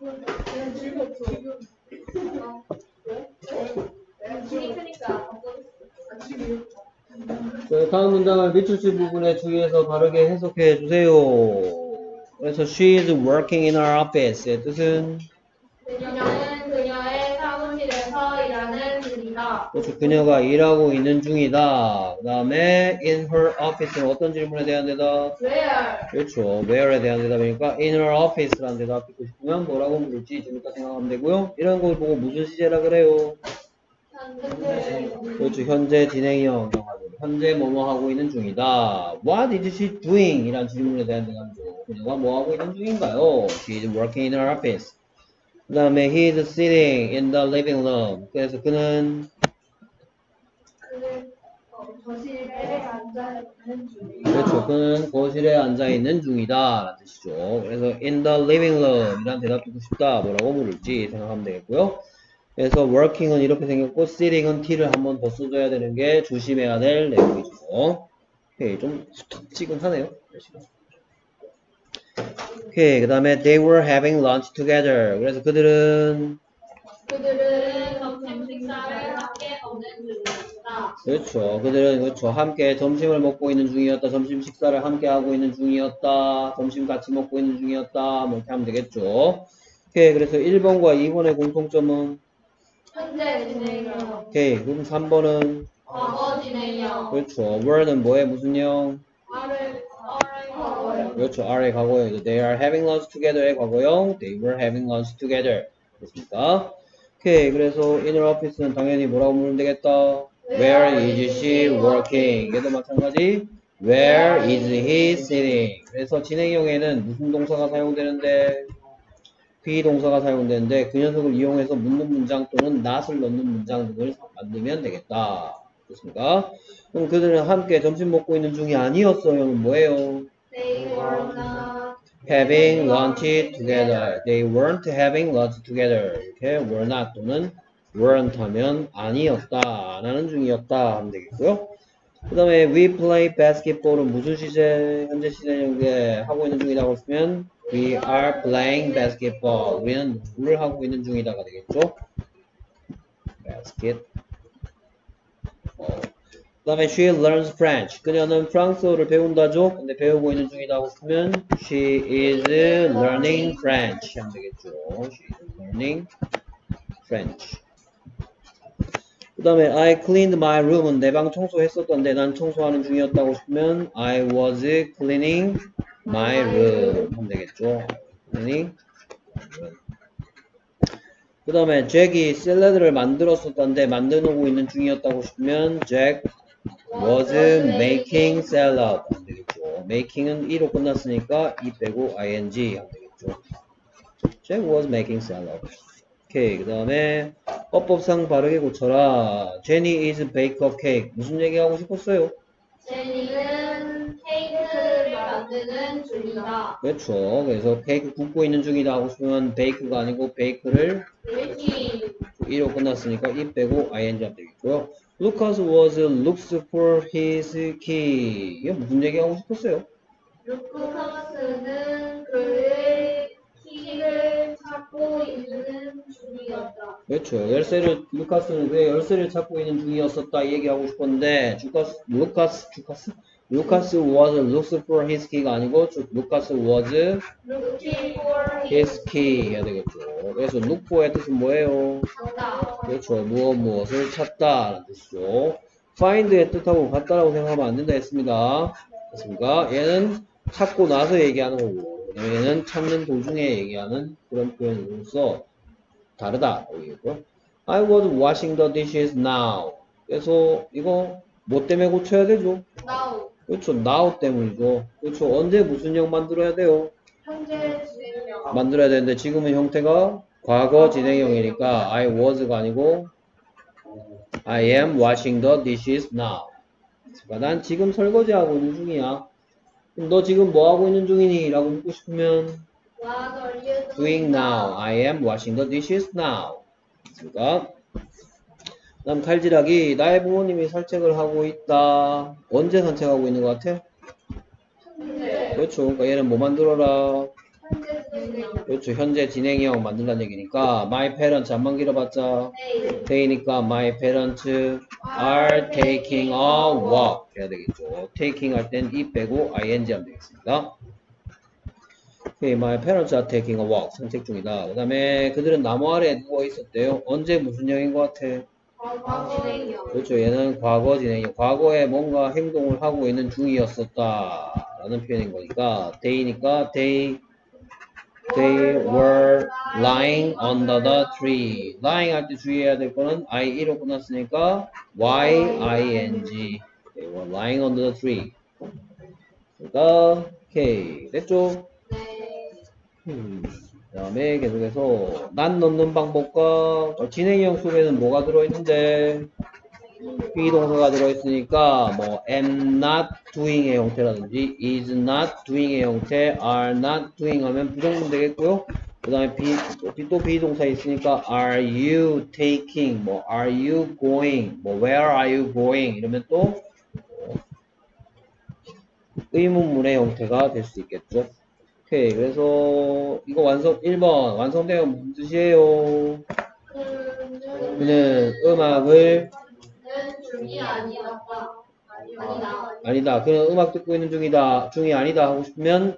자, 다음 문장을 밑줄치 부분에 주의해서 바르게 해석해 주세요. 그래서 she is working in her office의 뜻은 그녀는 그녀의 사무실에서 일하는 중이다. 그렇죠. 그녀가 일하고 있는 중이다. 그 다음에 in her office는 어떤 질문에 대한 대답? Where? 그렇죠. where에 대한 대답이니까 in her office라는 대답 듣고 싶으면 뭐라고 물을지 지금부터 생각하면 되고요. 이런 걸 보고 무슨 시제라 그래요? 그렇죠. 현재 진행형 영화죠. 현재 뭐뭐 하고 있는 중이다. What is she doing? 이란 질문에 대한 대답이죠. 그녀가 뭐 하고 있는 중인가요? She is working in her office. 그 다음에 he is sitting in the living room. 그래서 그는 거실에 앉아 있는 중이다. 그렇죠. 그는 거실에 앉아 있는 중이다 라는 뜻이죠. 그래서 in the living room 이란 대답 듣고 싶다. 뭐라고 물을지 생각하면 되겠고요. 그래서 working은 이렇게 생겼고 sitting은 t를 한 번 더 써줘야 되는 게 조심해야 될 내용이죠. 오케이, 좀 후텁지근하네요. 오케이, 그 다음에 they were having lunch together. 그래서 그들은 점심 식사를 함께 먹는 중이다. 그렇죠. 그들은 그렇죠. 함께 점심을 먹고 있는 중이었다. 점심 식사를 함께 하고 있는 중이었다. 점심 같이 먹고 있는 중이었다. 뭐 이렇게 하면 되겠죠. 오케이, 그래서 1번과 2번의 공통점은 현재 진행형. 오케이, 그럼 3번은 과거 진행형. 그렇죠. were는 뭐에 무슨 형? R의 과거형. 그렇죠. R의 과거형. They are having lunch together의 과거형. They were having lunch together. 됐습니까? 오케이. 그래서 inner office는 당연히 뭐라고 물으면 되겠다. Where is she working? 얘도 마찬가지. Where is he sitting? 그래서 진행형에는 무슨 동사가 사용되는데? 비동사가 사용되는데 그 녀석을 이용해서 묻는 문장 또는 not을 넣는 문장 등을 만들면 되겠다. 됐습니까? 그럼 그들은 함께 점심 먹고 있는 중이 아니었어요는 뭐예요? They were not having lunch together. They weren't having lunch together. 이렇게 were not 또는 weren't 하면 아니었다, 안 하는 중이었다 하면 되겠고요. 그 다음에 we play basketball은 무슨 시제, 현재 시제형에 하고 있는 중이라고 했으면 we are playing basketball. 우리는 농구를 하고 있는 중이다가 되겠죠. basketball. 그 다음에 she learns French. 그녀는 프랑스어를 배운다죠. 근데 배우고 있는 중이라고 했으면 she is learning French 하면 되겠죠. She is learning French. 그 다음에 I cleaned my room은 내 방 청소했었던데 난 청소하는 중이었다고 싶으면 I was cleaning my room 하면 되겠죠. cleaning 그 다음에 잭이 샐러드를 만들었었던데 만들고 있는 중이었다고 싶으면 Jack was making salad 하면 되겠죠. making은 e로 끝났으니까 e 빼고 ing 하면 되겠죠. Jack was making salad. 오케이. 그 다음에 어법상 바르게 고쳐라. Jenny is bake a cake. 무슨 얘기하고 싶었어요? 제니는 케이크를 만드는 중이다. 그렇죠. 그래서 케이크 굽고 있는 중이다 하고 싶으면 bake가 아니고 bake를 Baking. 2로 끝났으니까 e 빼고 ing 하면 되겠고요. Lucas was looks for his key. 이게 무슨 얘기하고 싶었어요? 루카스는 그의 키를 찾고 있는 중이었다. 그렇죠. 루카스는 그의 열쇠를 찾고 있는 중이었었다 이 얘기하고 싶었는데 루카스 was looks for his key가 아니고 루카스 was Looking for his key 해야 되겠죠. 그래서 look for의 뜻은 뭐예요? 찾다. 그렇죠. 무엇을 찾다 라는 뜻이죠. find의 뜻하고 같다라고 생각하면 안 된다 했습니다. 됐습니까? 얘는 찾고 나서 얘기하는 거고 얘는 찾는 도중에 얘기하는 그런 표현으로서 다르다. 여기고요. I was washing the dishes now. 그래서 이거 뭐 때문에 고쳐야 되죠? Now. 그렇죠. now 때문이죠. 그렇죠. 언제 무슨 형 만들어야 돼요? 현재 진행형. 만들어야 되는데 지금은 형태가 과거 진행형이니까 I was가 아니고 I am washing the dishes now. 그러니까 난 지금 설거지하고 있는 중이야. 그럼 너 지금 뭐 하고 있는 중이니? 라고 묻고 싶으면 What are you doing now. I am washing the dishes now. 됐습니까? 다음 칼질하기. 나의 부모님이 산책을 하고 있다. 언제 산책하고 있는 것 같아? 현재. 그렇죠. 그러니까 얘는 뭐 만들어라? 현재 그렇죠. 현재 진행형 만들라는 얘기니까 my parents 안만 길어봤자 they니까 my parents are taking a walk 해야 되겠죠. taking 할 땐 이 빼고 ing 하면 되겠습니다. Okay, my parents are taking a walk. 산책 중이다. 그 다음에 그들은 나무 아래에 누워 있었대요. 언제 무슨 형인 것 같아? 그렇죠. 얘는 과거 진행형. 과거에 뭔가 행동을 하고 있는 중이었었다. 라는 표현인 거니까 they니까 they were lying under the tree. lying 할 때 주의해야 될 거는 I-E로 끝났으니까 Y-I-N-G. They were lying under the tree. 그러니까 오케이. 됐죠? 그 다음에 계속해서 난 넣는 방법과 진행형 속에는 뭐가 들어있는데 비동사가 들어있으니까 뭐 am not doing의 형태라든지 is not doing의 형태 are not doing 하면 부정문 되겠고요. 그 다음에 또 비동사 있으니까 are you taking 뭐 are you going 뭐 where are you going 이러면 또 의문문의 형태가 될 수 있겠죠. 오케이. 그래서 이거 1번 완성되면 무슨 뜻이에요? 그는 음악을 아니다. 그는 음악 듣고 있는 중이 아니다 하고 싶으면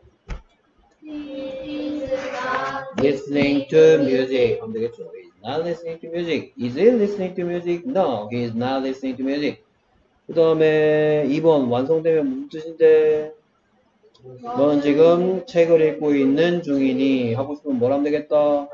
listening to music 하면 되겠죠. He is not listening to music. Is he listening to music? No, he is not listening to music. 그 다음에 2번 완성되면 무슨 뜻인데? 너는 지금 책을 읽고 있는 중이니 하고 싶으면 뭘 하면 되겠다?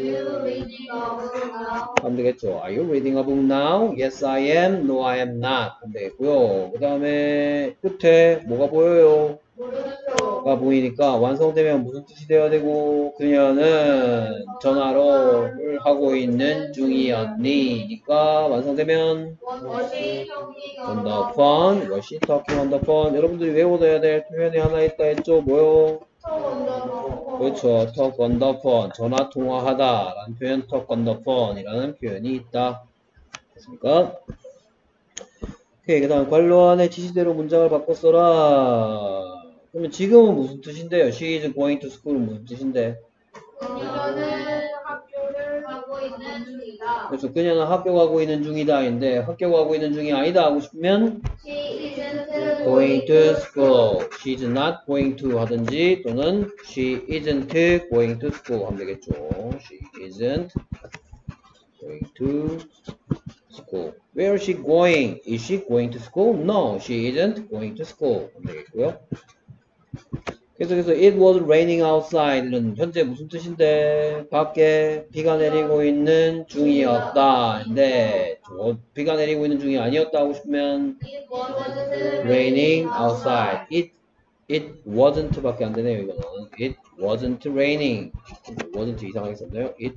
하면 되겠죠. Are you reading a book now? Yes, I am. No, I am not. 하면 되겠고요. 그 다음에 끝에 뭐가 보여요? 가 보이니까 완성되면 무슨 뜻이 되어야 되고 그녀는 전화를 하고 있는 중이었니? 니까 완성되면 on the phone, was she talking on the phone? 여러분들이 외워둬야 될 표현이 하나 있다 했죠? 뭐요? 그렇죠. talk on the phone, 전화 통화하다 라는 표현 talk on the phone 이라는 표현이 있다. 됐습니까? 오케이, 그 다음 관료 안에 지시대로 문장을 바꿔 써라. 그러면 지금은 무슨 뜻인데요? She is going to school은 무슨 뜻인데? 그녀는 학교를 가고 있는 중이다. 그래서 그녀는 학교 가고 있는 중이다인데 학교 가고 있는 중이 아니다 하고 싶으면 She isn't going to school. She is not going to 하든지 또는 she isn't going to school 하면 되겠죠. She isn't going to school. Where is she going? Is she going to school? No, she isn't going to school 하면 되겠고요. 계속해서 it was raining outside는 현재 무슨 뜻인데 밖에 비가 내리고 있는 중이었다. 근데 비가 내리고 있는 중이 아니었다 하고 싶으면 raining outside. It wasn't 밖에 안 되네요. 이거는 it wasn't raining. wasn't 이상하게 썼나요? It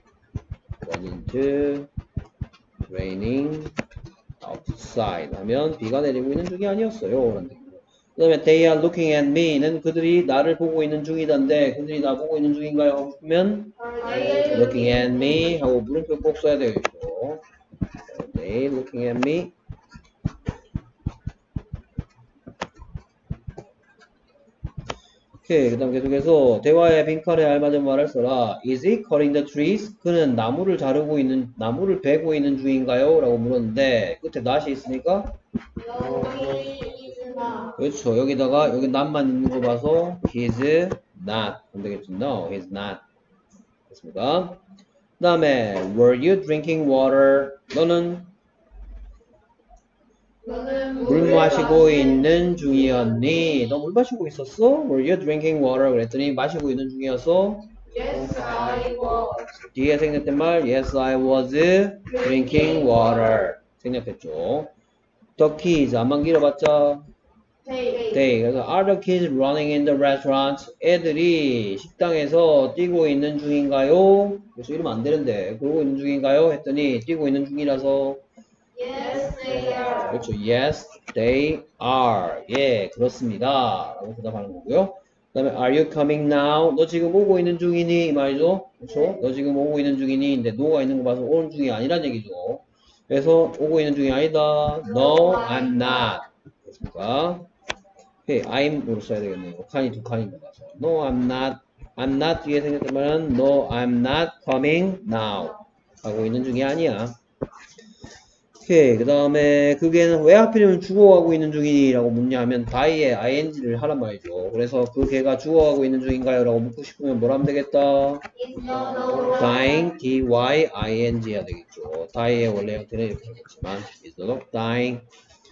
wasn't raining outside 하면 비가 내리고 있는 중이 아니었어요. 그 다음에 they are looking at me는 그들이 나를 보고 있는 중이던데 그들이 나 보고 있는 중인가요? 하고 싶으면 looking at me 하고 물음표 꼭 써야 되겠죠. they looking at me. 오케이. 그 다음 계속해서 대화의 빈칸에 알맞은 말을 써라. Is he cutting the trees? 그는 나무를 베고 있는 중인가요? 라고 물었는데 끝에 not이 있으니까 그렇죠. 여기다가 여기 not만 있는 거 봐서 he's not 하면 되겠죠. No, he's not. 됐습니다. 그 다음에 were you drinking water? 너는 물 마시고 있는 중이었니? 너 물 마시고 있었어? Were you drinking water? 그랬더니 마시고 있는 중이었어? Yes, I was. 뒤에 생략된 말 Yes, I was drinking water. 생략했죠. The kids 안만 길어봤자 They. 그래서 are the kids running in the restaurant? 애들이 식당에서 뛰고 있는 중인가요? 그래서 이러면 안 되는데 그러고 있는 중인가요? 했더니 뛰고 있는 중이라서 Yes, they are. 그렇죠. Yes, they are. 예, 그렇습니다. 라고 대답하는 거고요. 그 다음에 are you coming now? 너 지금 오고 있는 중이니? 이 말이죠. 그렇죠. 너 지금 오고 있는 중이니? 근데 no가 있는 거 봐서 오는 중이 아니란 얘기죠. 그래서 오고 있는 중이 아니다. No, I'm not. 됐습니까? 오케이, I'm으로 써야 되겠네요. 칸이 두 칸인 거 봐서. No, I'm not I'm not 뒤에 생겼다면 No, I'm not coming now 하고 있는 중이 아니야. 오케이. 그 다음에 그게는 왜 하필이면 죽어가고 있는 중이니? 라고 묻냐면 die에 ing를 하란 말이죠. 그래서 그 걔가 죽어가고 있는 중인가요? 라고 묻고 싶으면 뭘 하면 되겠다? dying, d-y-i-n-g 해야 되겠죠. die의 원래 형태는 이렇게 하겠지만 is the dog dying?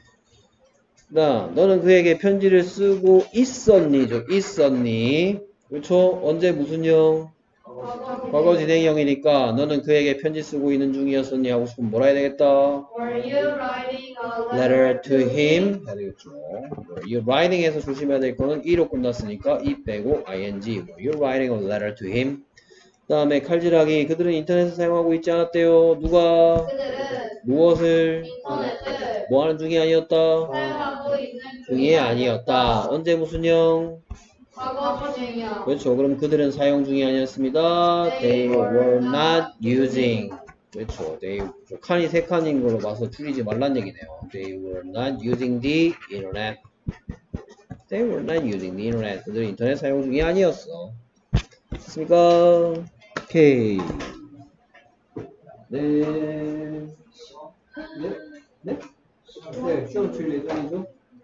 너는 그에게 편지를 쓰고 있었니죠. 있었니? 그렇죠? 언제 무슨 형? 과거 진행형이니까 너는 그에게 편지 쓰고 있는 중이었었니? 하고 싶으면 뭐라 해야 되겠다? Were you writing a letter to him 해야 되겠죠. Were you writing에서 조심해야 될 거는 e로 끝났으니까 e 빼고 ing. Were you writing a letter to him? 그 다음에 칼질하기. 그들은 인터넷을 사용하고 있지 않았대요. 누가? 그들은 무엇을? 인터넷을 뭐하는 중이 아니었다? 사용하고 있는 중이 아니었다. 언제 무슨 형? 과거 진행형. 그렇죠. 그럼 그들은 사용 중이 아니었습니다. They were not using. 그렇죠. They 칸이 세 칸인 걸로 봐서 줄이지 말란 얘기네요. They were not using the internet. They were not using the internet. 그들은 인터넷 사용 중이 아니었어. 됐습니까? 오케이. 네. 네? 네? 네, 시험 칠 예정이죠?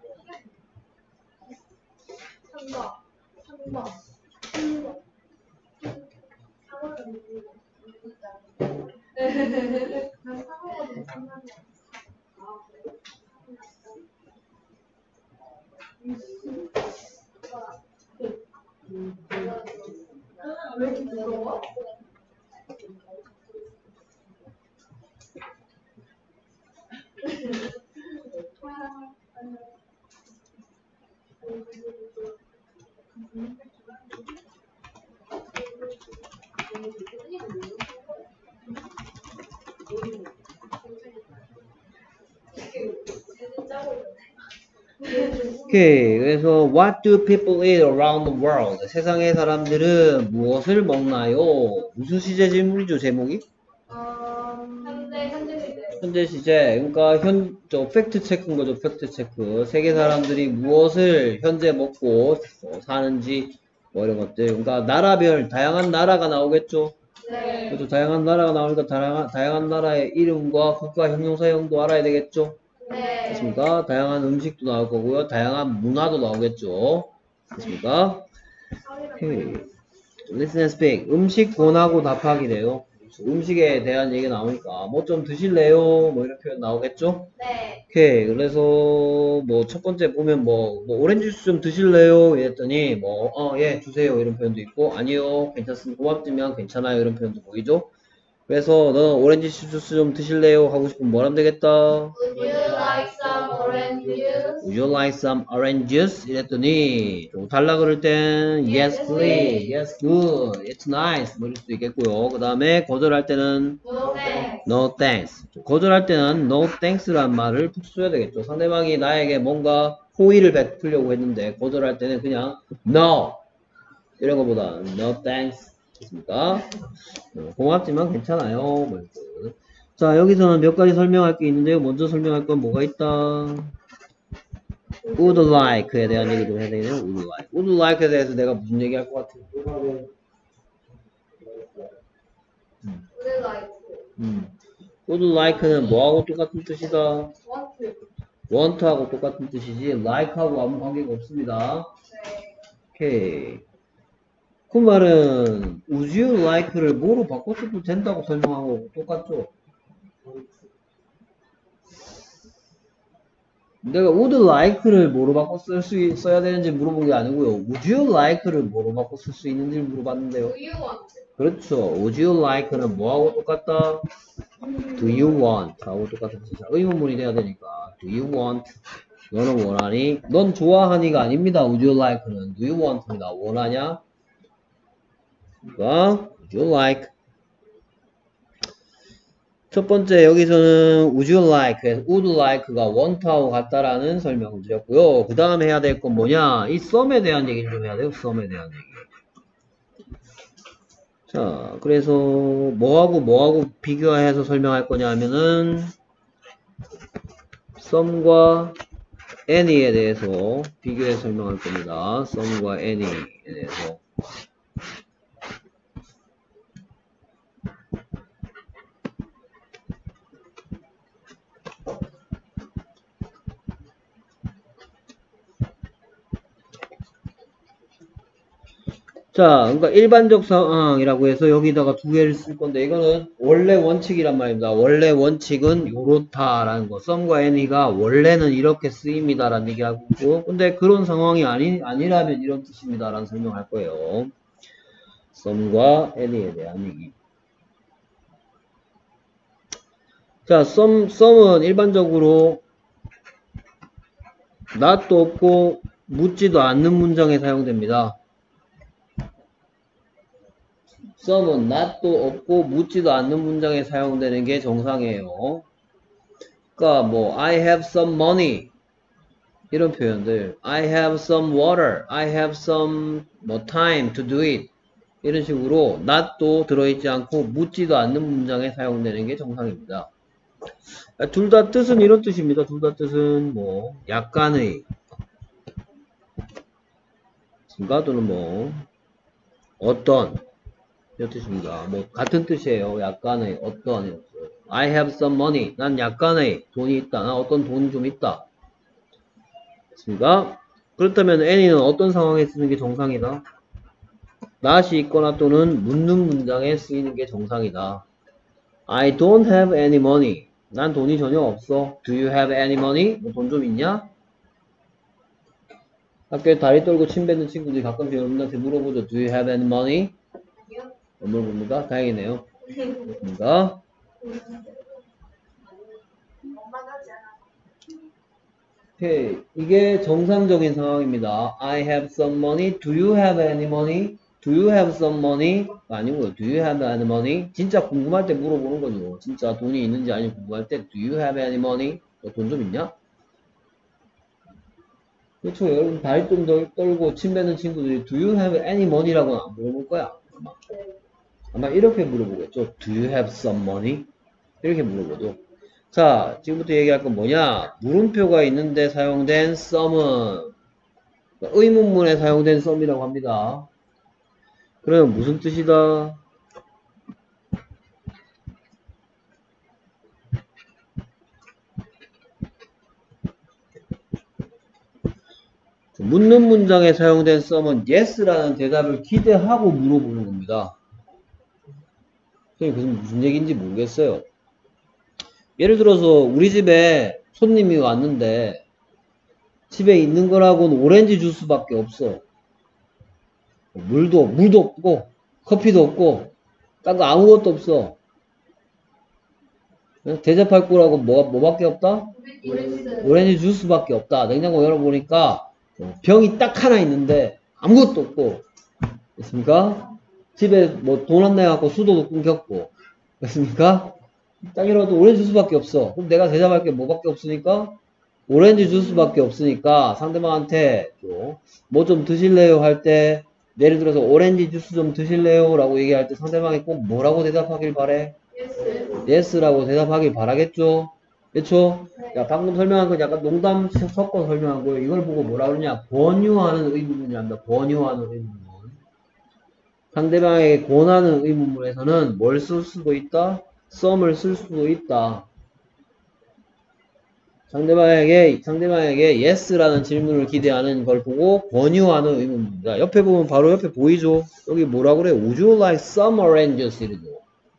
왜 이렇게 부러워? 오케이. 그래서 What do people eat around the world? 세상의 사람들은 무엇을 먹나요? 무슨 시제 질문이죠, 제목이? 현재 시대. 현재 시제. 그러니까 저 팩트 체크인 거죠, 팩트 체크. 세계 사람들이 무엇을 현재 먹고 사는지 뭐 이런 것들. 그러니까 나라별 다양한 나라가 나오겠죠. 네. 그렇죠. 다양한 나라가 나오니까 다양한 나라의 이름과 국가 형용사형도 알아야 되겠죠. 네. 됐습니까? 다양한 음식도 나올 거고요. 다양한 문화도 나오겠죠. 됐습니까? 오케이. Listen and speak. 음식 권하고 답하기래요. 음식에 대한 얘기 나오니까 뭐 좀 드실래요? 뭐 이런 표현 나오겠죠? 네. 오케이. 그래서 뭐 첫 번째 보면 뭐 오렌지 주스 좀 드실래요? 이랬더니 예, 주세요. 이런 표현도 있고 아니요. 괜찮습니다. 고맙지만 괜찮아요. 이런 표현도 보이죠? 그래서 너 오렌지 주스 좀 드실래요? 하고 싶으면 뭐 하면 되겠다? Would you like some orange juice? Would you like some orange juice? 이랬더니 좀 달라 그럴 땐 Yes please, Yes good, It's nice 뭐 이럴 수도 있겠고요. 그 다음에 거절할 때는 No thanks. No thanks. 거절할 때는 No thanks란 말을 써야 되겠죠. 상대방이 나에게 뭔가 호의를 베풀려고 했는데 거절할 때는 그냥 No 이런 거보다 No thanks 됐습니까? 고맙지만 괜찮아요. 뭐 자, 여기서는 몇 가지 설명할 게 있는데요. 먼저 설명할 건 뭐가 있다? would like에 대한 얘기도 해야 되겠네요. would like. would like에 대해서 내가 무슨 얘기 할 것 같아? Would like. would like는 뭐하고 똑같은 뜻이다? Want to. want하고 똑같은 뜻이지 like하고 아무 관계가 없습니다. 네. 오케이. 그 말은 would you like를 뭐로 바꿔줘도 된다고 설명한 거고 똑같죠? 내가 would like를 뭐로 바꿔 써야 되는지 물어본 게 아니고요. would you like를 뭐로 바꿔 쓸 수 있는지 물어봤는데요. Do you want to? 그렇죠. would you like는 뭐하고 똑같다? do you want 하고 똑같은 뜻이야. 의문문이 돼야 되니까 do you want 너는 원하니? 넌 좋아하니가 아닙니다. would you like는 do you want입니다. 원하냐? 그러니까 would you like 첫 번째 여기서는 would you like, would like가 want하고 같다라는 설명을 드렸고요. 그 다음에 해야 될 건 뭐냐? 이 some에 대한 얘기를 좀 해야 돼요. some에 대한 얘기. 자, 그래서 뭐하고 비교해서 설명할 거냐 하면은 some과 any에 대해서 비교해서 설명할 겁니다. some과 any에 대해서. 자, 그러니까 일반적 상황이라고 해서 여기다가 두 개를 쓸 건데 이거는 원래 원칙이란 말입니다. 원래 원칙은 요렇다라는 거. 썸과 any가 원래는 이렇게 쓰입니다라는 얘기하고 있고, 근데 그런 상황이 아니라면 이런 뜻입니다라는 설명할 거예요. 썸과 any에 대한 얘기. 자, 썸은 일반적으로 not도 없고 묻지도 않는 문장에 사용됩니다. 썸은 not도 없고 묻지도 않는 문장에 사용되는 게 정상이에요. 그러니까 뭐 I have some money 이런 표현들, I have some water, I have some 뭐 time to do it 이런 식으로 not도 들어있지 않고 묻지도 않는 문장에 사용되는 게 정상입니다. 둘 다 뜻은 이런 뜻입니다. 둘 다 뜻은 뭐 약간의 또는 뭐 어떤 이런 뜻입니다. 뭐 같은 뜻이에요. 약간의 어떤 I have some money. 난 약간의 돈이 있다. 난 어떤 돈이 좀 있다. 됐습니까? 그렇다면 any는 어떤 상황에 쓰는 게 정상이다? not이 있거나 또는 묻는 문장에 쓰이는 게 정상이다. I don't have any money. 난 돈이 전혀 없어. Do you have any money? 뭐 돈 좀 있냐? 학교에 다리 떨고 침 뱉는 친구들이 가끔씩 여러분한테 물어보죠. Do you have any money? 물어봅니까? 다행이네요. 됐습니다. 오케이. 이게 정상적인 상황입니다. I have some money. Do you have any money? Do you have some money? 아니고요. Do you have any money? 진짜 궁금할 때 물어보는 거죠. 진짜 돈이 있는지 아닌지 궁금할 때 Do you have any money? 너 돈 좀 있냐? 그렇죠. 여러분 다리 좀 떨고 침 뱉는 친구들이 Do you have any money라고는 안 물어볼 거야. 아마 이렇게 물어보겠죠. Do you have some money? 이렇게 물어보죠. 자, 지금부터 얘기할 건 뭐냐? 물음표가 있는데 사용된 some은 의문문에 사용된 some이라고 합니다. 그러면 무슨 뜻이다? 묻는 문장에 사용된 some은 yes라는 대답을 기대하고 물어보는 겁니다. 선생님, 무슨 얘기인지 모르겠어요. 예를 들어서 우리 집에 손님이 왔는데 집에 있는 거라고는 오렌지 주스밖에 없어. 물도 없고 커피도 없고 딴 거 아무것도 없어. 대접할 거라고 뭐밖에 없다? 오렌지 주스밖에 없다. 냉장고 열어보니까 병이 딱 하나 있는데 아무것도 없고. 됐습니까? 집에 뭐 돈 안 내갖고 수도도 끊겼고. 됐습니까? 딱 열어도 오렌지 주스밖에 없어. 그럼 내가 대접할 게 뭐밖에 없으니까? 오렌지 주스밖에 없으니까 상대방한테 뭐 좀 드실래요? 할 때 예를 들어서 오렌지 주스 좀 드실래요? 라고 얘기할 때 상대방이 꼭 뭐라고 대답하길 바래? Yes라고 대답하길 바라겠죠? 그렇죠? 야, 방금 설명한 건 약간 농담 섞어 설명한 거예요. 이걸 보고 뭐라 그러냐? 권유하는 의문문이란다. 권유하는 의문문. 상대방에게 권하는 의문문에서는 뭘 쓸 수도 있다? some을 쓸 수도 있다. 상대방에게 yes라는 질문을 기대하는 걸 보고 권유하는 의문문입니다. 옆에 보면 바로 옆에 보이죠? 여기 뭐라고 그래? Would you like some oranges? 이러죠.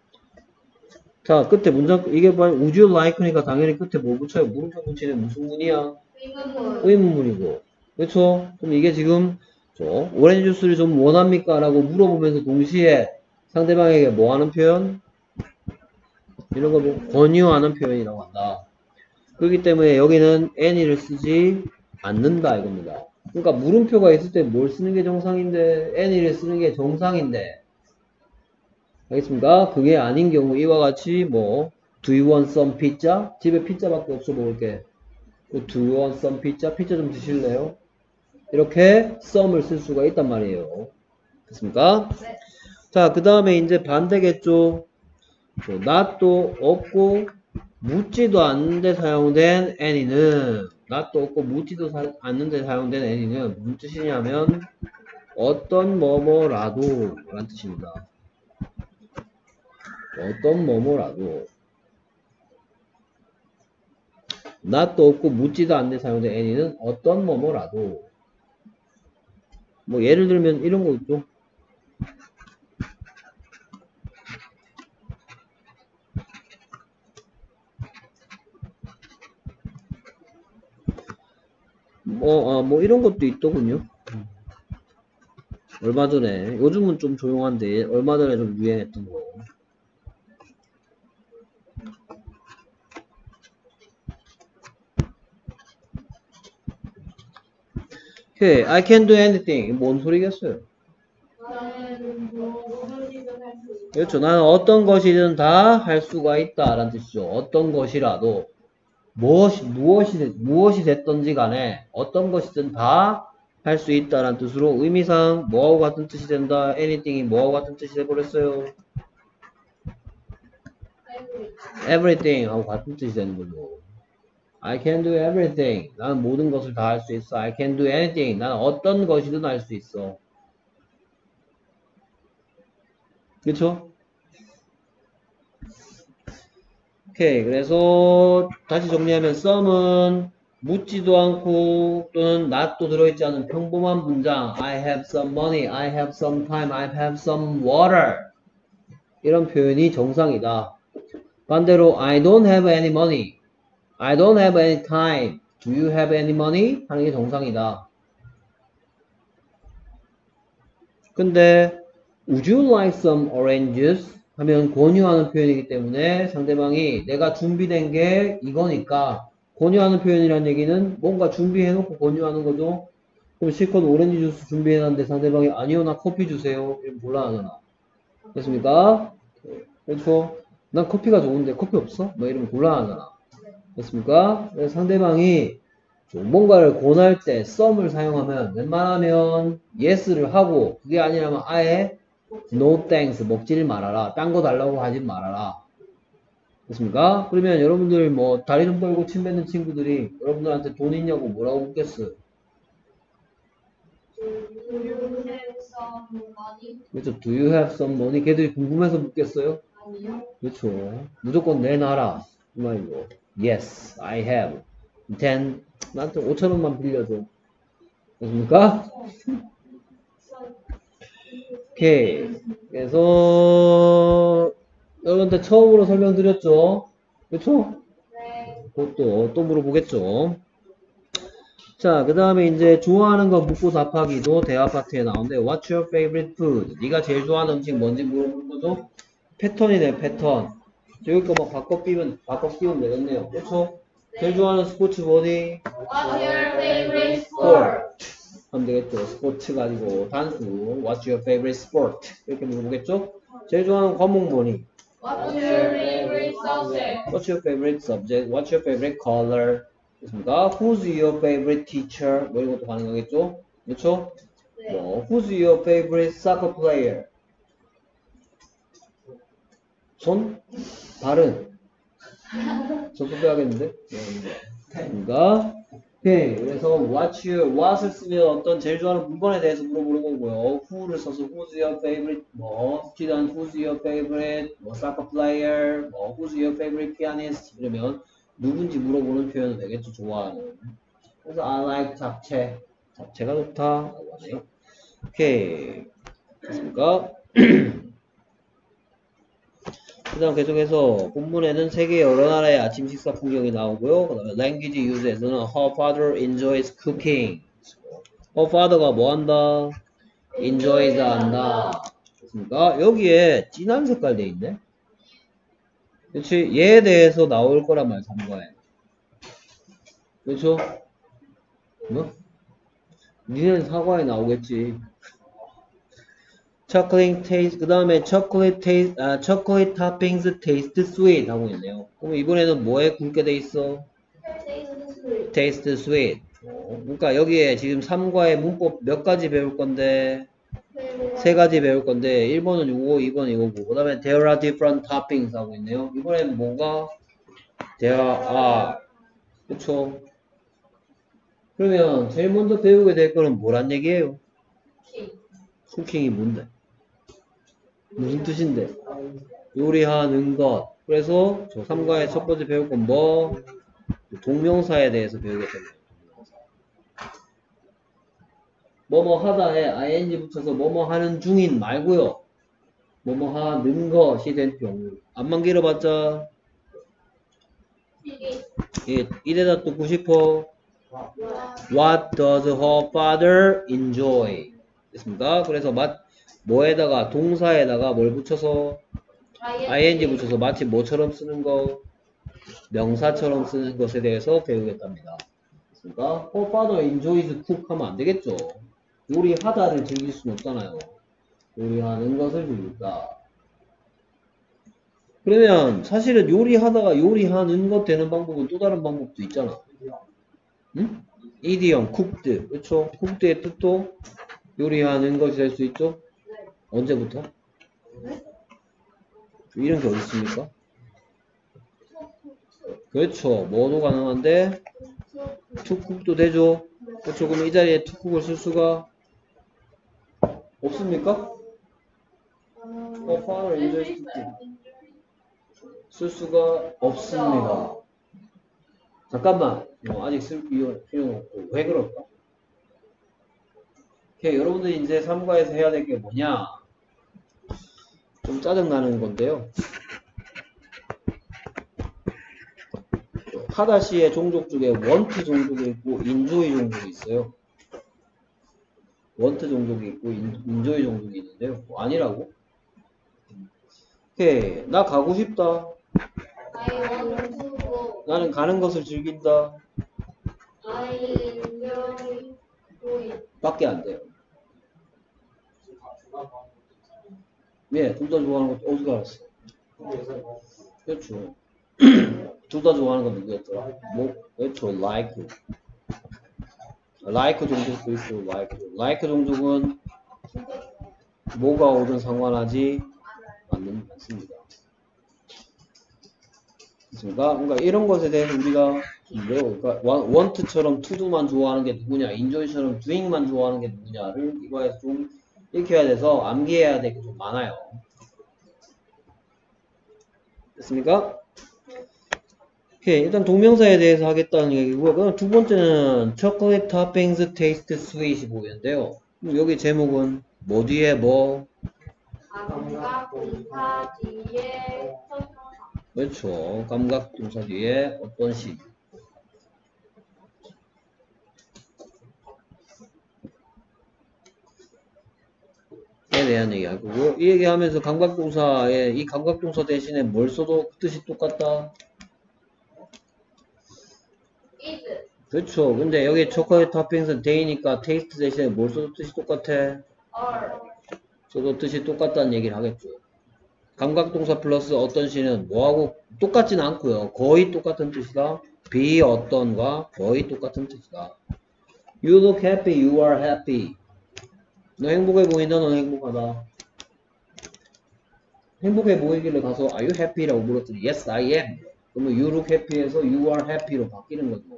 자, 끝에 문장, 이게 뭐야? Would you like니까 당연히 끝에 뭐 붙여요? 물음표 붙이는 무슨 문이야? 의문문이고. 그렇죠? 그럼 이게 지금 오렌지 주스를 좀 원합니까? 라고 물어보면서 동시에 상대방에게 뭐 하는 표현? 이런 거 뭐 권유하는 표현이라고 한다. 그렇기 때문에 여기는 any를 쓰지 않는다 이겁니다. 그러니까 물음표가 있을 때 뭘 쓰는 게 정상인데 any를 쓰는 게 정상인데 알겠습니까? 그게 아닌 경우 이와 같이 뭐 Do you want some pizza? 집에 피자밖에 없어 먹을게. Do you want some pizza? 피자 좀 드실래요? 이렇게 some을 쓸 수가 있단 말이에요. 됐습니까? 네. 자, 그 다음에 이제 반대겠죠. not도 없고 묻지도 않는데 사용된 any는 not도 없고 묻지도 않는데 사용된 any는 무슨 뜻이냐면 어떤 뭐뭐라도 라는 뜻입니다. 어떤 뭐뭐라도 not도 없고 묻지도 않는데 사용된 any는 어떤 뭐뭐라도 뭐 예를 들면 이런 거 있죠. 뭐 이런 것도 있더군요. 얼마 전에, 요즘은 좀 조용한데, 얼마 전에 좀 유행했던 거. 오케이, I can do anything. 뭔 소리겠어요? 나는 무엇이든 할 수 있다. 그렇죠. 나는 어떤 것이든 다 할 수가 있다. 라는 뜻이죠. 어떤 것이라도, 무엇이 됐던지 간에, 어떤 것이든 다 할 수 있다라는 뜻으로 의미상 뭐하고 같은 뜻이 된다. anything이 뭐하고 같은 뜻이 돼버렸어요. everything 하고 같은 뜻이 되는 거죠. I can do everything. 나는 모든 것을 다 할 수 있어. I can do anything. 나는 어떤 것이든 할 수 있어. 그쵸? 오케이. 그래서 다시 정리하면 some은 묻지도 않고 또는 not도 들어있지 않은 평범한 문장. I have some money. I have some time. I have some water. 이런 표현이 정상이다. 반대로 I don't have any money. I don't have any time. Do you have any money? 하는 게 정상이다. 근데 Would you like some oranges? 하면 권유하는 표현이기 때문에 상대방이 내가 준비된 게 이거니까 권유하는 표현이라는 얘기는 뭔가 준비해놓고 권유하는 거죠. 그럼 실컷 오렌지 주스 준비해놨는데 상대방이 아니요 나 커피 주세요. 이러면 곤란하잖아. 됐습니까? 그렇죠? 난 커피가 좋은데 커피 없어? 뭐 이러면 곤란하잖아. 됐습니까? 그래서 상대방이 뭔가를 권할 때 some을 사용하면 웬만하면 yes를 하고 그게 아니라면 아예 no thanks 먹지를 말아라. 딴 거 달라고 하지 말아라. 됐습니까? 그러면 여러분들 뭐 다리 좀 떨고 침 뱉는 친구들이 여러분들한테 돈 있냐고 뭐라고 묻겠어요? Do you have some money? 그렇죠. Do you have some money? 걔들이 궁금해서 묻겠어요? 아니요. 그렇죠. 무조건 내놔라. 이 말이고. Yes, I have. Then 나한테 5,000원만 빌려줘. 됐습니까? 오케이. 그래서 여러분한테 처음으로 설명드렸죠? 그렇죠? 네. 그것도 또 물어보겠죠? 자, 그 다음에 이제 좋아하는 거 묻고 답하기도 대화 파트에 나오는데 What's your favorite food? 네가 제일 좋아하는 음식 뭔지 물어보는 거죠? 패턴이네, 패턴. 여기 거 뭐 바꿔 끼우면 되겠네요. 그렇죠? 제일 좋아하는 스포츠 뭐니? What's your favorite sport? 하면 되겠죠. 스포츠가 아니고 단수. What's your favorite sport? 이렇게 물어보겠죠? 제일 좋아하는 과목 뭐니? What's your favorite subject? What's your favorite subject? What's your favorite color? 됐습니까? Who's your favorite teacher? 뭐 이런 것도 가능하겠죠? 그렇죠? 네. 뭐 Who's your favorite soccer player? 손? 발은? 저도 빼야겠는데? 됐습니까? 오케이. 그래서 what을 쓰면 어떤 제일 좋아하는 물건에 대해서 물어보는 거고요. who를 써서 who's your favorite 뭐 student, who's your favorite 뭐 soccer player, 뭐 who's your favorite pianist 이러면 누군지 물어보는 표현은 되겠죠. 좋아하는. 그래서 I like 잡채. 잡채가 좋다. 오케이. 됐습니까? 그 다음 계속해서 본문에는 세계 여러 나라의 아침 식사 풍경이 나오고요. 그 다음에 language use에서는 her father enjoys cooking. her father가 뭐 한다? enjoys 한다. 됐습니까? 여기에 진한 색깔 돼 있네. 그렇지? 얘에 대해서 나올 거란 말 참고해. 그렇죠? 뭐? 니는 사과에 나오겠지. chocolate taste, 그 다음에 chocolate toppings taste sweet 하고 있네요. 그럼 이번에는 뭐에 굵게 돼 있어? taste sweet. 그러니까 여기에 지금 3과의 문법 몇 가지 배울 건데? 세 가지 배울 건데 1번은 이거, 2번은 이거고 그 다음에 there are different toppings 하고 있네요. 이번엔 뭐가? there are. 그쵸? 그러면 제일 먼저 배우게 될 거는 뭐란 얘기예요? 쿠킹이 뭔데? 무슨 뜻인데? 요리하는 것. 그래서 저 3과의 첫 번째 배울 건 뭐? 동명사에 대해서 배우겠습니다. 뭐뭐 하다에 ing 붙여서 뭐뭐 하는 중인 말고요. 뭐뭐 하는 것이 된 경우. 안만 길어봤자 예, 이 대답 듣고 싶어. What does her father enjoy? 됐습니까? 그래서 뭐에다가 동사에다가 뭘 붙여서 ing 붙여서 마치 뭐처럼 쓰는 거 명사처럼 쓰는 것에 대해서 배우겠답니다. 됐습니까? Her father enjoys cook 하면 안 되겠죠. 요리하다를 즐길 수는 없잖아요. 요리하는 것을 즐긴다. 그러면 사실은 요리하다가 요리하는 것 되는 방법은 또 다른 방법도 있잖아. 응? 이디엄, cooked. 그렇죠? cooked의 뜻도 요리하는 것이 될 수 있죠? 언제부터? 이런 게 어디 있습니까? 그렇죠. 뭐도 가능한데 to cook도 되죠? 그렇죠. 그럼 이 자리에 to cook을 쓸 수가 없습니까? father enjoys cooking. 쓸 수가 없습니다. 잠깐만. 아직 쓸 필요는 없고. 왜 그럴까? 오케이, 여러분들이 이제 3과에서 해야 될 게 뭐냐? 좀 짜증나는 건데요. 하다시의 종족 중에 원트 종족이 있고 인조이 종족이 있어요. 원트 종족이 있고 인조이 종족이 있는데요. 아니라고? 오케이, 나 가고 싶다. I want to go. 나는 가는 것을 즐긴다. I enjoy going. 밖에 안 돼요. 예, 둘 다 좋아하는 것 어디서 알았어? 그렇죠. 둘 다 좋아하는 건 누구였더라? 그렇죠. like. like 종족도 있고 like 종족은 뭐가 오든 상관하지 않습니다. 그러니까 이런 것에 대해서 우리가 그러니까 want처럼 to도만 좋아하는 게 누구냐, enjoy처럼 doing만 좋아하는 게 누구냐를 이거에서 좀 익혀야 돼서 암기해야 될 게 좀 많아요. 됐습니까? 오케이, 일단 동명사에 대해서 하겠다는 얘기고요. 그럼 두 번째는 chocolate toppings taste sweet이 보이는데요. 여기 제목은 뭐 뒤에 뭐? 감각 동사 뒤에 형용사. 그렇죠. 감각 동사 뒤에 어떤 시? 에 대한 얘기 할 거고, 이 얘기하면서 감각동사에 이 감각동사 대신에 뭘 써도 뜻이 똑같다. is. 그렇죠. 근데 여기 초콜릿 토핑스 데이니까 테이스트 대신에 뭘 써도 뜻이 똑같아. are. 써도 뜻이 똑같다는 얘기를 하겠죠. 감각동사 플러스 어떤 시는 뭐하고 똑같진 않고요. 거의 똑같은 뜻이다. be 어떤과 거의 똑같은 뜻이다. You look happy, you are happy. 너 행복해 보인다, 너 행복하다. 행복해 보이길래 가서 Are you happy? 라고 물었더니 Yes, I am. 그러면 You look happy에서 You are happy로 바뀌는 거죠.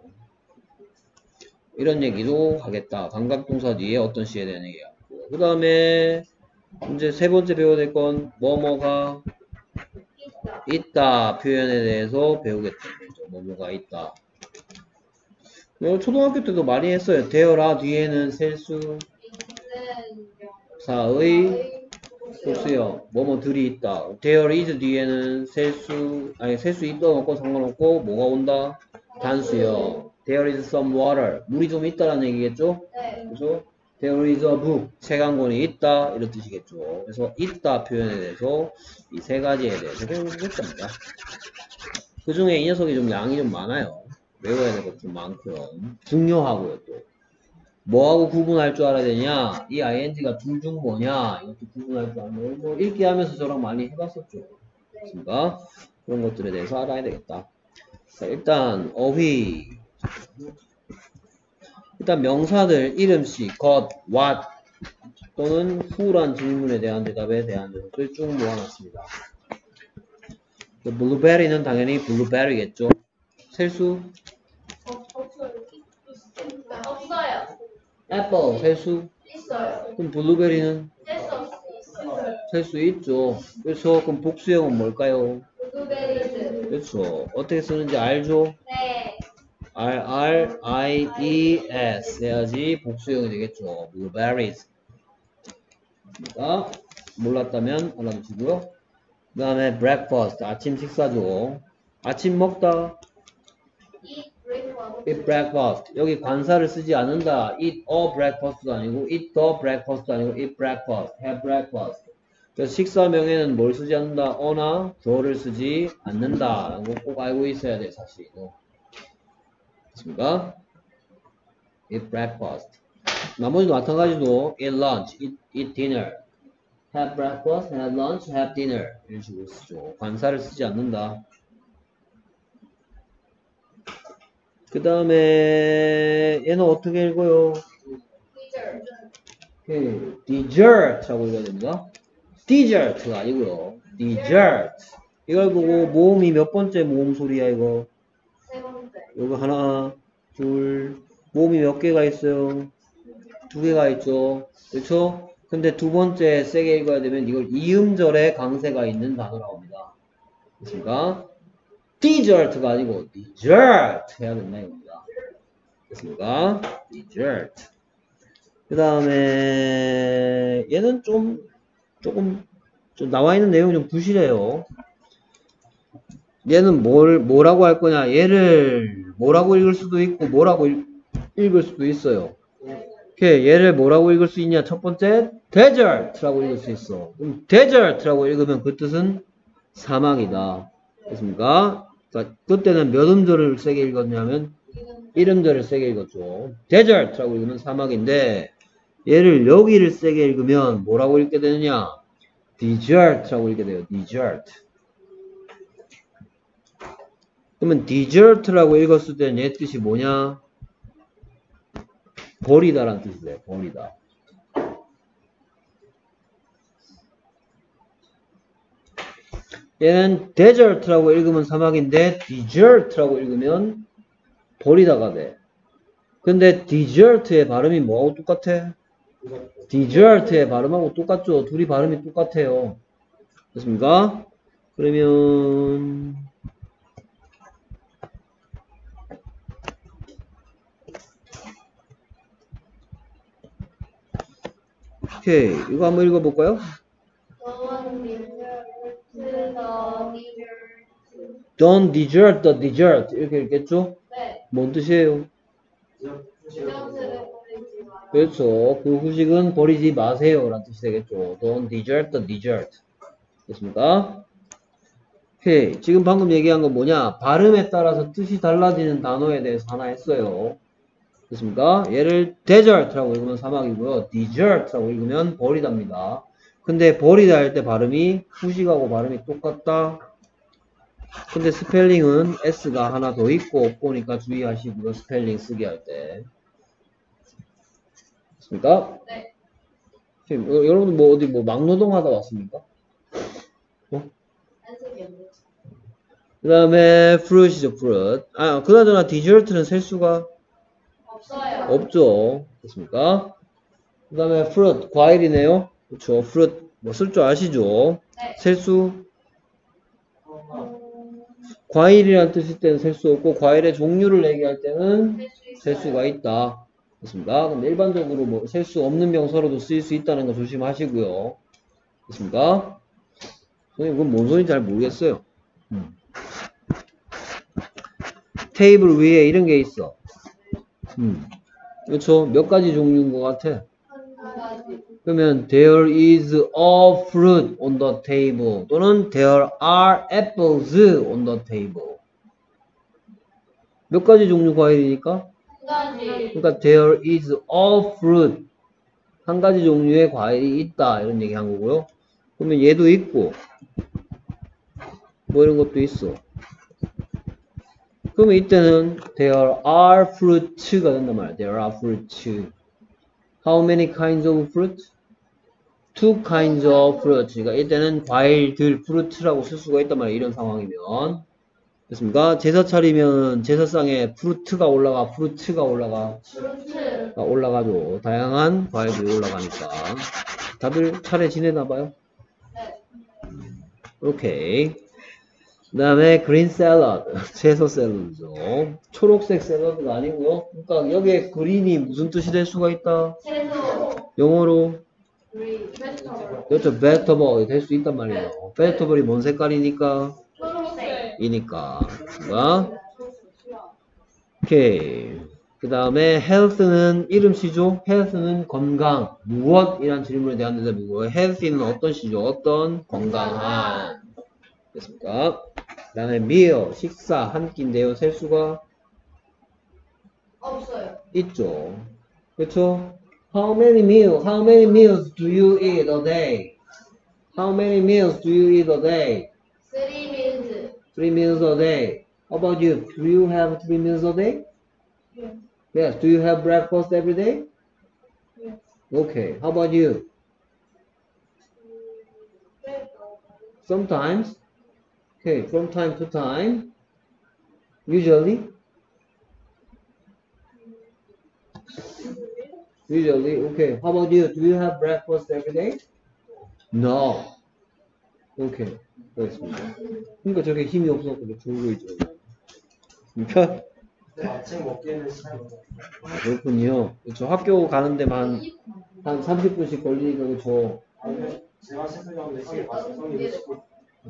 이런 얘기도 하겠다. 감각동사 뒤에 어떤 시에 대한 얘기야. 그 다음에 이제 세 번째 배워야 될 건 뭐뭐가 있다 표현에 대해서 배우겠다는 거죠. 뭐뭐가 있다. 초등학교 때도 많이 했어요. 되어라 뒤에는 셀수 사의 복수형 뭐뭐들이 있다. There is 뒤에는 셀수 있다 없고 상관없고 뭐가 온다? 단수형. There is some water. 물이 좀 있다라는 얘기겠죠? 네. 그래서 There is a book. 책 한 권이 있다 이런 뜻이겠죠. 그래서 있다 표현에 대해서 이 세 가지에 대해서 배우겠답니다. 그 중에 이 녀석이 좀 양이 좀 많아요. 외워야 될 것도 좀 많고요. 중요하고요 또. 뭐하고 구분할 줄 알아야 되냐? 이 ing가 중중 뭐냐? 이것도 구분할 줄 알면 뭐 읽기 하면서 저랑 많이 해봤었죠. 그렇습니까? 그런 것들에 대해서 알아야 되겠다. 자, 일단 어휘. 일단 명사들 이름씩 것, what 또는 who란 질문에 대한 대답에 대한 것을 쭉 모아놨습니다. 블루베리는 당연히 블루베리겠죠. 셀수 없어요. 애플 셀수 있어요. 그럼 블루베리는 있어요. 셀 수 있죠. 그래서 그럼 복수형은 뭘까요? 블루베리즈. 그렇죠. 어떻게 쓰는지 알죠? 네. R-R-I-E-S 해야지 복수형이 되겠죠. blueberries. 그러니까 몰랐다면 알아두시고요. 그 다음에 breakfast 아침 식사죠. 아침 먹다. Eat breakfast. eat breakfast. 여기 관사를 쓰지 않는다. eat a breakfast도 아니고 eat the breakfast도 아니고 eat breakfast, have breakfast. 그래서 식사명에는 뭘 쓰지 않는다? 어나 the를 쓰지 않는다. 라고 꼭 알고 있어야 돼, 사실. 됐습니까? eat breakfast. 나머지도 마찬가지로 eat lunch, eat dinner. have breakfast, have lunch, have dinner. 이런 식으로 쓰죠. 관사를 쓰지 않는다. 그 다음에 얘는 어떻게 읽어요? dessert라고 읽어야 됩니다. dessert가 아니고요. dessert. 이걸 보고 모음이 몇 번째 모음 소리야 이거? 세 번째. 이거 하나, 둘, 모음이 몇 개가 있어요? 두 개가 있죠. 그렇죠? 근데 두 번째 세게 읽어야 되면 이걸 이음절에 강세가 있는 단어라고 합니다. 됐습니까? dessert가 아니고 dessert 해야 된다 이겁니다. 됐습니까? dessert. 그 다음에 얘는 조금 나와 있는 내용이 좀 부실해요. 얘는 뭐라고 할 거냐? 얘를 뭐라고 읽을 수도 있고 뭐라고 읽을 수도 있어요. 얘를 뭐라고 읽을 수 있냐? 첫 번째 desert라고 읽을 수 있어. 그럼 desert라고 읽으면 그 뜻은 사막이다. 됐습니까? 자, 그때는 몇 음절을 세게 읽었냐면 1음절을 세게 읽었죠. desert라고 읽으면 사막인데 얘를 여기를 세게 읽으면 뭐라고 읽게 되느냐? desert라고 읽게 돼요. desert. 그러면 desert라고 읽었을 때는 얘 뜻이 뭐냐? 버리다라는 뜻이 돼요. 버리다. 얘는 desert라고 읽으면 사막인데 desert라고 읽으면 버리다가 돼. 근데 desert의 발음이 뭐하고 똑같아? desert의 발음하고 똑같죠. 둘이 발음이 똑같아요. 됐습니까? 그러면 오케이, 이거 한번 읽어볼까요? Don't desert the dessert 이렇게 읽겠죠? 네. 뭔 뜻이에요? 그렇죠. 그 후식은 버리지 마세요 라는 뜻이 되겠죠. Don't desert the dessert. 됐습니까? 오케이. 지금 방금 얘기한 건 뭐냐? 발음에 따라서 뜻이 달라지는 단어에 대해서 하나 했어요. 됐습니까? 얘를 desert라고 읽으면 사막이고요. desert라고 읽으면 버리다입니다. 근데 버리다 할 때 발음이 후식하고 발음이 똑같다. 근데 스펠링은 S가 하나 더 있고 없고니까 주의하시고요. 스펠링 쓰기 할 때. 됐습니까? 네. 여러분 뭐 어디 뭐 막노동 하다 왔습니까? 그 다음에 fruit이죠, fruit. 그나저나 dessert는 셀 수가 없어요. 없죠. 됐습니까? 그 다음에 fruit, 과일이네요. 그렇죠. fruit, 뭐 쓸 줄 아시죠? 네. 셀수? 과일이라는 뜻일 때는 셀 수 없고, 과일의 종류를 얘기할 때는 셀 수가 있다. 됐습니까? 근데 일반적으로 뭐 셀 수 없는 명사로도 쓰일 수 있다는 거 조심하시고요. 됐습니까? 선생님, 그건 뭔 소리인지 잘 모르겠어요. 테이블 위에 이런 게 있어. 그렇죠? 몇 가지 종류인 것 같아. 그러면 there is a fruit on the table 또는 there are apples on the table. 몇 가지 종류 과일이니까? 한 가지. 그러니까 there is a fruit. 한 가지 종류의 과일이 있다. 이런 얘기 한 거고요. 그러면 얘도 있고 뭐 이런 것도 있어. 그러면 이때는 there are fruits가 된단 말이야. There are fruits. How many kinds of fruit? Two kinds of fruit. 그러니까 이때는 과일들, fruit라고 쓸 수가 있단 말이야. 이런 상황이면. 됐습니까? 제사 차리면 제사상에 fruit가 올라가, fruit가 올라가. 프루트. 올라가죠. 다양한 과일들이 올라가니까. 다들 차례 지내나봐요? 네. 오케이. 그 다음에 green salad, 채소 샐러드죠. 초록색 샐러드가 아니고요. 그러니까 여기에 green이 무슨 뜻이 될 수가 있다? 채소. 영어로 베지터블. 그렇죠. vegetable 될 수 있단 말이에요. vegetable이 뭔 색깔이니까? 초록색. 이니까. 오케이. 그 다음에 health는 이름 시죠? health는 건강. 무엇이란 질문에 대한 대답이고 healthy는 어떤 시죠? 어떤 건강한. 됐습니까? 그 다음에 meal, 식사, 한 끼인데요. 셀 수가 없어요. 있죠. 그렇죠? How many meals do you eat a day? How many meals do you eat a day? 3 minutes. 3 meals a day. How about you? Do you have 3 meals a day? Yes. Yes. Do you have breakfast every day? Yes. Okay. How about you? Sometimes. Okay. From time to time. Usually. Usually. Okay. How about you? Do you have breakfast every day? No. Okay. 그렇습니다. 그러니까 저게 힘이 없어서 좋은 거이죠. 그러니까 아침 먹기에는 시간이 그렇군요. 저 학교 가는데만 한 30분씩 걸리니까 그렇죠. 아니면 제가 씻으려는데 형이 가서 형이 씻고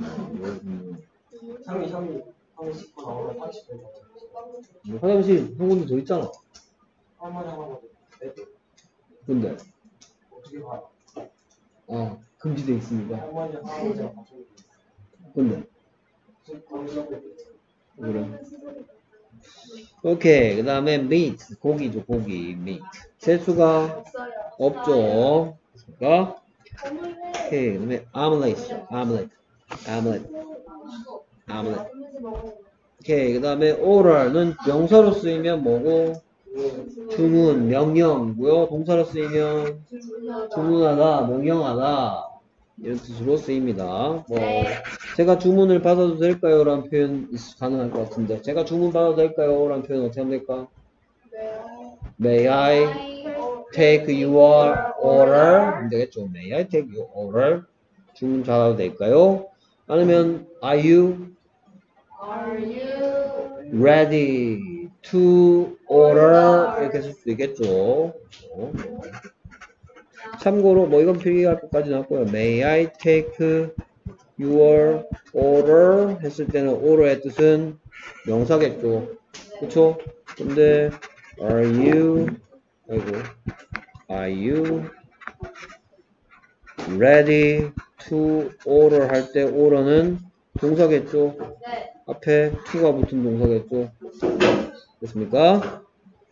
형이 씻고 나오면 30분 화장실 한 군데 더 있잖아. 할머니 하나만 애들 근데 어떻게 가? 금지돼 있습니다. 할머니 할아버지랑 같이 근데 거기서 그래. 오케이. 그 다음에 meat 고기죠. 고기 meat 셀수가 없어요. 없죠. 그러니까 오케이. 그 다음에 omelette. 오케이. 그 다음에 oral는 명사로 쓰이면 뭐고? 주문, 명령이고요. 동사로 쓰이면 주문하다, 명령하다 이런 뜻으로 쓰입니다. 뭐 제가 주문을 받아도 될까요? 라는 표현 가능할 것 같은데 제가 주문 받아도 될까요? 라는 표현 어떻게 하면 될까? May I take your order? 하면 되겠죠. May I take your order? 주문 받아도 될까요? 아니면 Are you ready to order? 이렇게 쓸 수도 있겠죠. 참고로 뭐 이건 필기할 것까지 나왔고요. May I take your order? 했을 때는 order의 뜻은 명사겠죠. 그쵸? 근데 Are you ready to order? 할 때 order는 동사겠죠. 네. 앞에 to가 붙은 동사겠죠. 됐습니까?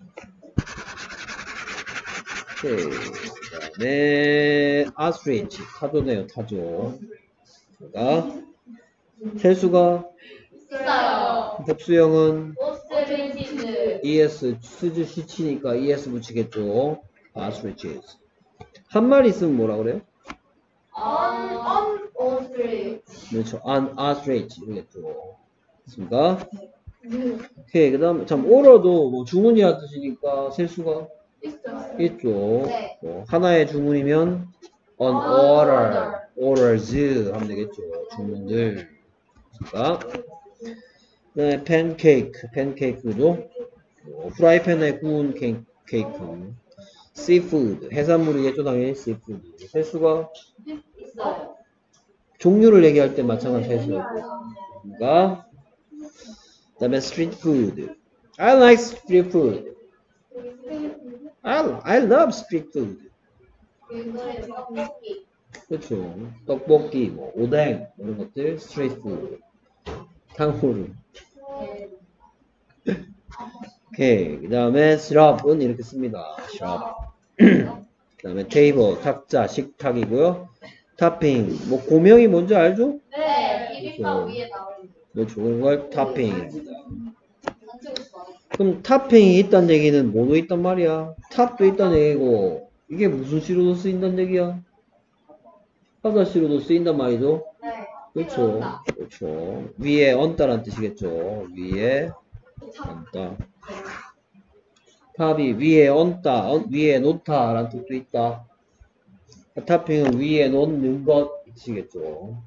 오케이. 그 다음에 ostrich 타조네요. 타조. 자, 셀수가 있어요. 복수형은 오스트리치즈. es 스즈 시치니까 es 붙이겠죠. ostriches. 한 마리 있으면 뭐라 그래요? on ostrich. 그렇죠. an ostrich 이겠죠. 됐습니까? 오케이. 그 다음에 참 order도 뭐 주문이라 뜻이니까 셀수가 있어요. 있죠. 네. 뭐 하나의 주문이면 an order, orders 하면 되겠죠. 주문들. 그러니까 네, 팬케이크죠. 프라이팬에 구운 케이크. seafood, 해산물이겠죠. 당연히 seafood. 횟수가 있어요. 종류를 얘기할 때 마찬가지 횟수고. 그러니까 그 다음에 street food. I like street food. I love street food. 그렇죠. 떡볶이, 뭐 오뎅 이런 것들 street food. 탕후루. 오케이. 그 다음에 syrop은 이렇게 씁니다. syrup. 그 다음에 table, 탁자, 식탁이고요. topping, 뭐 고명이 뭔지 알죠? 네. 비빔밥 위에 나오는. 그렇죠. 그걸 topping입니다. 그럼 topping이 있다는 얘기는 뭐도 있단 말이야? 탑도 있다는 얘기고 이게 무슨 시로도 쓰인다는 얘기야? 하다시로도 쓰인단 말이죠? 네. 그렇죠. 그렇죠. 위에 얹다라는 뜻이겠죠. 위에 얹다. 탑이 위에 얹다, 위에 놓다라는 뜻도 있다. 타핑은 위에 놓는 것 뜻이겠죠.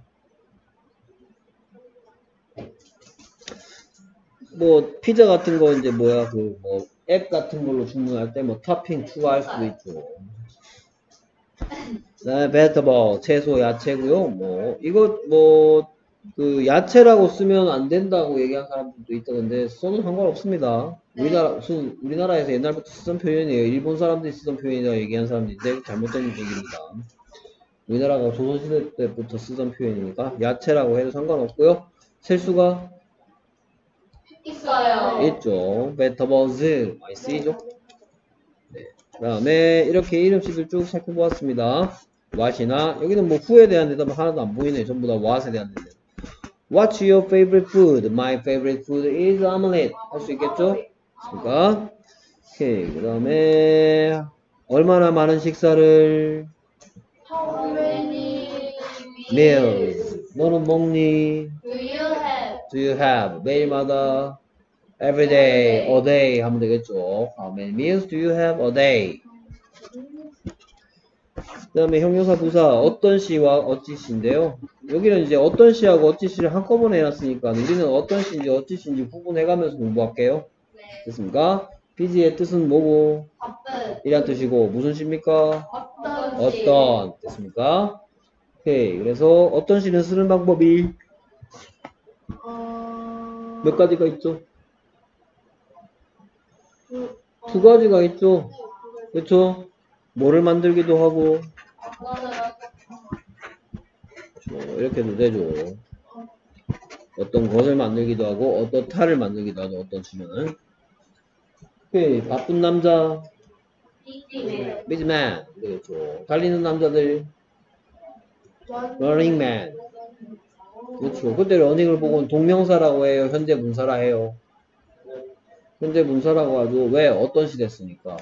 뭐 피자 같은 거 이제 뭐야 그 뭐 앱 같은 걸로 주문할 때 뭐 토핑 추가할 수도 있죠. 그다음에 vegetable 채소 야채고요. 뭐 이거 뭐 그 야채라고 쓰면 안 된다고 얘기한 사람들도 있다던데 써도 상관없습니다. 우리나라에서 옛날부터 쓰던 표현이에요. 일본 사람들이 쓰던 표현이라 얘기한 사람들인데 잘못된 얘기입니다. 우리나라가 조선시대 때부터 쓰던 표현이니까 야채라고 해도 상관없고요. 셀 수가 있어요. 있죠. vegetables 많이 쓰이죠. 네. 그 다음에 이렇게 이름식을 쭉 살펴보았습니다. what이나 여기는 뭐 who에 대한 대답은 하나도 안 보이네. 전부 다 what에 대한 대답. What's your favorite food? My favorite food is omelette. 할 수 있겠죠? 그러니까 오케이. 그 다음에 얼마나 많은 식사를 How many meals 너는 먹니? do you have? Do you have? 매일마다 every day, a day 하면 되겠죠. How many meals do you have a day? 그 다음에 형용사 부사 어떤 시와 어찌 시인데요. 여기는 이제 어떤 시하고 어찌 시를 한꺼번에 해놨으니까 우리는 어떤 시인지 어찌 시인지 구분해가면서 공부할게요. 네. 됐습니까? 비지의 뜻은 뭐고? 어떤? 이란 뜻이고 무슨 시입니까? 어떤? 시? 어떤 됐습니까? 오케이. 그래서 어떤 시는 쓰는 방법이 몇 가지가 있죠? 두 가지가 있죠. 그렇죠? 뭐를 만들기도 하고 이렇게도 되죠. 어떤 것을 만들기도 하고 어떤 탈을 만들기도 하죠. 어떤 시는. 오케이. 바쁜 남자 이기네. busy-man 되겠죠. 달리는 남자들 running man 그렇죠. 그때 러닝을 보고는 동명사라고 해요. 현재 분사라 해요. 현재 분사라고 하죠. 왜? 어떤 시 됐으니까.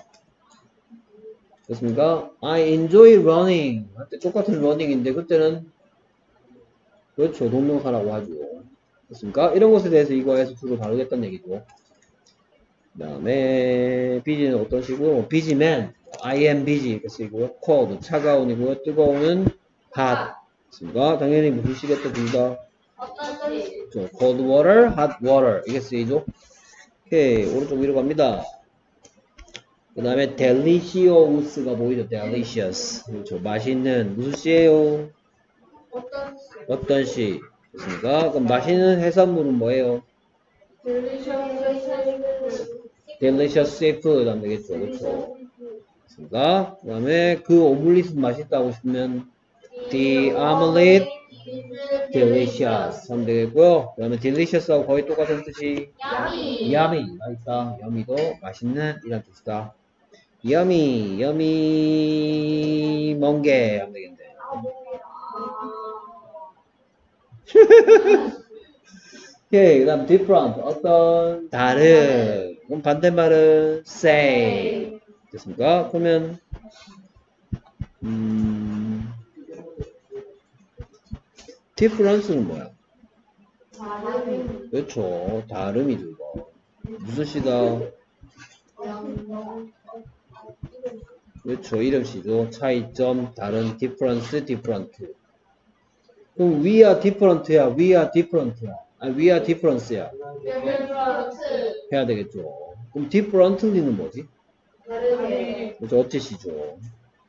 됐습니까? I enjoy running. 할때 똑같은 running인데 그때는 그렇죠. 동명사라고 하죠. 됐습니까? 이런 것에 대해서 이거에서 주로 다루겠다는 얘기죠. 그 다음에 busy는 어떤 시고 busy man. I am busy 이렇게 쓰이고요. cold 차가운이고요. 뜨거운은 hot. 됐습니까? 당연히 무슨 시겠다 둘 다. 어떤 시? 그렇죠. cold water, hot water 이게 쓰이죠. 오케이. 오른쪽 위로 갑니다. 그 다음에 delicious가 보이죠. delicious. 그렇죠. 맛있는 무슨 씨예요? 어떤 시? 어떤 씨? 됐습니까? 그럼 맛있는 해산물은 뭐예요? delicious seafood 하면 되겠죠. 그렇죠. 됐습니까? 그 다음에 그 오믈릿은 맛있다고 싶으면 the omelette delicious 하면 되겠고요. 그 다음에 delicious하고 거의 똑같은 뜻이 야미. yummy 맛있다. yummy도 맛있는 이란 뜻이다. yummy yummy 멍게 하면 되겠네. 오케이. 그 다음 different 어떤 다른 그럼 반대말은 same 됐습니까? 그러면 difference는 뭐야? 그렇죠. 다름이죠. 이거. 무슨 시다? 그렇죠. 이름시죠. 차이점, 다른, difference, different. 그럼 we are different야, we are different야. 아니, we are difference야. 해야 되겠죠. 그럼 differently는 뭐지? 다르게. 그렇죠. 어찌시죠.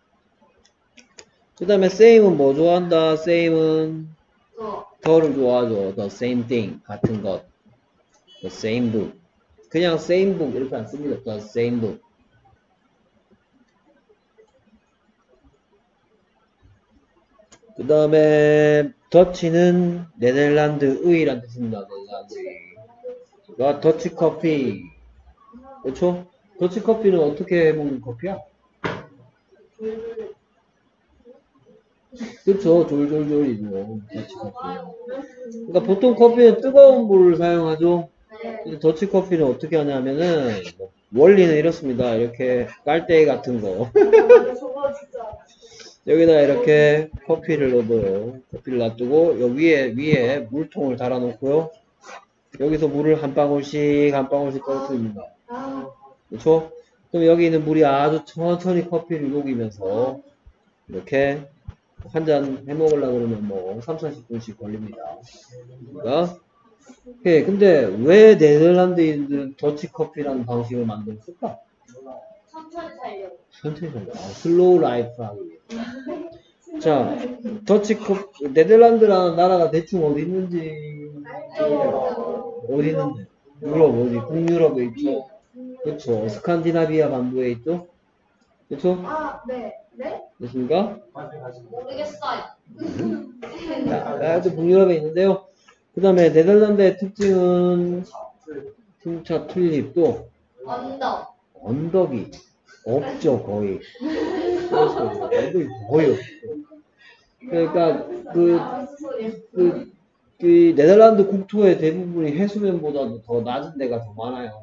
그 다음에 same은 뭐 좋아한다? same은 더를 좋아하죠. the same thing. 같은 것. the same book. 그냥 same book 이렇게 안 씁니다. the same book. 그 다음에 더치는 네덜란드의란 뜻입니다. 네덜란드의. 더치 커피. 그렇죠? 더치 커피는 어떻게 먹는 커피야? 그렇죠. 졸졸졸이죠. 더치 커피. 그러니까 보통 커피는 뜨거운 물을 사용하죠. 근데 더치 커피는 어떻게 하냐면은 원리는 이렇습니다. 이렇게 깔때기 같은 거 여기다 이렇게 커피를 넣어요. 커피를 놔두고 여기 위에 물통을 달아 놓고요. 여기서 물을 한 방울씩 떨어뜨립니다. 그렇죠? 그럼 여기 있는 물이 아주 천천히 커피를 녹이면서 이렇게 한 잔 해먹으려고 그러면 뭐 3, 40분씩 걸립니다. 그러니까 오케이. 근데 왜 네덜란드인들은 더치커피라는 방식을 만들었을까? 천천히 살려고. 천천히 살려. 슬로우 라이프 하기 위해. 자, 네덜란드라는 나라가 대충 어디 있는지, 어디 있는데? 유럽, 어디? 북유럽에 있죠? 그쵸. 스칸디나비아 반도에 있죠? 그쵸? 아, 네. 네? 됐습니까? 모르겠어요. 아주 북유럽에 있는데요. 그 다음에 네덜란드의 특징은 풍차 튤립 또 언덕. 언덕이 없죠, 거의. 그래서 언덕이 거의 없죠. 그러니까 그 네덜란드 국토의 대부분이 해수면보다도 더 낮은 데가 더 많아요.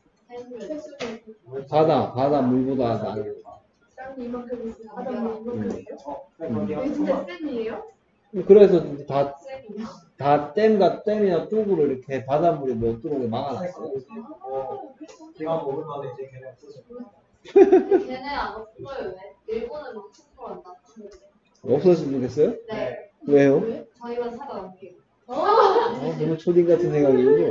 바다 물보다 낮아요. 땅이 이만큼 있어요. 바닷물이 이만큼 있어요? 네, 진짜 쌤이에요? 그래서 다 댐이나 뚝으로 이렇게 바닷물이 못 들어오게 막아놨어요. 제가 먹을 만에 이제 걔네 없어졌어요. 걔네 안 없어요. 왜? 일본은 막 축구한다. 없어졌으면 좋겠어요? 네. 왜요? 저희만 살아남기로. 너무 초딩 같은 생각이군요.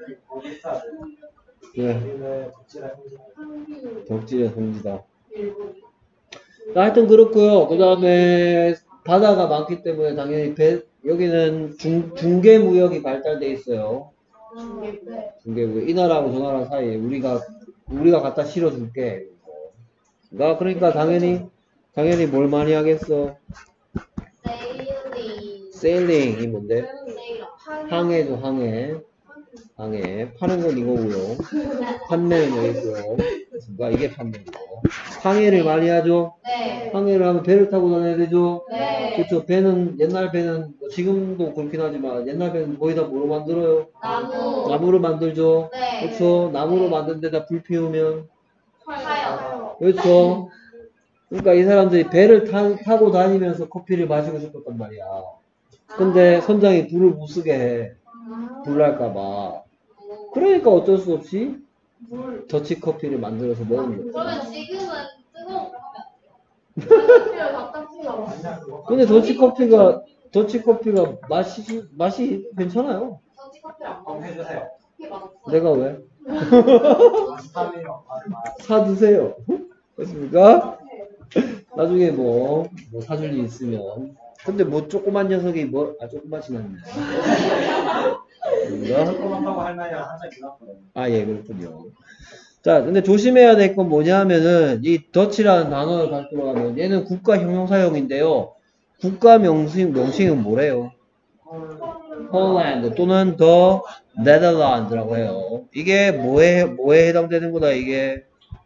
네, 우리는 덕질한 행진. 덕질의 성지다. 일본. 하여튼 그렇고요. 그 다음에 바다가 많기 때문에 당연히 여기는 중개무역이 발달돼 있어요. 네. 중개무역. 이 나라하고 저 나라 사이에 우리가 갖다 실어줄게. 그러니까 당연히 뭘 많이 하겠어? 세일링이 뭔데? 항해죠, 항해. 파는 건 이거고요. 판매는 여기고요. 그러니까 이게 판매고. 항해를 많이 하죠. 네. 항해를 하면 배를 타고 다녀야 되죠. 네. 그렇죠. 옛날 배는 뭐 지금도 그렇긴 하지만 옛날 배는 거의 다 뭐로 만들어요? 나무로 만들죠. 네. 그렇죠. 나무로 만든 데다 불 피우면 타요. 그렇죠. 그러니까 이 사람들이 배를 타고 다니면서 커피를 마시고 싶었단 말이야. 근데 선장이 불을 못 쓰게 해. 불날까봐. 그러니까 어쩔 수 없이 더치 커피를 만들어서 먹는 거죠. 그러면 지금은 뜨거운 거 하면 안 돼요? 근데 더치 커피가 맛이 괜찮아요. 더치 커피를 안 한번 먹어요. 해주세요. 커피 맛없어요. 내가 왜? 스타일이요. 사드세요. 됐습니까? 나중에 뭐 사줄 일 있으면. 근데 뭐 조그만 녀석이 조그맣진 않네. 조그맣다고 할 나이가 한참 지났거든요. 아, 예, 그렇군요. 자, 근데 조심해야 될 건 뭐냐 하면은, 이 더치라는 단어를 가지고 들어가면, 얘는 국가 형용사형인데요. 국가 명칭은 뭐래요? 폴란드 또는 더 네덜란드라고 해요. 이게 뭐에 해당되는 거다, 이게?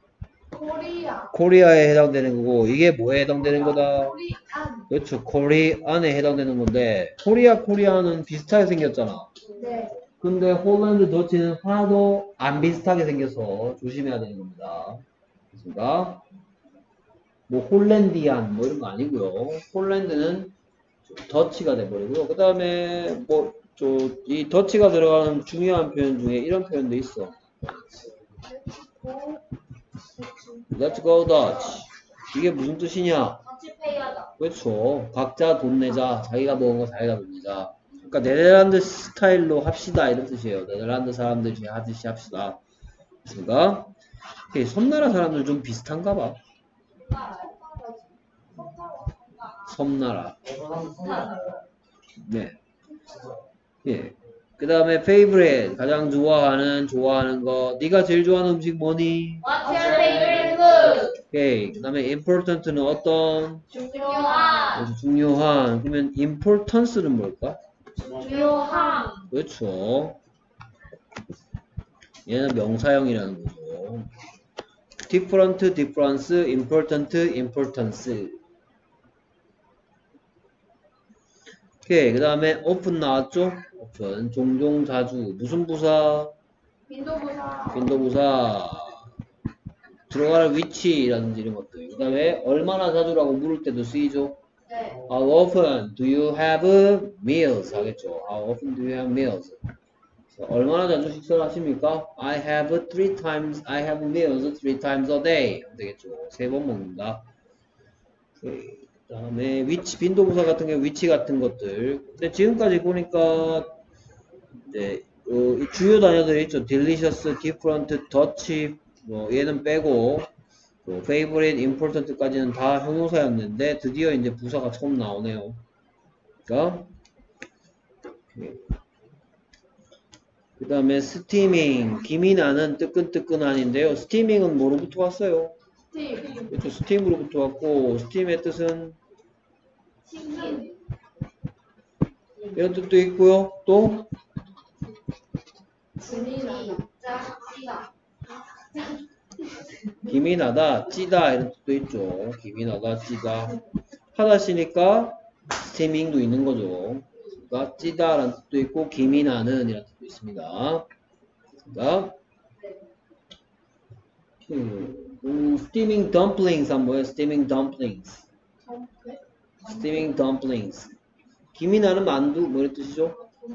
코리아에 해당되는 거고, 이게 뭐에 해당되는 거다? 그렇죠. 코리안에 해당되는 건데, 코리아는 비슷하게 생겼잖아. 네. 근데 홀란드 더치는 하나도 안 비슷하게 생겨서 조심해야 되는 겁니다. 그렇습니까? 뭐 홀랜디안 뭐 이런 거 아니고요. 홀랜드는 더치가 돼버리고요. 그 다음에 이 더치가 들어가는 중요한 표현 중에 이런 표현도 있어. Let's go Dutch. 이게 무슨 뜻이냐? 더치페이 하자. 그렇죠. 각자 돈 내자. 자기가 먹은 거 자기가 돈 내자. 그러니까 네덜란드 스타일로 합시다 이런 뜻이에요. 네덜란드 사람들이 하듯이 합시다. 그렇습니까? 섬나라 사람들 좀 비슷한가 봐. 섬나라. 네. 예. 그 다음에 favorite 가장 좋아하는 거. 네가 제일 좋아하는 음식 뭐니? What's your favorite food? 오케이. 그 다음에 important는 어떤? 중요한. 중요한. 그러면 importance는 뭘까? 중요한. 그렇죠. 얘는 명사형이라는 거죠. different, difference, important, importance. 오케이. 그 다음에 often 나왔죠? often. 종종, 자주. 무슨 부사? 빈도부사. 들어가는 위치라든지 이런 것들. 그 다음에 얼마나 자주라고 물을 때도 쓰이죠? 네. How often do you have meals? 하겠죠. How often do you have meals? 얼마나 자주 식사를 하십니까? I have meals 3 times a day. 되겠죠. 3번 먹는다. 그 다음에 위치, 빈도부사 같은 경우 위치 같은 것들. 근데 지금까지 보니까 이제 이 주요 단어들이 있죠. delicious, different, Dutch, 얘는 빼고 favorite, important까지는 다 형용사였는데 드디어 이제 부사가 처음 나오네요. 그러니까 그 다음에 steaming, 김이 나는 뜨끈뜨끈한인데요. steaming은 뭐로부터 왔어요? 그렇죠. steam으로부터 왔고 steam의 뜻은 이런 뜻도 있고요. 또 김이 나다, 찌다 이런 뜻도 있죠. 김이 나다, 찌다. 하다시니까 스티밍도 있는 거죠. 그러니까 찌다라는 뜻도 있고 김이 나는 이런 뜻도 있습니다. 그러니까 steaming dumplings 한 뭐예요? steaming dumplings. steaming dumplings. 김이 나는 만두 뭐 이런 뜻이죠?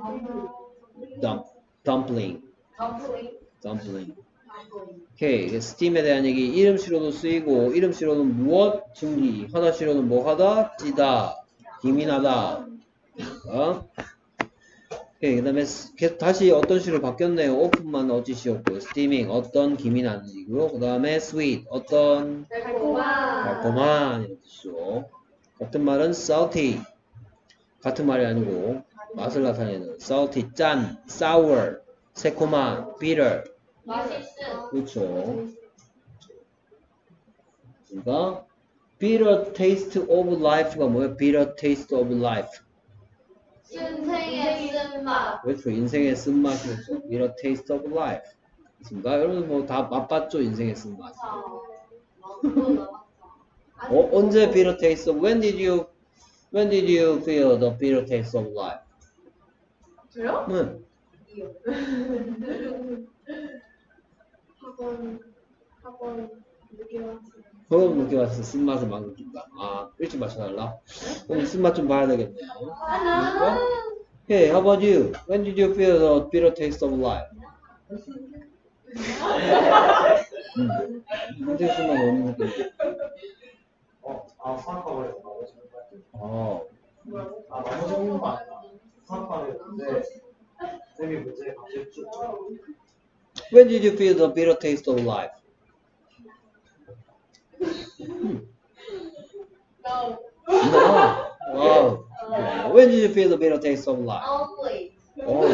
dumpling. 오케이. steam에 대한 얘기 이름시로도 쓰이고 이름시로는 무엇? 증기. 하다시로는 뭐 하다? 찌다. 김이 나다. 오케이. 그 다음에 다시 어떤 시로 바뀌었네요. open만 어지시였고 steaming 어떤 김이 나는이고요. 그 다음에 sweet 어떤 달콤한 이런 뜻이죠. 같은 말은 salty 같은 말이 아니고 맛을 나타내는 salty 짠 sour 새콤한 bitter 그렇죠. 그러니까 bitter taste of life가 뭐예요? bitter taste of life. 인생의 쓴맛. 그렇죠. 인생의 쓴맛이었죠. bitter taste of life. 있습니까? 여러분 뭐 다 맛봤죠? 인생의 쓴맛. 언제 bitter taste of when did you feel the bitter taste of life? 저요? 응. 학원 늦게 왔어요. 그럼 늦게 와서 쓴맛을 막 느낀다. 아, 일찍 맞춰달라? 오늘 쓴맛 좀 봐야 되겠네요. 그러니까, Hey, how about you? When did you feel the bitter taste of life? 인생 쓴맛 너무 느꼈네. 수학과를 아, 너무 적는 거 아니야? 수학과였는데 쌤이 문제 갑자기 쭉 When did you feel the bitter taste of life? No. No. Wow. When did you feel the bitter taste of life? Only. 오.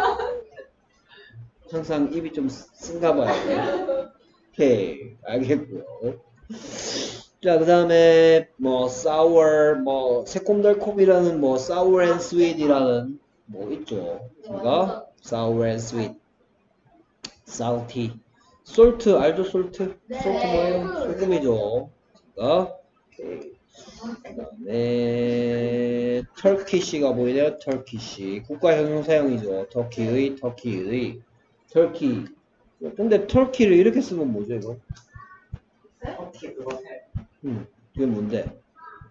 항상 입이 좀 쓴가 봐요. 오케이. 알겠고요. 자, 그 다음에 뭐 sour, 뭐 새콤달콤이라는 뭐 sour and sweet이라는 뭐 있죠. 그러니까 sour and sweet, salty, salt 알죠? salt? 네. salt 뭐예요? 소금이죠. 그러니까 오케이. 그다음에 Turkish가 보이네요. Turkish 국가 형용사형이죠. 터키의 Turkey. 근데 Turkey를 이렇게 쓰면 뭐죠 이거? 터키 그거 해. 이게 뭔데?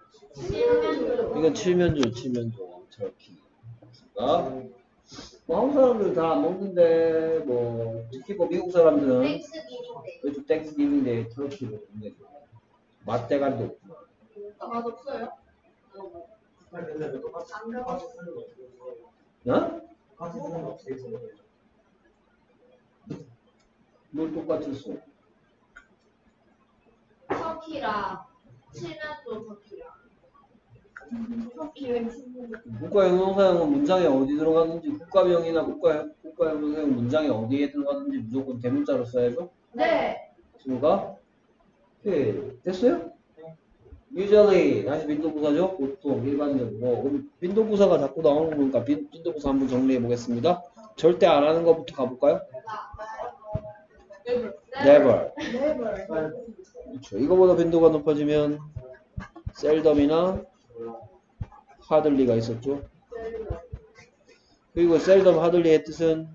이건 칠면조 Turkey. 그러니까 뭐 한국 사람들 다 먹는데 뭐 특히 뭐 미국 사람들은 요즘 땡스기빙데이 터키를 먹는 거 맛대가리도 없고. 맛없어요? 근데 왜 똑같이 쓰는 거 어떻게 써? 어? 똑같이 쓰는 거 어떻게 써? 뭘 똑같이 써? 터키랑 칠면조 터키랑. 터키랑 칠면조. 국가 형용사형은 문장에 어디 들어가는지 국가명이나 국가 형용사형 문장에 어디에 들어가는지 무조건 대문자로 써야죠. 네. 친구가 오케이 됐어요? usually 다시 빈도부사죠. 보통 일반적으로 그럼 빈도부사가 자꾸 나오는 거니까 빈도부사 한번 정리해 보겠습니다. 절대 안 하는 것부터 가볼까요? never. 그렇죠. 이거보다 빈도가 높아지면 seldom이나 hardly가 있었죠. 그리고 seldom, hardly의 뜻은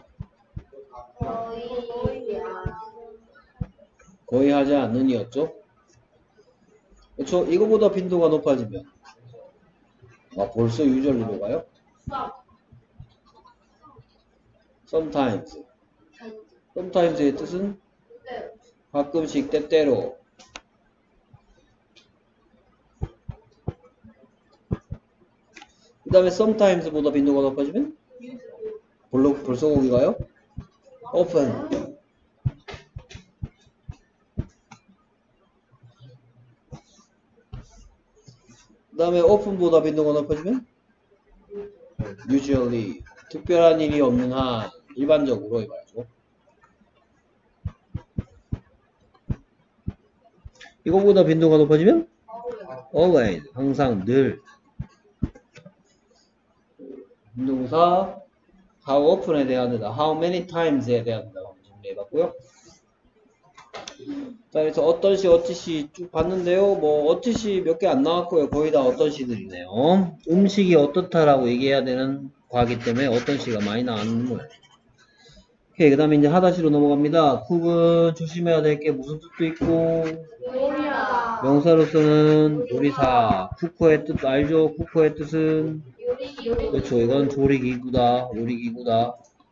거의 하지 않는 이었죠. 그렇죠. 이거보다 빈도가 높아지면 벌써 usually로 가요? Sometimes의 뜻은 가끔씩 때때로. 그 다음에 sometimes보다 빈도가 높아지면 벌써 거기 가요? Often. 다음에 often보다 빈도가 높아지면 usually 특별한 일이 없는 한 일반적으로 해봐야죠. 이거보다 빈도가 높아지면 always 항상 늘. 빈동사 how often에 대한 데다 how many times에 대한 데다 정리해봤고요. 자, 그래서 어떤 시, 어찌 시 쭉 봤는데요. 뭐 어찌 시 몇 개 안 나왔고요. 거의 다 어떤 시들이네요. 음식이 어떻다라고 얘기해야 되는 과기 때문에 어떤 시가 많이 나왔는 거예요. 오케이, 그 다음에 이제 하다시로 넘어갑니다. 쿡은 조심해야 될 게 무슨 뜻도 있고 요리하다. 명사로서는 요리사. 쿠커의 뜻 알죠? 쿠커의 뜻은 요리. 그렇죠. 이건 조리기구다. 요리기구다.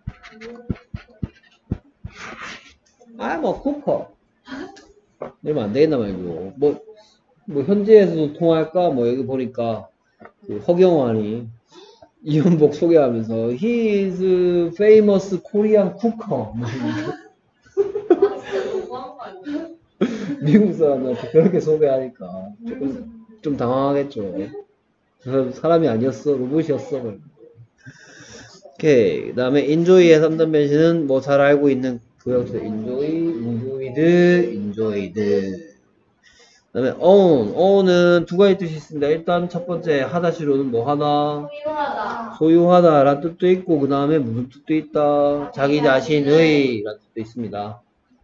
아, 뭐 쿠커. 이러면 안 되겠나 말고. 뭐 현지에서도 통할까? 뭐 여기 보니까 그 허경환이 이현복 소개하면서 He is famous Korean cooker. 미국 사람한테 그렇게 소개하니까 좀 당황하겠죠. 저 사람이 아니었어, 로봇이었어. 오케이. 그 다음에 enjoy의 3단 변신은 뭐 잘 알고 있는 구역에서 enjoy, enjoyed. 그 다음에 own은 두 가지 뜻이 있습니다. 일단 첫 번째 하다시로는 뭐 하나? 소유하다. 소유하다 라는 뜻도 있고 그 다음에 무슨 뜻도 있다? 자기 자신의 라는 뜻도 있습니다.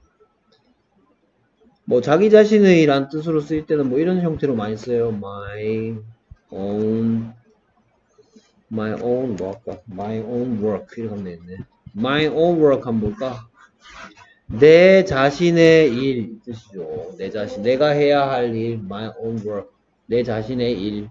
뭐 자기 자신의 라는 뜻으로 쓰일 때는 뭐 이런 형태로 많이 써요. my own 뭐 할까? my own work 이렇게 하면 되겠네. my own work 하면 뭘까? 내 자신의 일 뜻이죠. 내 자신, 내가 해야 할 일, my own work. 내 자신의 일.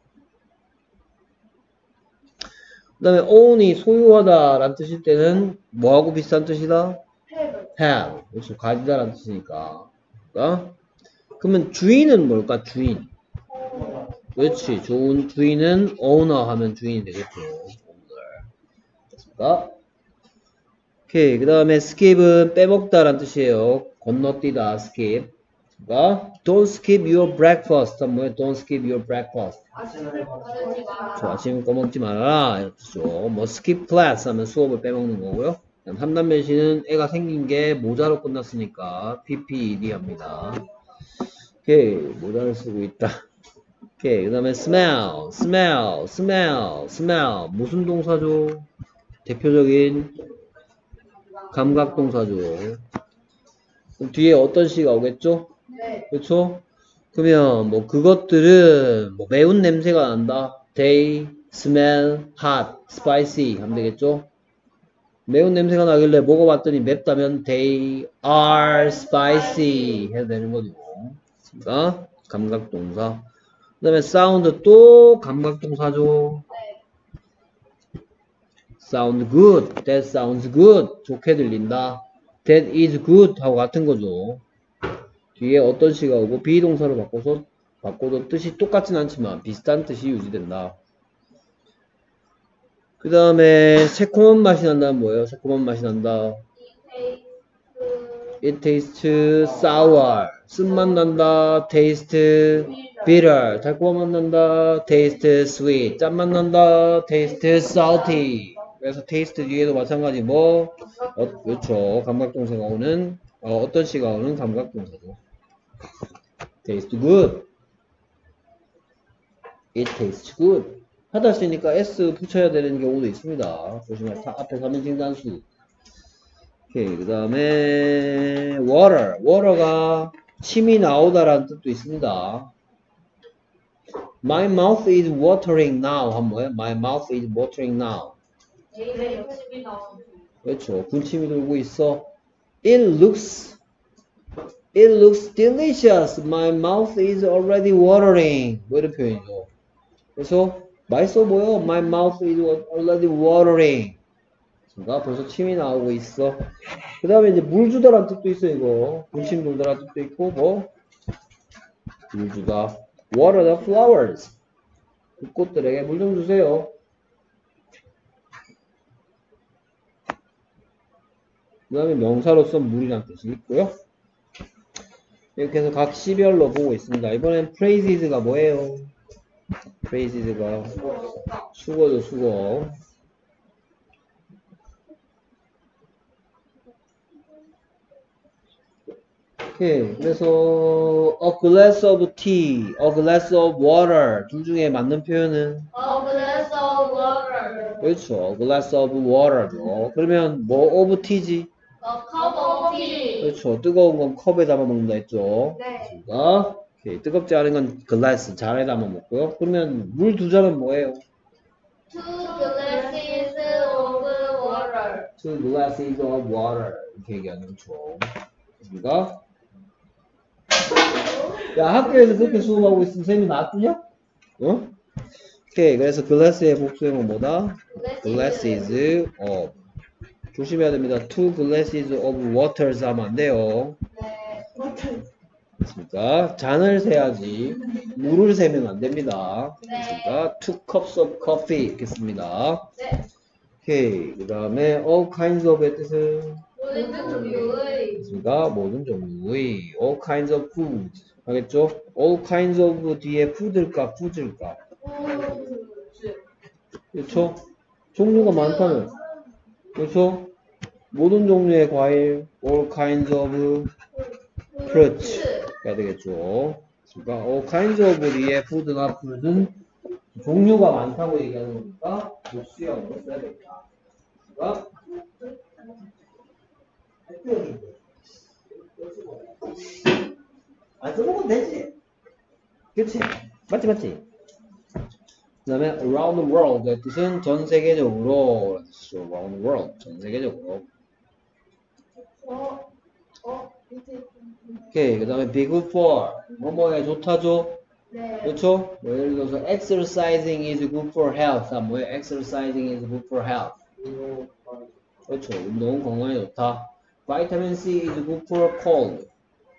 그 다음에 own이 소유하다 라는 뜻일 때는 뭐하고 비슷한 뜻이다? have. 그렇죠. 가지다 라는 뜻이니까. 그러면 주인은 뭘까? 주인. 그렇지. 좋은 주인은 owner 하면 주인이 되겠죠. 됐습니까? 오케이. 그 다음에 skip은 빼먹다 라는 뜻이에요. 건너뛰다, skip. 그러니까 don't skip your breakfast. 뭐예요? don't skip your breakfast. 아침 꺼먹지 말아라. 이런 뜻이죠. 뭐 skip class 하면 수업을 빼먹는 거고요. 3단 변신은 애가 생긴 게 모자로 끝났으니까 PPED 합니다. 오케이. 모자를 쓰고 있다. 오케이. 그 다음에 smell. 무슨 동사죠? 대표적인 감각동사죠. 그럼 뒤에 어떤 시가 오겠죠? 네. 그렇죠? 그러면 뭐 그것들은 뭐 매운 냄새가 난다. They smell hot, spicy 하면 되겠죠? 매운 냄새가 나길래 먹어봤더니 맵다면 they are spicy 해도 되는 거죠. 그러니까 감각동사. 그 다음에 sound 또 감각동사죠. sound good, that sounds good. 좋게 들린다. that is good 하고 같은 거죠. 뒤에 어떤 시가 오고 비동사로 바꿔도 뜻이 똑같진 않지만 비슷한 뜻이 유지된다. 그 다음에 새콤한 맛이 난다는 뭐예요? 새콤한 맛이 난다. It tastes sour. 쓴맛 난다. taste bitter. 달콤한 맛 난다. taste sweet. 짠맛 난다. taste salty. 그래서 taste 뒤에도 마찬가지 뭐 그렇죠. 감각동사가 오는 어떤 시가 오는 감각동사죠. taste good. It tastes good. 하다 쓰니까 s 붙여야 되는 경우도 있습니다. 조심하세요. 앞에 3인칭 단수. 오케이. 그 다음에 water가 침이 나오다라는 뜻도 있습니다. My mouth is watering now 하면 뭐예요? My mouth is watering now. 그렇죠. 군침이 돌고 있어. It looks delicious. My mouth is already watering. 뭐 이런 표현이죠. 그래서 맛있어 보여. My mouth is already watering. 그러니까 벌써 침이 나오고 있어. 그 다음에 이제 물 주다라는 뜻도 있어. 이거 군침 돌다라는 뜻도 있고 뭐 물 주다. Water the flowers. 그 꽃들에게 물 좀 주세요. 그 다음에 명사로서 물이라는 뜻이 있고요. 이렇게 해서 각 시별로 보고 있습니다. 이번엔 praises가 뭐예요? crazy가 수거죠, 수거. 오케이. 그래서 a glass of tea, a glass of water 둘 중에 맞는 표현은 A glass of water. 그렇죠. a glass of water죠. 그러면 뭐 of tea지? A cup of tea. 그렇죠. 뜨거운 건 컵에 담아 먹는다 했죠. 네. 자, 오케이. 뜨겁지 않은 건 glass 잔에 담아 먹고요. 그러면 물 두 잔은 뭐예요? Two glasses of water. Two glasses of water 이렇게 얘기하는 거죠. 됐습니까? 야, 학교에서 그렇게 수업하고 있으면 쌤이 놔두냐? 어? 오케이. 그래서 glass의 복수형은 뭐다? glasses of. 조심해야 됩니다. Two glasses of waters 하면 안 돼요. 네. 됐습니까? 잔을 세야지 물을 세면 안 됩니다. 네. 됐습니까? Two cups of coffee 이렇게 씁니다. 네. 오케이. 그 다음에 all kinds of의 뜻은 모든 종류의 됐습니까? 모든 종류의 all kinds of food 알겠죠? all kinds of 뒤에 food일까 food일까? 그렇죠? 종류가 많다면 그렇죠? 모든 종류의 과일 all kinds of fruits 가 되겠죠. 그러니까 all kinds of 뒤에 food나 fruit은 종류가 많다고 얘기하는 거니까 복수형으로 써야 됩니다. 그러니까 안 써먹으면 되지. 그치? 맞지? 그 다음에 around the world의 뜻은 전 세계적으로 그렇죠. around the world 전 세계적으로. 오케이. 그 다음에 be good for 뭐뭐에 좋다죠. 네. 그렇죠? 뭐 예를 들어서 exercising is good for health. 아, 뭐예요? exercising is good for health. 그렇죠. 운동은 건강에 좋다. vitamin C is good for cold.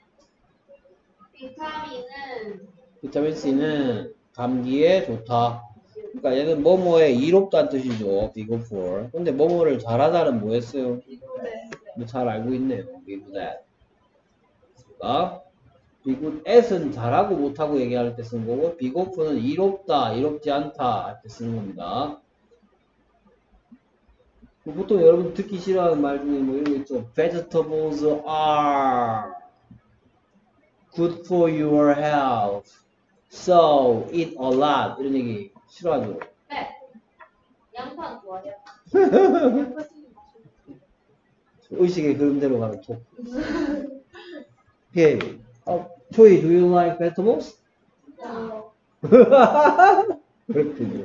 비타민 C는 감기에 좋다. 그러니까 얘는 뭐뭐에 이롭다는 뜻이죠. be good for. 근데 뭐뭐를 잘하다는 뭐였어요? 뭐 잘 알고 있네요. be good at. 그러니까 be good at은 잘하고 못하고 얘기할 때 쓰는 거고 be good for는 이롭다, 이롭지 않다 할 때 쓰는 겁니다. 보통 여러분 듣기 싫어하는 말 중에 뭐 이런 거 있죠. Vegetables are good for your health. So eat a lot. 이런 얘기 싫어하죠. 네. 양파 좋아해요. 의식의 흐름대로 가는 톡. 오케이. Choi, do you like vegetables? 그렇군요.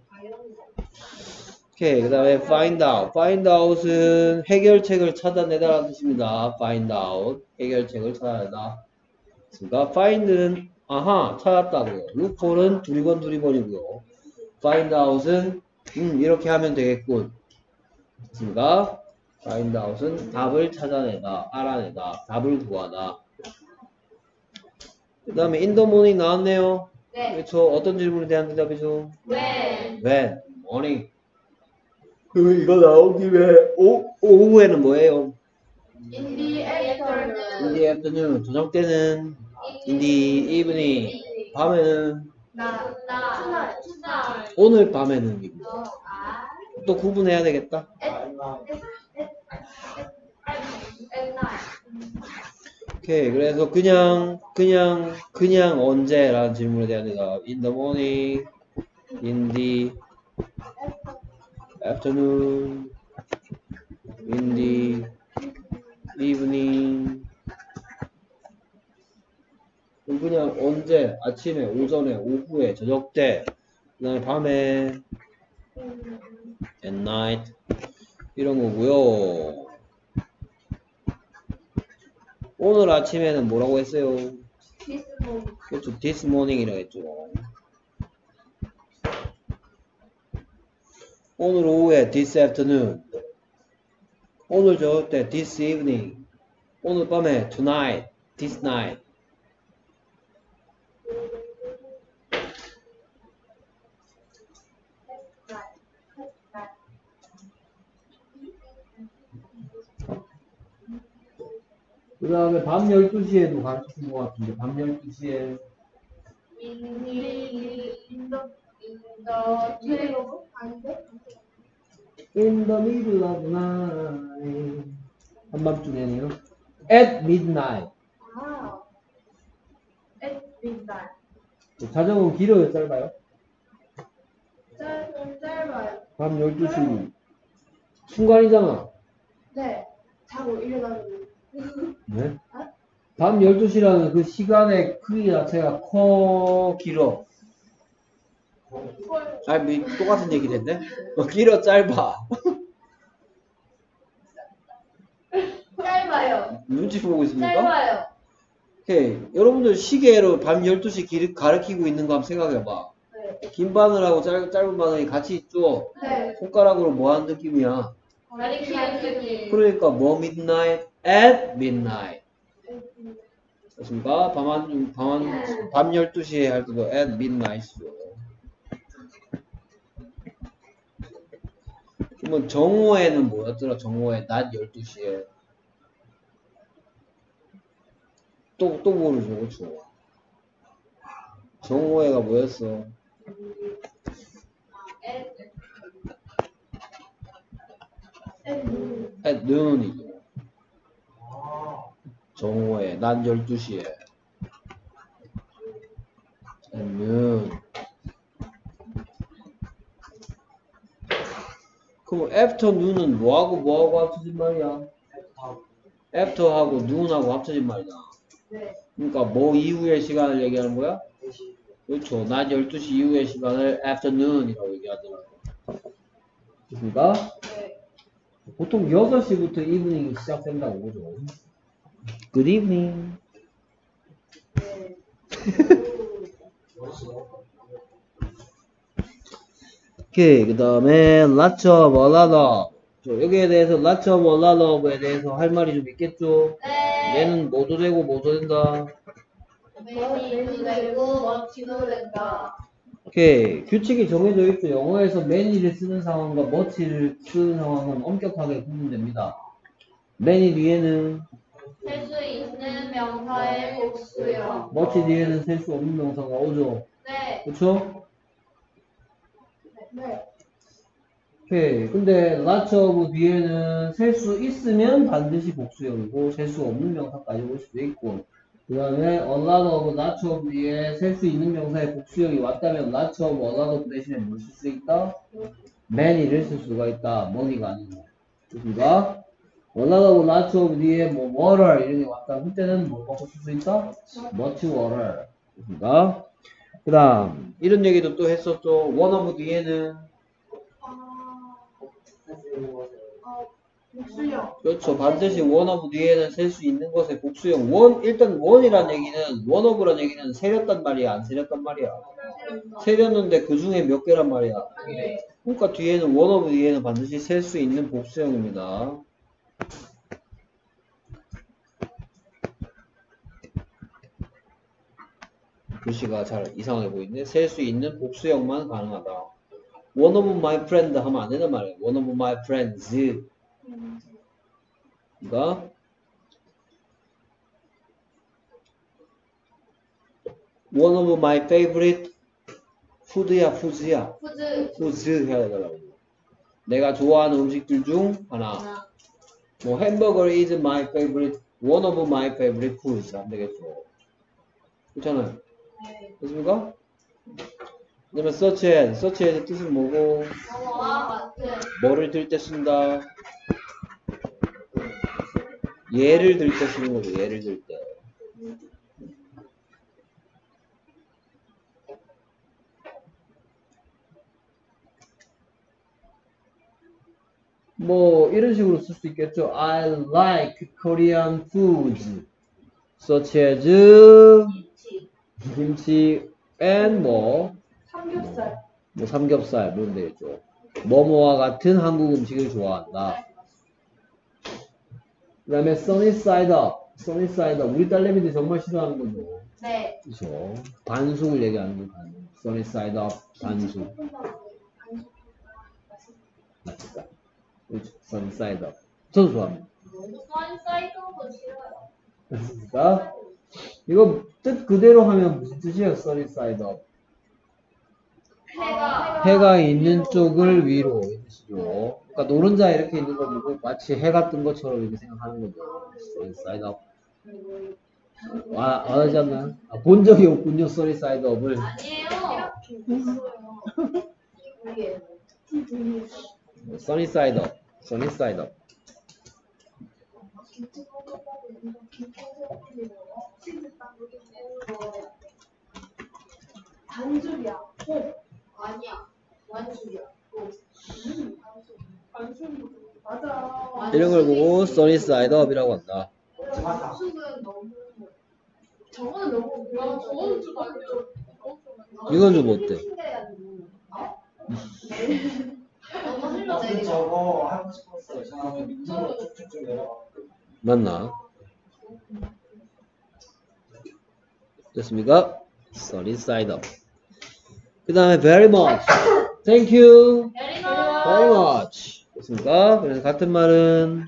오케이. 그 다음에 find out. find out은 해결책을 찾아내다라는 뜻입니다. find out. 해결책을 찾아내다. 그러니까 find는 아하 찾았다고요. look for는 두리번이고요. find out은 이렇게 하면 되겠군. 됐습니까? find out은 답을 찾아내다, 알아내다, 답을 구하다. 그 다음에 in the morning 나왔네요. 네. 그렇죠. 어떤 질문에 대한 대답이죠? When. when, morning. 그리고 이거 나온 김에 오후에는 뭐예요? In the afternoon. in the afternoon, 저녁 때는 in the evening, 밤에는 추날. 오늘 밤에는 이거. 아. 또 구분해야 되겠다. At night. 오케이. 그래서 그냥 언제라는 질문에 대한 대답. In the morning, in the afternoon, in the evening. 그냥 언제, 아침에, 오전에, 오후에, 저녁 때, 그 다음에 밤에, at night, 이런 거고요. 오늘 아침에는 뭐라고 했어요? This morning. 그렇죠. this morning이라고 했죠. 오늘 오후에 this afternoon. 오늘 저녁 때 this evening. 오늘 밤에 tonight, this night. 그 다음에 밤 12시에도 가르쳤던 것 같은데 밤 12시에 In the middle of night. 한밤중에네요. At midnight. 자정은 길어요, 짧아요? 짧아요. 밤 12시. 순간이잖아. 네. 자고 일어나는. 네? 밤 12시라는 그 시간의 크기 자체가 길어. 똑같은 얘기 됐네? 길어, 짧아. 짧아요. 눈치 보고 있습니까? 짧아요. 오케이. 여러분들 시계로 밤 12시 가리키고 있는 거 한번 생각해봐. 네. 긴 바늘하고 짧은 바늘이 같이 있죠? 네. 손가락으로 뭐 하는 느낌이야? 가리키기. 그러니까 뭐 midnight? At midnight. 그렇습니까? 밤 12시에 할 때도 at midnight죠. 그러면 정오에는 뭐였더라? 정오에 낮 12시에 또 모르죠, 그쵸? 정오에가 뭐였어? at noon이죠. 정오에 낮 12시에 at noon. 그럼 afternoon은 뭐하고 합쳐진 말이야? after하고 noon하고 합쳐진 말이잖아. 네. 그러니까 뭐 이후의 시간을 얘기하는 거야? 그렇죠. 낮 12시 이후의 시간을 afternoon이라고 얘기하더라고. 됐습니까? 네. 보통 6시부터 evening이 시작된다고 그러죠. Good evening. 네. 오케이. 그 다음에 lots of, a lot of. 여기에 대해서 lots of, a lot of에 대해서 할 말이 좀 있겠죠? 네. 얘는 뭐도 되고 뭐도 된다. 매니도 되고 멋지도 된다. 오케이. 규칙이 정해져 있죠. 영어에서 many를 쓰는 상황과 much를 쓰는 상황은 엄격하게 구분됩니다. many 뒤에는 셀 수 있는 명사의 복수요. much 뒤에는 셀 수 없는 명사가 오죠. 네. 그쵸? 네. 오케이. 근데 lots of 뒤에는 셀 수 있으면 반드시 복수형이고 셀 수 없는 명사까지 올 수도 있고, 그 다음에 a lot of, lots of 뒤에 셀 수 있는 명사의 복수형이 왔다면 lots of, a lot of 대신에 뭘 쓸 수 있다? many를 쓸 수가 있다. money가 아니고. 그니까 a lot of, lots of 뒤에 뭐 water 이런 게 왔다. 그때는 뭘 바꿔 쓸 수 있다? much water. 그니까 그 다음 이런 얘기도 또 했었죠. one of 뒤에는 복수요. 그렇죠. 반드시 one of 뒤에는 셀 수 있는 것의 복수형. 일단 one이란 얘기는 one of란 얘기는 세렸단 말이야, 안 세렸단 말이야. 세렸는데 그 중에 몇 개란 말이야. 그러니까 뒤에는 one of 뒤에는 반드시 셀 수 있는 복수형입니다. 글씨가 잘 이상하게 보이는데 셀 수 있는 복수형만 가능하다. One of my friends 하면 안 되는 말이에요. One of my friends. 그러니까 One of my favorite food야, food야. 푸즈. food 해야 되더라고. 내가 좋아하는 음식들 중 하나. 뭐 햄버거 is my favorite, one of my favorite foods 하면 되겠죠. 그렇잖아요. 네. 됐습니까? 그 다음에 search as 뜻은 뭐고? 영어와 같은. 뭐를 들 때 쓴다? 예를 들 때 쓰는 거죠. 예를 들 때. 뭐 이런 식으로 쓸 수 있겠죠. I like Korean foods such as 김치 and 뭐 삼겹살 뭐 되겠죠. 뭐뭐와 같은 한국 음식을 좋아한다. 그 다음에 sunny side up 우리 딸내미들이 정말 싫어하는 거죠. 네. 그렇죠. 반숙을 얘기하는 거 sunny side up 반숙 맞습니다. 그렇죠. sunny side up 저도 좋아합니다. 선사이드도 싫어요. 맞습니까? 이거 뜻 그대로 하면 무슨 뜻이에요? sunny side up. 해가 있는 쪽을 위로 이 뜻이죠. 그러니까 노른자 이렇게 있는 거 보고 마치 해가 뜬 것처럼 이렇게 생각하는 거죠. sunny side up. 알지 않나요? 본 적이 없군요. sunny side up을. 아니에요. sunny side up. sunny side up. 반줄이야. 아니야. 완줄이야. 반줄. 맞아. 이런 걸 보고 sunny side up이라고 한다. 반줄은 너무. 저거는 너무. 저거는 좀 아니야. 이건 좀 어때? 너무 무슨 흘러내리죠. 저거 하고 싶었어요. 저는 밑으로 쭉쭉쭉 내려가. 맞나? 됐습니까? sunny side up. 그 다음에 very much. thank you. very much. 됐습니까? 그래서 같은 말은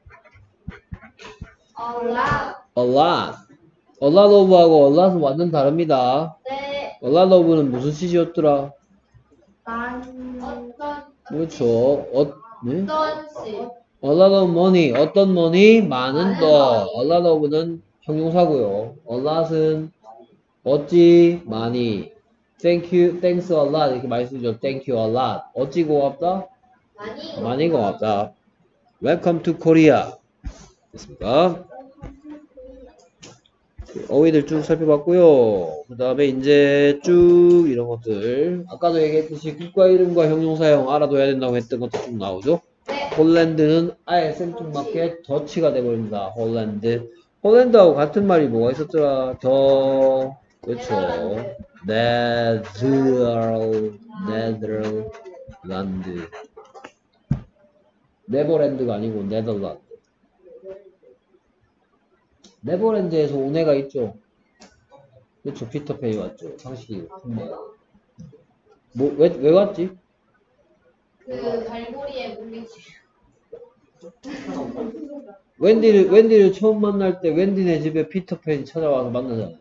a lot. a lot of하고 a lot은 완전 다릅니다. 네. a lot of는 무슨 시였더라? 어떤 그렇죠. 네? 어떤 시. A lot of money. 어떤 money? 많은 돈. A lot of는 형용사고요. A lot은 어찌 많이. Thank you, thanks a lot 이렇게 많이 쓰죠. Thank you a lot. 어찌 고맙다? 많이 고맙다. Welcome to Korea. 됐습니까? 어휘들 쭉 살펴봤고요. 그 다음에 이제 쭉 이런 것들 아까도 얘기했듯이 국가 이름과 형용사형 알아둬야 된다고 했던 것도 쭉 나오죠. 홀랜드는 아예 생뚱맞게 더치가 돼버립니다. 홀랜드. 홀랜드하고 같은 말이 뭐가 있었더라? 더 그렇죠. 네덜란드. 네버랜드가 아니고 네덜란드. 네버랜드에서 온 애가 있죠. 그렇죠. 피터팬이 왔죠. 상식이 왜 왔지? 그 갈고리에 물리지. 웬디를 처음 만날 때 웬디네 집에 피터팬이 찾아와서 만나잖아요.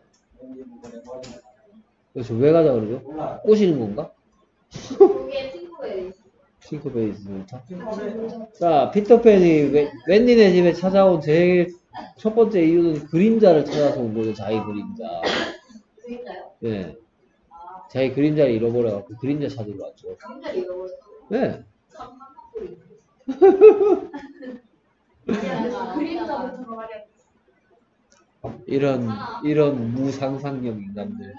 그래서 왜 가자 그러죠? 꼬시는 건가? 거기에 팅크벨이 있어. 팅커베이스부터. 자, 피터팬이 웬디네 집에 찾아온 제일 첫 번째 이유는 그림자를 찾아서 온 거죠. 자기 그림자. 그림자요? 예. 자기 그림자를 잃어버려갖고 그림자 찾으러 왔죠. 그림자를 잃어버렸어. 네. 그림자부터 말이야. 이런 무상상력 인간들.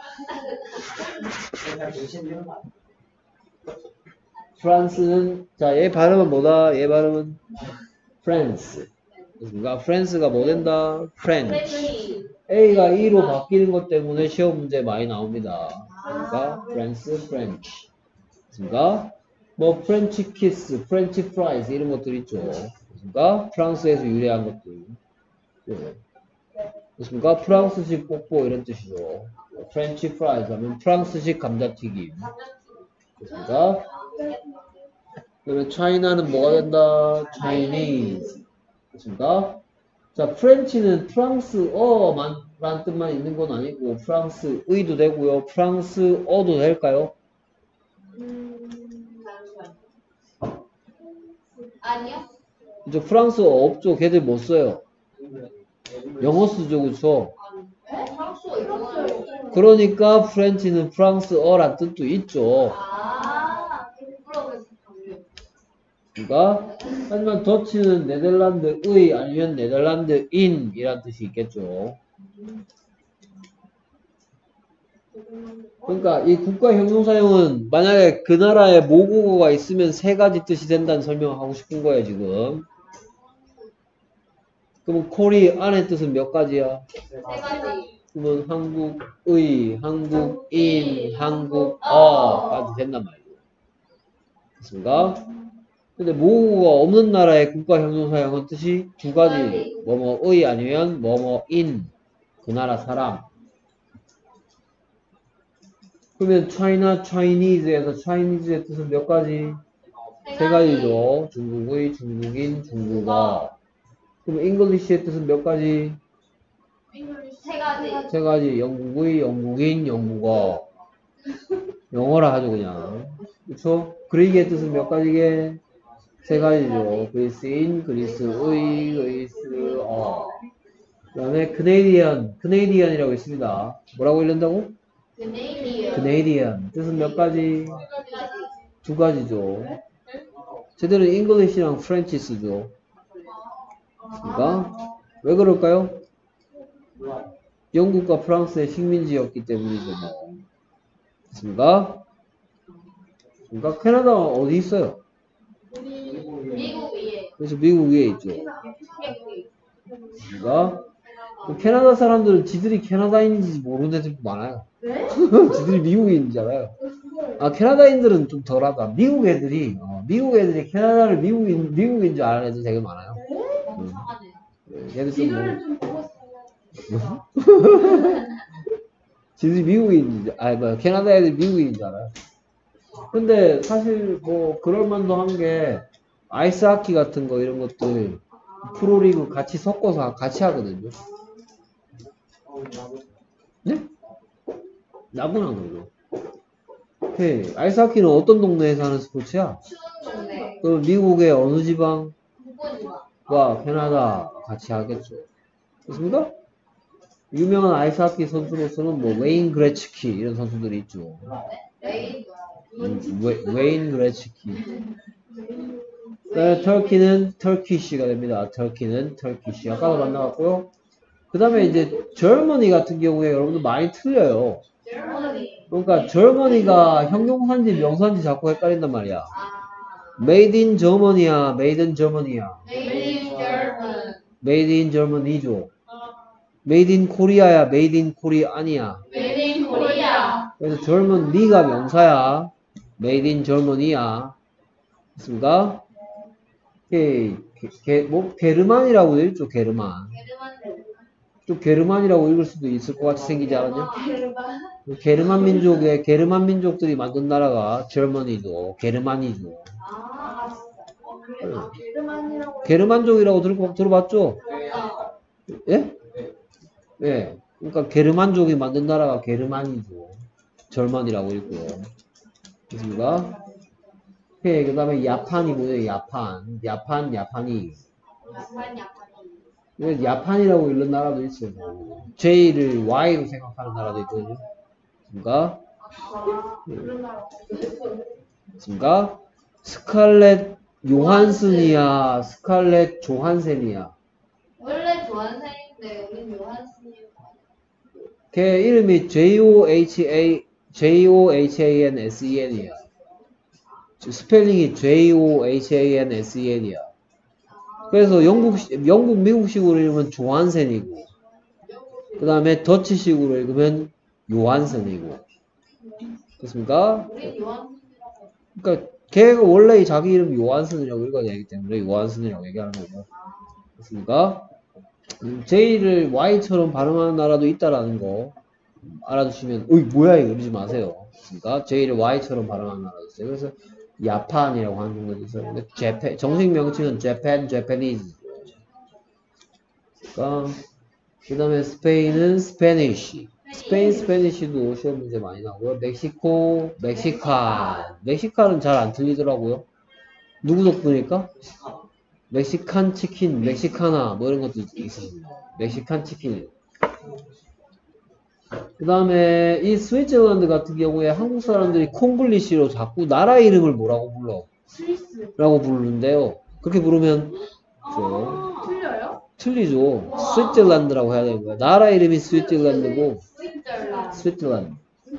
프랑스는 자, 얘 발음은 뭐다? 얘 발음은 프랑스. 그러니까 프랑스가 뭐 된다? 프렌치. A가 E로 바뀌는 것 때문에 시험 문제 많이 나옵니다. 그러니까 프랑스, 프렌치. 그러니까 뭐 프렌치 키스, 프렌치 프라이즈 이런 것들 있죠. 그러니까 프랑스에서 유래한 것들. 네. 그렇습니까? 프랑스식 뽀뽀 이런 뜻이죠. 프렌치 프라이즈 하면 프랑스식 감자튀김. 그렇습니까? 그러면 차이나는 뭐가 된다? Chinese. 그렇습니까? 자, 프렌치는 프랑스어만 란 뜻만 있는 건 아니고 프랑스의도 되고요. 프랑스어도 될까요? 잠시만요. 아니요. 이제 프랑스어 없죠. 걔들 못 써요. 영어 쓰죠. 그쵸? 프랑스어 있어요. 그러니까 프렌치는 프랑스어란 뜻도 있죠. 그러니까 하지만 더치는 네덜란드의 아니면 네덜란드인이란 뜻이 있겠죠. 그러니까 이 국가 형용사형은 만약에 그 나라에 모국어가 있으면 세 가지 뜻이 된다는 설명을 하고 싶은 거예요 지금. 그럼 코리 안의 뜻은 몇 가지야? 세 가지. 그러면 한국의, 한국인, 한국어까지 된단 말이에요. 됐습니까? 근데 모국어가 없는 나라의 국가 형용사형은 뜻이 두 가지. 뭐뭐의 아니면 뭐뭐인. 그 나라 사람. 그러면 China, Chinese에서 Chinese의 뜻은 몇 가지? 세 가지죠. 중국의, 중국인, 중국어. 그럼 English의 뜻은 몇 가지? 세 가지. 세 가지. 영국의, 영국인, 영국어. 영어라 하죠, 그냥. 그쵸? 그리기의 뜻은 몇 가지게? 세 가지죠. 그리스인, 그리스의, 그리스어. 그 다음에 그네디언이라고 있습니다. 뭐라고 읽는다고? 그네디언. 뜻은 몇 가지? 두 가지죠. 제대로 English랑 French 쓰죠. 그러니까 왜 그럴까요? 영국과 프랑스의 식민지였기 때문이죠. 뭐. 됐습니까? 그러니까 캐나다 어디 있어요? 미국 위에. 그래서 미국 위에 있죠. 그러니까 캐나다 사람들은 지들이 캐나다인인지 모르는 애들도 많아요. 네? 지들이 미국인이잖아요. 아, 캐나다인들은 좀 덜하다. 미국 애들이 캐나다를 미국인 줄 아는 애들 되게 많아요. 얘들 좀 지도를 좀 보고 싶어요. 지들이 미국인인지, 캐나다 애들 미국인인 줄 알아요. 근데 사실 뭐 그럴만도 한 게 아이스하키 같은 거 이런 것들 프로리그 같이 섞어서 같이 하거든요. 네? 나구나 그러죠. 오케이. 아이스하키는 어떤 동네에서 하는 스포츠야? 추운 동네. 그럼 미국의 어느 지방과 북부지방. 캐나다 같이 하겠죠. 됐습니까? 유명한 아이스하키 선수로서는 뭐 웨인 그레츠키 이런 선수들이 있죠. 메인. 웨인 그레츠키. 터키는 터키시가 됩니다. 터키는 터키시. 아까도 만나봤고요. 그 다음에 이제 저머니 같은 경우에 여러분들 많이 틀려요. Germany. 그러니까 저머니가 형용사인지 명사인지 자꾸 헷갈린단 말이야. 아. Made in Germany야, Made in Germany야. Made in German. Made in Germany죠. Made in Korea야, Made in Korean이야. Made in Korea. 그래서 Germany가 명사야. Made in Germany야. 됐습니까? 게르만이라고 되어 있죠, 게르만. 좀 게르만이라고 읽을 수도 있을 것 같이 생기지 않았냐? 게르만 민족들이 만든 나라가 Germany죠. 게르만이죠. 아, 진짜. 그래. 게르만이라고. 게르만족이라고 들어봤죠? 예? 예. 그러니까 게르만족이 만든 나라가 게르만이죠. 절만이라고 읽고요. 됐습니까? 오케이. 그 다음에 야판이 뭐예요? 야판이. 야판이라고 읽는 나라도 있어요. J를 Y로 생각하는 나라도 있거든요. 됐습니까? 됐습니까? 스칼렛 요한슨이야, 스칼렛 조한센이야. 원래 조한센인데 우린 요한슨이에요. 걔 이름이 Johansen이야. 스펠링이 Johansen이야. 그래서 영국 미국식으로 읽으면 조한센이고, 그 다음에 더치식으로 읽으면 요한슨이고. 됐습니까? 우린 요한슨이라고. 그러니까 걔가 원래 자기 이름 요한슨이라고 읽어야 되기 때문에 요한슨이라고 얘기하는 거죠. 됐습니까? J를 Y처럼 발음하는 나라도 있다라는 거 알아두시면, 어이 뭐야 이거 이러지 마세요. 됐습니까? J를 Y처럼 발음하는 나라도 있어요. 그래서 야판이라고 하는 정도도 있어요. 근데 정식 명칭은 Japanese. 그러니까 그 다음에 스페인은 Spanish. 스페니쉬도 시험 문제 많이 나오고요. 멕시코, 멕시칸은 잘 안 틀리더라고요. 누구 덕분일까? 멕시칸 치킨, 멕시카나 뭐 이런 것도 있습니다. 멕시칸 치킨. 그 다음에 이 스위tzerland 같은 경우에 한국 사람들이 콩글리시로 자꾸 나라 이름을 뭐라고 불러? 스위스. 라고 부르는데요. 그렇게 부르면 틀려요? 틀리죠. 스위tzerland라고 해야 되는 거야. 나라 이름이 스위tzerland고 스위tzerland.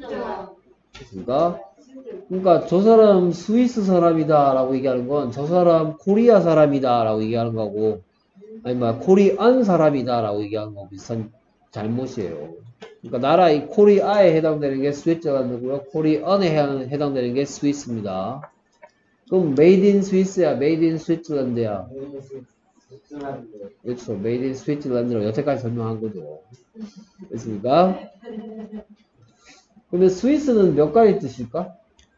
그러니까 저 사람 스위스 사람이다 라고 얘기하는 건 저 사람 코리아 사람이다 라고 얘기하는 거고, 아니 코리안 사람이다 라고 얘기하는 거 비슷한 잘못이에요. 그러니까 나라 이 코리아에 해당되는 게 스위tzerland고요. 코리안에 해당되는 게 스위스입니다. 그럼 made in 스위스야, made in 스위tzerland야. 그렇죠. made in 스위tzerland라고 여태까지 설명한 거죠. 됐습니까? 근데 스위스는 몇 가지 뜻일까?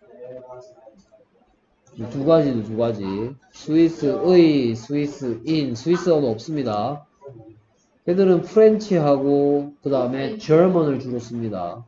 두 가지. 스위스의, 스위스인, 스위스어는 없습니다. 걔들은 프렌치하고 그 다음에 German을 주로 씁니다.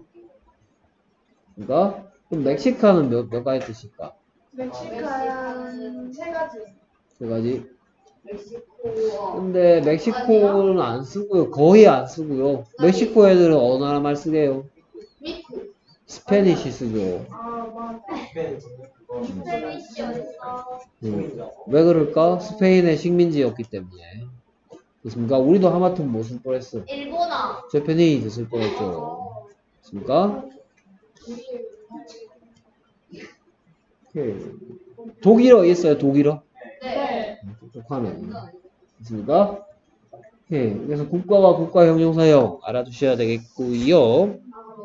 그러니까 그럼 멕시칸은 몇 가지 뜻일까? 멕시칸 세 가지. 세 가지. 멕시코. 근데 멕시코는 안 쓰고요. 거의 안 쓰고요. 멕시코 애들은 어느 나라 말 쓰게요? 미쿠. 스페니시 쓰죠. 아 맞아. 그거 스페니시 어딨어? 왜 그럴까? 스페인의 식민지였기 때문에. 그렇습니까? 우리도 하마터면 뭐 쓸 뻔했어? 일본어. 재패니즈 쓸 뻔했죠. 그렇습니까? 오케이. 독일어 있어요, 독일어? 네. 똑똑하네. 있습니까? 오케이. 그래서 국가와 국가 형용사형 알아두셔야 되겠고요.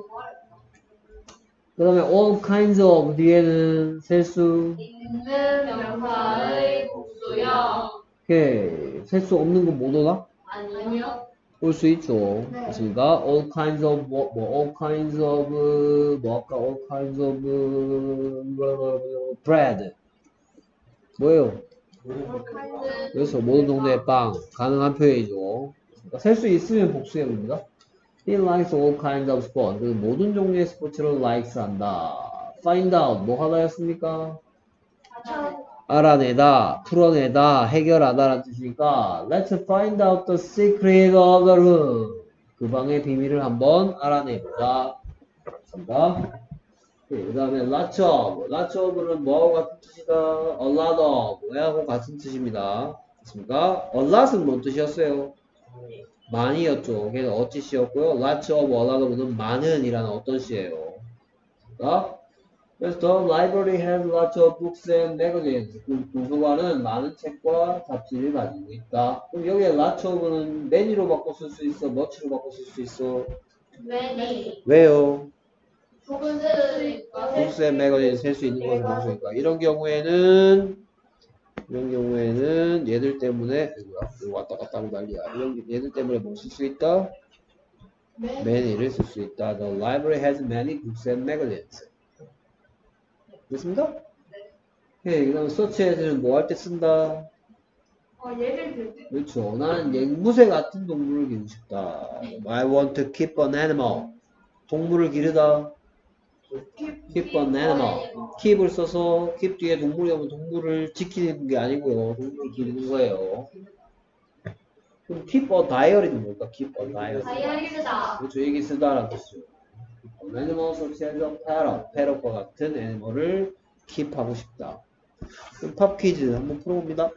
그 다음에 all kinds of 뒤에는 셀수. 있는 명사의 복수형. 오케이. 셀수 없는 건 못 오나? 아니요. 올 수 있죠. 네. 있습니까? all kinds of all kinds of 뭐 아까 all kinds of bread 뭐예요? 그래서 모든 동네의 빵 가능한 표현이죠. 그러니까 셀 수 있으면 복수형입니다. He likes all kinds of sport. 그 모든 종류의 스포츠를 likes 한다. Find out 뭐 하다였습니까? 알아내다, 풀어내다, 해결하다라는 뜻이니까 Let's find out the secret of the room. 그 방의 비밀을 한번 알아내보자. 감사합니다. 그 다음에 lots of. lots of는 뭐하고 같은 뜻이다? a lot of. 뭐하고 같은 뜻입니다. 됐습니까? a lot은 뭔 뜻이었어요? 많이였죠. 그래서 어찌시였고요. lots of, a lot of는 많은 이라는 어떤 시예요. 그래서 the library has lots of books and magazines. 그 도서관은 많은 책과 잡지를 가지고 있다. 그럼 여기에 lots of는 many로 바꿔 쓸 수 있어? much로 바꿔 쓸 수 있어? many. 왜요? 복수니까. books and magazines 셀 수 있는 것을 방송이니까. 이런 경우에는 얘들 때문에 이거 왔다 갔다 하면 난리야. 얘들 때문에 뭐 쓸 수 있다? many를 쓸 수 있다. The library has many books and magazines. 됐습니까? 네. 그 다음 search에서는 뭐 할 때 쓴다? 예를 들때. 그렇죠. 나는 앵무새 같은 동물을 기르고 싶다. I want to keep an animal. 동물을 기르다. keep an animal. keep을 써서 keep 뒤에 동물이 오면 동물을 지키는 게 아니고요. 동물을 기르는 거예요. 그럼 keep a diary는 뭘까? keep a diary. 다이어리 쓰다. 그렇죠. 얘기 쓰다라는 뜻이죠. an animal such as a parrot. parrot과 같은 애니멀을 keep하고 싶다. 그럼 팝 퀴즈 한번 풀어봅니다.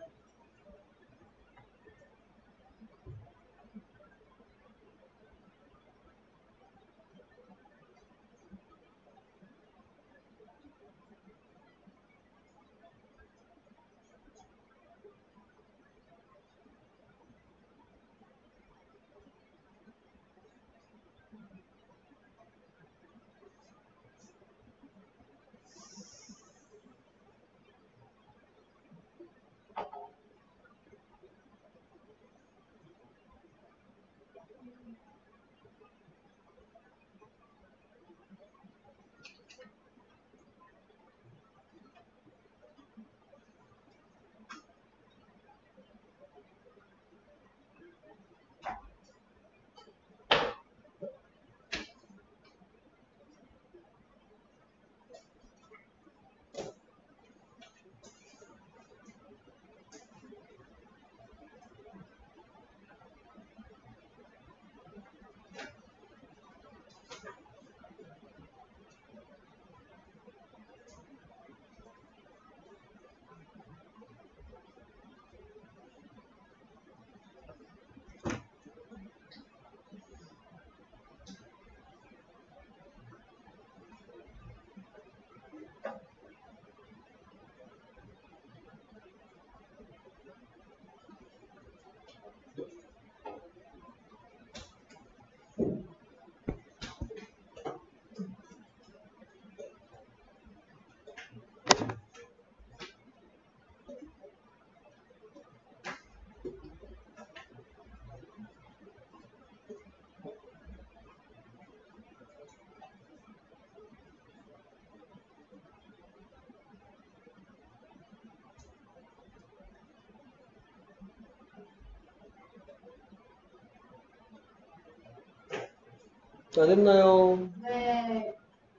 자, 됐나요? 네.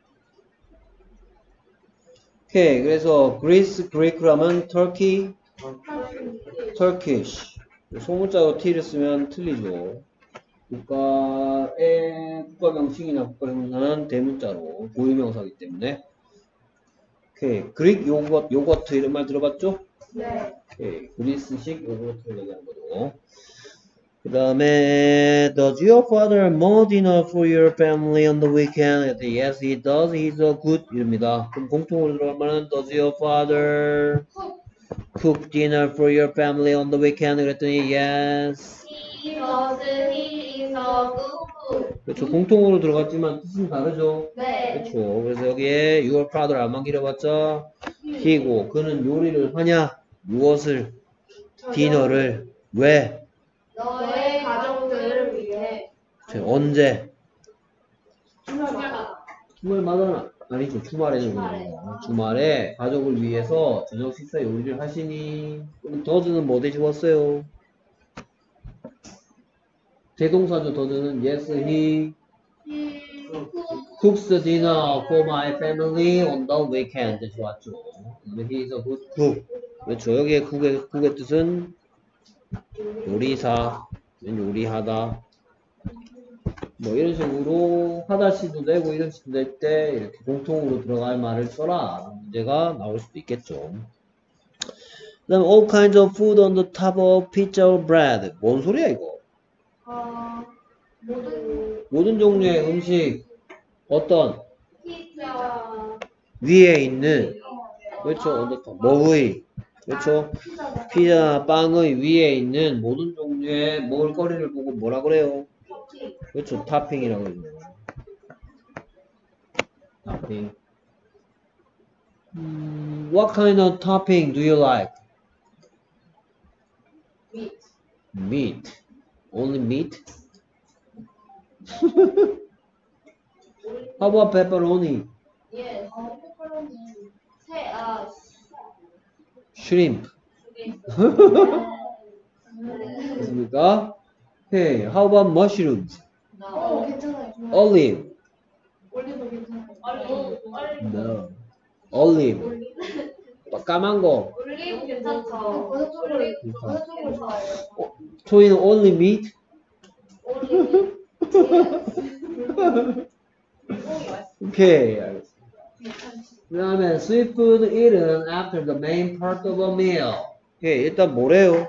오케이. 그래서 그리스, 그리크라면 터키, 터키쉬. 소문자로 T를 쓰면 틀리죠. 국가 명칭이나 국가 형용사는 대문자로 고유명사이기 때문에. 오케이. 그릭 요거트 이런 말 들어봤죠? 네. 오케이. 그리스식 요거트를 얘기하는 거죠. 그 다음에 Does your father more dinner for your family on the weekend? Yes, he does. He's a good 이럽니다. 그럼 공통으로 들어갈 말은 Does your father cook dinner for your family on the weekend? 그랬더니 yes. He does. He is a good. 그렇죠. 공통으로 들어갔지만 뜻은 다르죠. 네. 그렇죠. 그래서 여기에 your father 안만 길어봤자 he고 그는 요리를 하냐? 무엇을? 디너를 왜? 너의 가족들을 위해. 언제? 주말마다. 주말마다 아니죠. 주말에는 주말에 가족을 위해서 저녁 식사 요리를 하시니 그럼 더즈는 뭐 대주었어요? 대동사죠. 더즈는 yes he cooks dinner for my family on the weekend. 좋았죠. he is a good cook. 그렇죠. 여기에 cook의 뜻은 요리사, 요리하다. 뭐 이런 식으로 하다시도 되고 이런 식도 될 때 이렇게 공통으로 들어갈 말을 써라 문제가 나올 수도 있겠죠. 그 다음에 all kinds of food on the top of pizza or bread. 뭔 소리야 이거? 모든 종류의 음식 어떤 피자. 위에 있는 그렇죠. on the top 뭐의 그렇죠. 피자 빵의 위에 있는 모든 종류의 먹을거리를 보고 뭐라 그래요? 그렇죠. 토핑이라고 그러죠. 토핑. What kind of topping do you like? Meat. Meat. Only meat? How about pepperoni? Yes. Shrimp. 됐습니까? Okay. How about mushrooms? 괜찮아요. Olive. 올리브 괜찮아요. No. Olive. 까만 거. 올리브 괜찮죠. 버섯 쪽으로 좋아해요. 초이는 only meat? 올리브. 오케이, 알겠습니다. 그 다음에 sweet food eaten after the main part of a meal. 오케이, 일단 뭐래요?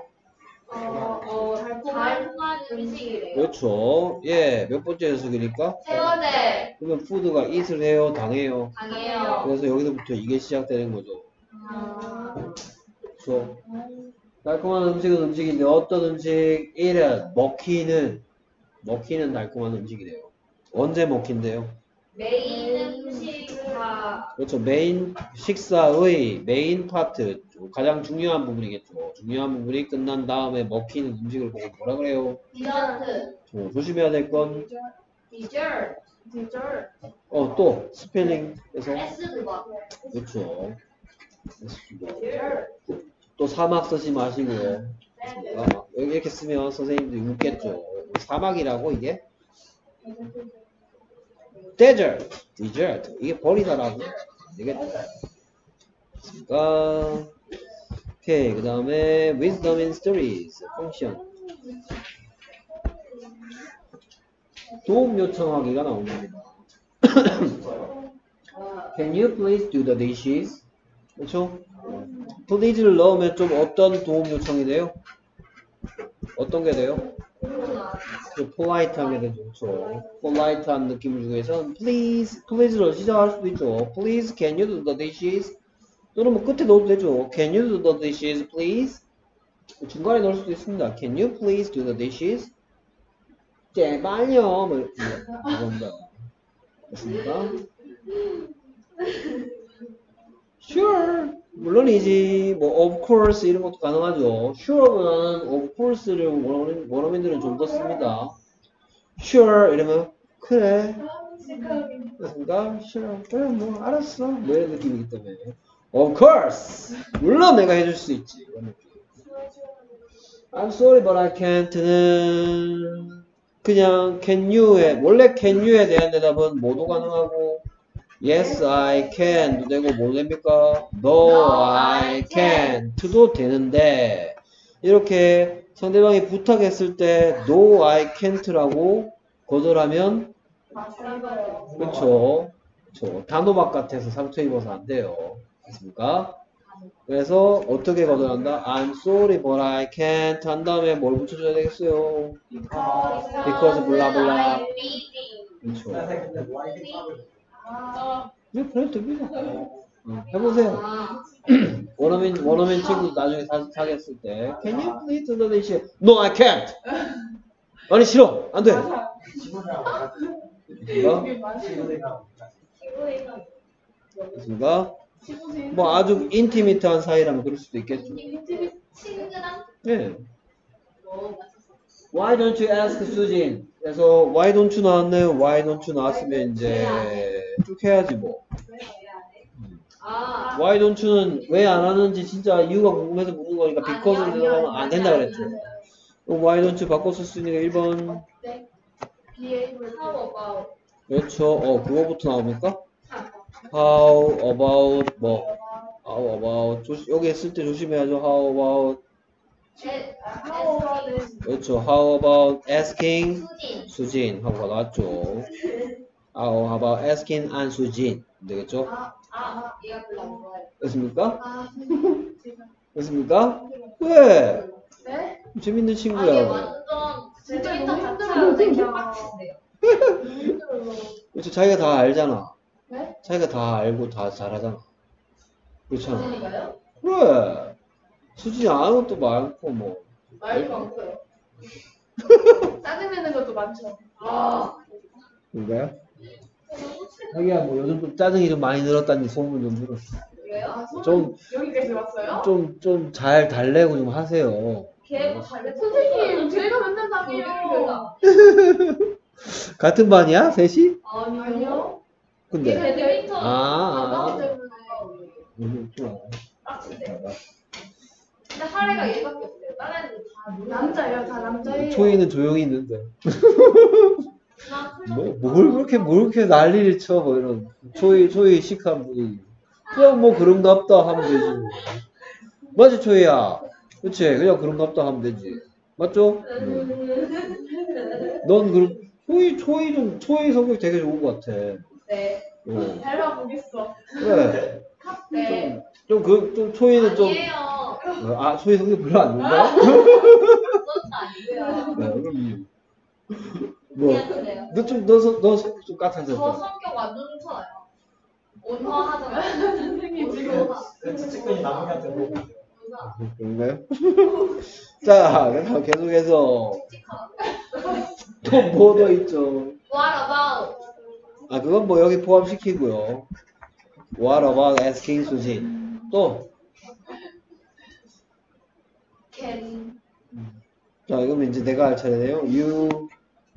달콤한 음식이래요. 그렇죠. 예, 몇 번째 녀석이니까? 세 번째. 그러면 푸드가 eat을 해요, 당해요? 당해요. 그래서 여기서부터 이게 시작되는 거죠. 그렇죠. 달콤한 음식은 음식인데 어떤 음식? eaten, 먹히는 달콤한 음식이래요. 언제 먹힌대요? 메인 음식과 그렇죠. 메인 식사의 메인 파트 가장 중요한 부분이겠죠. 중요한 부분이 끝난 다음에 먹히는 음식을 보고 뭐라 그래요? 디저트. 조심해야 될 건 디저트. 또 스펠링에서 S 번. 그렇죠. 또 사막 쓰지 마시고요. 여기 이렇게 쓰면 선생님들이 웃겠죠. 사막이라고 이게? desert 이게 버리다라고 되겠죠. 오케이. 그 다음에 wisdom in stories 펑션 도움 요청하기가 나옵니다. Can you please do the dishes? 그렇죠? please를 넣으면 좀 어떤 도움 요청이 돼요? 어떤 게 돼요? polite하게 되죠. 그렇죠? polite한 느낌을 주기 위해서는 please로 시작할 수도 있죠. Please, can you do the dishes? 또는 뭐 끝에 넣어도 되죠. Can you do the dishes, please? 중간에 넣을 수도 있습니다. Can you please do the dishes? 제발요. 뭐 이렇게 죄송합니다. 됐습니까? Sure. 물론이지. 뭐 of course 이런 것도 가능하죠. sure보다는 of course를 원어민들은 좀 더 씁니다. Sure 이러면 그래. 그렇습니까? Sure. 그래 뭐 알았어. 뭐 이런 느낌이기 때문에 of course. 물론 내가 해줄 수 있지. 이런 느낌. I'm sorry but I can't는 그냥 can you에 원래 can you에 대한 대답은 뭐도 가능하고 yes I can도 되고 뭐 됩니까? no I can't도 되는데 이렇게 상대방이 부탁했을 때 no I can't라고 거절하면 그렇죠. 단호박 같아서 상처 입어서 안 돼요. 됐습니까? 그래서 어떻게 거절한다? I'm sorry but I can't 한 다음에 뭘 붙여줘야 되겠어요? because blah blah. 그렇죠. 근데 뭐 이렇게 이거 그래도 됩니다. 해보세요. 원어민 친구 나중에 사귀었을 때 Can you please do this? No, I can't. 아니 싫어. 안 돼. 됐습니까? 뭐 아주 인티미트한 사이라면 그럴 수도 있겠죠. 네. Why don't you ask Susan? 그래서 why don't you 나왔네요. why don't you 나왔으면 이제 쭉 해야지 뭐. why don't you는 왜 안 하는지 진짜 이유가 궁금해서 묻는 거니까 because로 대답하면 안 된다 그랬죠. 그럼 why don't you 바꿔 쓸 수 있는 게 1번. 그렇죠. 그거부터 나옵니까? How about 뭐? How about 여기 쓸 때 조심해야죠. How about 그렇죠. How about asking 수진 하고가 나왔죠. How about asking 안수진 되겠죠? 됐습니까? 됐습니까? 왜? 재밌는 친구야. 진짜 너무 힘들어요. 그렇죠. 자기가 다 알잖아. 네? 자기가 다 알고 다 잘하잖아. 그렇잖아. 수진이가요? 그래. 수진이 아는 것도 많고 뭐. 말도 많고요. 짜증내는 것도 많죠. 그런가요? 자기야 뭐 요즘 좀 짜증이 좀 많이 늘었다니 소문 좀 들었어. 그래요? 좀 여기까지 왔어요? 좀 잘 달래고 좀 하세요. 선생님, 제가 맨날 당해요. 같은 반이야? 셋이? 아니요. 근데 배드민턴 아. 때문에 근데 하래가 얘밖에 없어요. 다른 애들 다 남자예요. 다 남자예요. 초이는 조용히 있는데. 뭘 그렇게 난리를 쳐, 뭐 이런. 초이 시크한 분이. 그냥 뭐 그런갑다 하면 되지. 맞지, 초이야? 그치? 그냥 그런갑다 하면 되지. 맞죠? 넌 초이 성격 되게 좋은 것 같아. 네. 닮아보겠어. 그래. 네. 좀 초이는 좀. 아니에요. 초이 성격 별로 안 좋은가? 그것도 아니고요. 네, 그럼. 뭐, 그냥 그래요. 너 성격 좀 까탈스럽다. 저 성격 완전 좋잖아요. 온화하잖아요. 선생님 지금 찌찌끈이 나무한테 물어보세요. 그런가요? 자, 그래서 계속해서 또 뭐 더 있죠? What about? 그건 뭐 여기 포함시키고요. What about asking 수진? 또. Can 자, 그러면 이제 내가 할 차례네요. You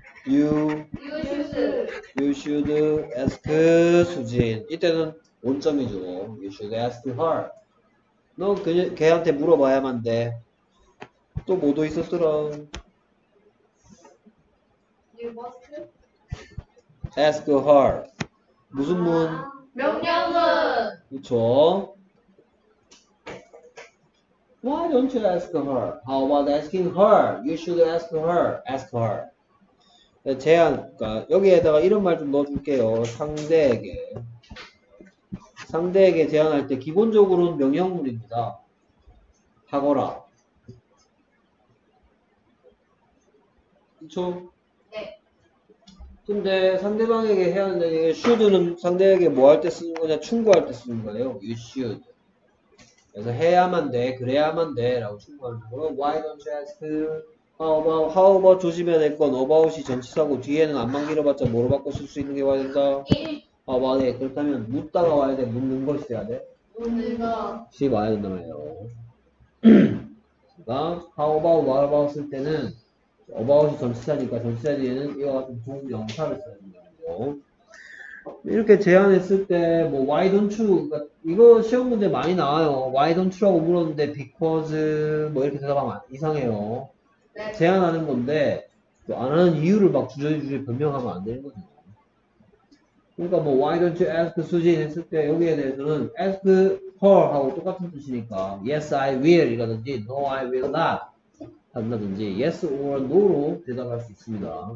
should ask 수진. 이때는 원점이죠. You should ask her. 너 걔한테 물어봐야만 돼. 또 뭐도 있었더라. you must Ask her. 무슨 문? 명령은 그쵸? Why don't you ask her? How about asking her? You should ask her. Ask her. 그러니까 여기에다가 이런 말 좀 넣어줄게요. 상대에게 제안할 때 기본적으로는 명령문입니다. 하거라. 그쵸? 네. 근데 상대방에게 해야 하는 얘기 should는 상대에게 뭐 할 때 쓰는 거냐? 충고할 때 쓰는 거예요. You should. 그래서 해야만 돼, 그래야만 돼 라고 충고하는 거고 Why don't you ask? How about 조심해야 될 건 about이 전치사고 뒤에는 안만 길어봤자 뭐로 바꿔 쓸 수 있는 게 와야 된다? How about it. 그렇다면 묻다가 와야 돼, 묻는 것이 돼야 돼? 묻는 거 시 와야 된단 말이에요. 그러니까 how about, what about 쓸 때는 about이 전치사니까 전치사 뒤에는 이와 같은 동명사를 써야 된다고. 이렇게 제안했을 때 뭐 why don't you 그러니까 이거 시험 문제 많이 나와요. why don't you라고 물었는데 because 뭐 이렇게 대답하면 이상해요. 네. 제안하는 건데 또 안 하는 이유를 막 주저리 변명하면 안 되는 거죠. 그러니까 뭐 why don't you ask 수진 했을 때 여기에 대해서는 ask her 하고 똑같은 뜻이니까 yes I will 이라든지 no I will not 한다든지 yes or no로 대답할 수 있습니다.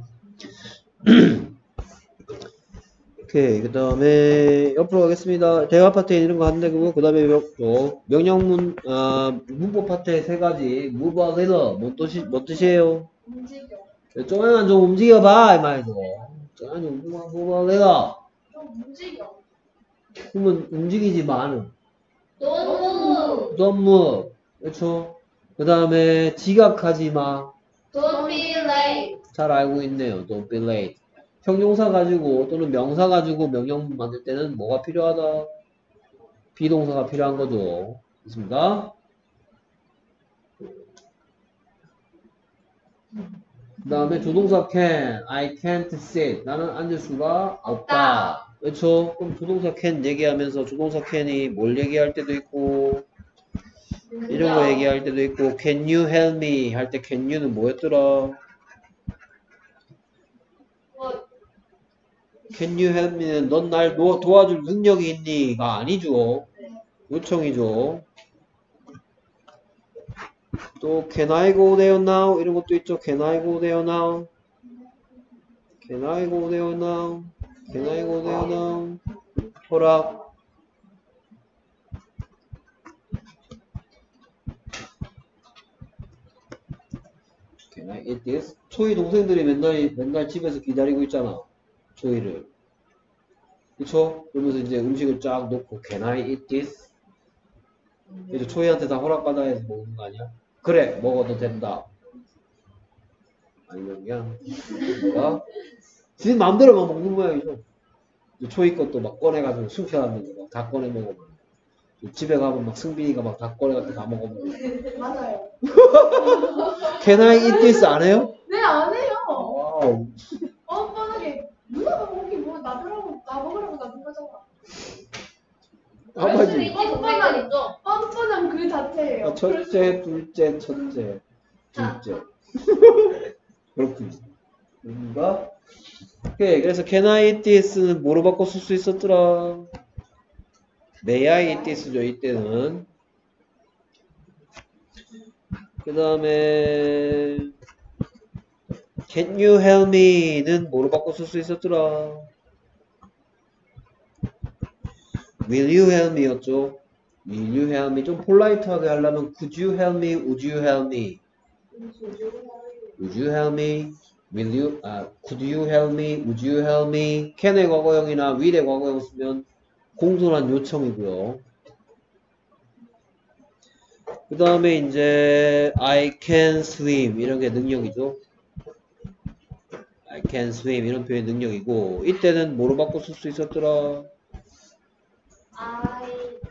오케이, 그 다음에 옆으로 가겠습니다. 대화 파트에 이런 거 한다고 그 다음에 명령문 문법 파트에 세 가지 move a little 뭔 뜻이에요? 움직여. 조금만 좀 움직여봐 이 말이죠. 조금만 좀 move a little. 좀 움직여. 그러면 움직이지만 Don't move 그렇죠? 그 다음에 지각하지 마. be late. 잘 알고 있네요. Don't be late. 형용사 가지고 또는 명사 가지고 명령 만들 때는 뭐가 필요하다? 비동사가 필요한 거죠. 됐습니까? 그 다음에 조동사 can, I can't sit. 나는 앉을 수가 없다. 그렇죠? 그럼 조동사 can 얘기하면서 조동사 can이 뭘 얘기할 때도 있고 이런 거 얘기할 때도 있고 can you help me 할 때 can you는 뭐였더라? Can you help me는 넌 날 도와줄 능력이 있니?가 아니죠. 요청이죠. 또 Can I go there now? 이런 것도 있죠. Can I go there now? Can I go there now? Can I go there now? 허락. Can I eat this? 초이 동생들이 맨날 집에서 기다리고 있잖아. 조이를. 그쵸? 그러면서 이제 음식을 쫙 놓고 Can I eat this? 그래서 초이한테 다 허락받아야 해서 먹는 거 아니야? 그래 먹어도 된다. 아니면 그냥 뭐가? 지 마음대로만 먹는 모양이죠. 초이 것도 막 꺼내가지고 숨겨놨는데 막 다 꺼내 먹어버려. 집에 가면 막 승빈이가 막 다 꺼내가지고 다 먹어버려. 맞아요. Can I eat this 안 해요? 네, 안 해요. 와우. 뻔뻔하게 누나가 먹기 뭐 나더라고 나 먹으라고 놔둔 거잖아. 한마디. 뻔뻔함 그 자체예요. 첫째, 둘째, 첫째, 둘째. 그렇군요. 뭔가? 오케이. 그래서 can I eat this는 뭐로 바꿔 쓸 수 있었더라? may I eat this죠, 이때는. 그 다음에 can you help me는 뭐로 바꿔 쓸 수 있었더라? will you help me 였죠? will you help me? 좀 폴라이트하게 하려면 could you help me? would you help me? would you help me? will you? could you help me? would you help me? can의 과거형이나 will의 과거형 쓰면 공손한 요청이고요. 그 다음에 이제 I can swim 이런 게 능력이죠. I can swim 이런 표현이 능력이고 이때는 뭐로 바꿔 쓸 수 있었더라? I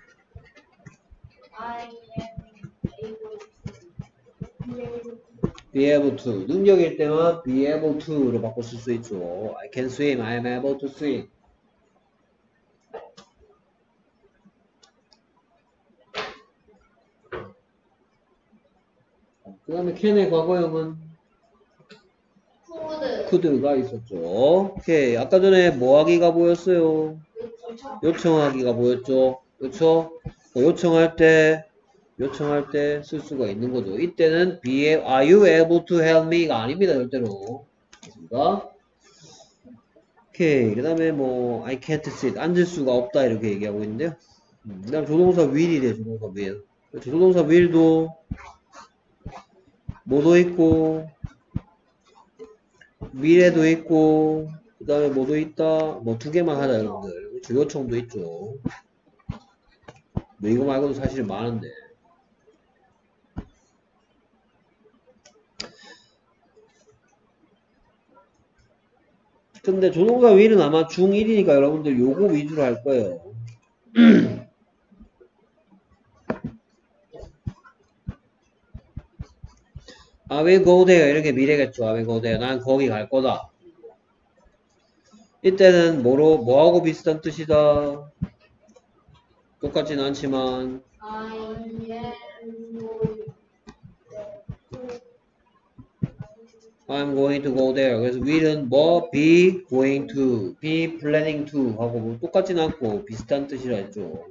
be able to 능력일 때만 be able to로 바꿔 쓸 수 있죠. I can swim, I am able to swim. 그 다음에 can의 과거형은 could가 있었죠. 오케이. 아까 전에 뭐 하기가 보였어요? 요청하기가 보였죠. 그렇죠? 요청할 때 쓸 수가 있는 거죠. 이때는 are you able to help me가 아닙니다. 절대로. 됐습니까? 오케이. 그 다음에 뭐 I can't sit 앉을 수가 없다 이렇게 얘기하고 있는데요. 그 다음 조동사 will이래. 조동사 will. 조동사 will도 뭐도 있고 will에도 있고 그 다음에 뭐도 있다. 뭐 두 개만 하자 여러분들. 그렇죠. 요청도 있죠. 뭐 이거 말고도 사실 많은데. 근데 조동사 will은 아마 중1이니까 여러분들 요거 위주로 할 거예요. I will go there 이렇게 미래겠죠. I will go there. 난 거기 갈 거다. 이때는 뭐하고 비슷한 뜻이다. 똑같진 않지만 I'm going to go there. 그래서 will은 뭐 be going to, be planning to 하고 뭐 똑같진 않고 비슷한 뜻이라 했죠.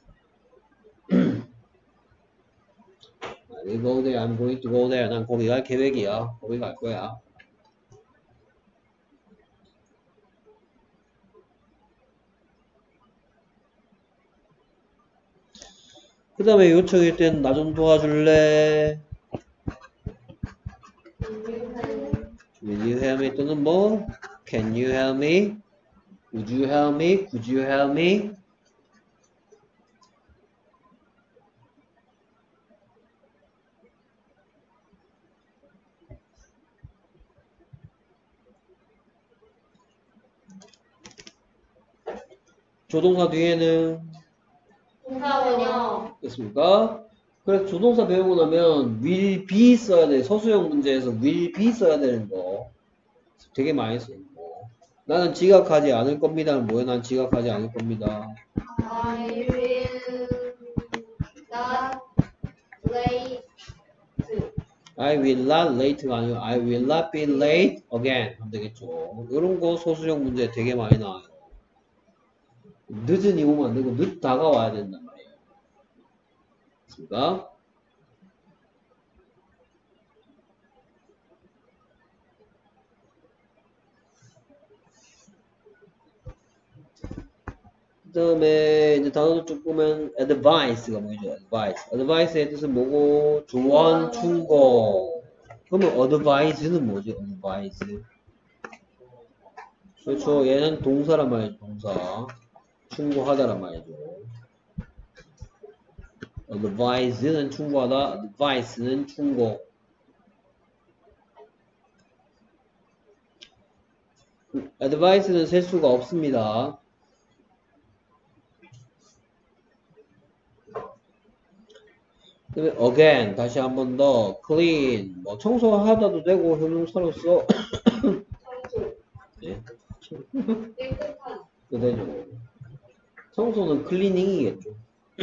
I will go there. I'm going to go there. 난 거기 갈 계획이야. 거기 갈 거야. 그 다음에 요청일 땐 나 좀 도와줄래? Will you help me? 또는 뭐? Can you help me? Would you help me? Could you help me? 조동사 뒤에는 동사원형. 됐습니까? 그래서 조동사 배우고 나면 will be 써야 돼. 서술형 문제에서 will be 써야 되는 거 되게 많이 써요. 나는 지각하지 않을 겁니다. 뭐야? 난 지각하지 않을 겁니다. I will not late. I will not late가 아니고 I will not be late again 하면 되겠죠. 이런 거 소수형 문제 되게 많이 나와요. 늦은이 오면 안 되고 늦 다가와야 된단 말이에요. 됐습니까? 그 다음에 이제 단어도 쭉 보면 advice가 뭐죠? advice의 뜻은 뭐고? 조언, 충고. 그러면 advice는 뭐죠? advice. 그렇죠. 얘는 동사란 말이죠. 동사. 충고하다란 말이죠. advise는 충고하다. advice는 충고. advice는 셀 수가 없습니다. 그다음에 again 다시 한 번 더 clean 뭐 청소하다도 되고 형용사로서 네. 깨끗한. 그대로 청소는 클리닝이겠죠.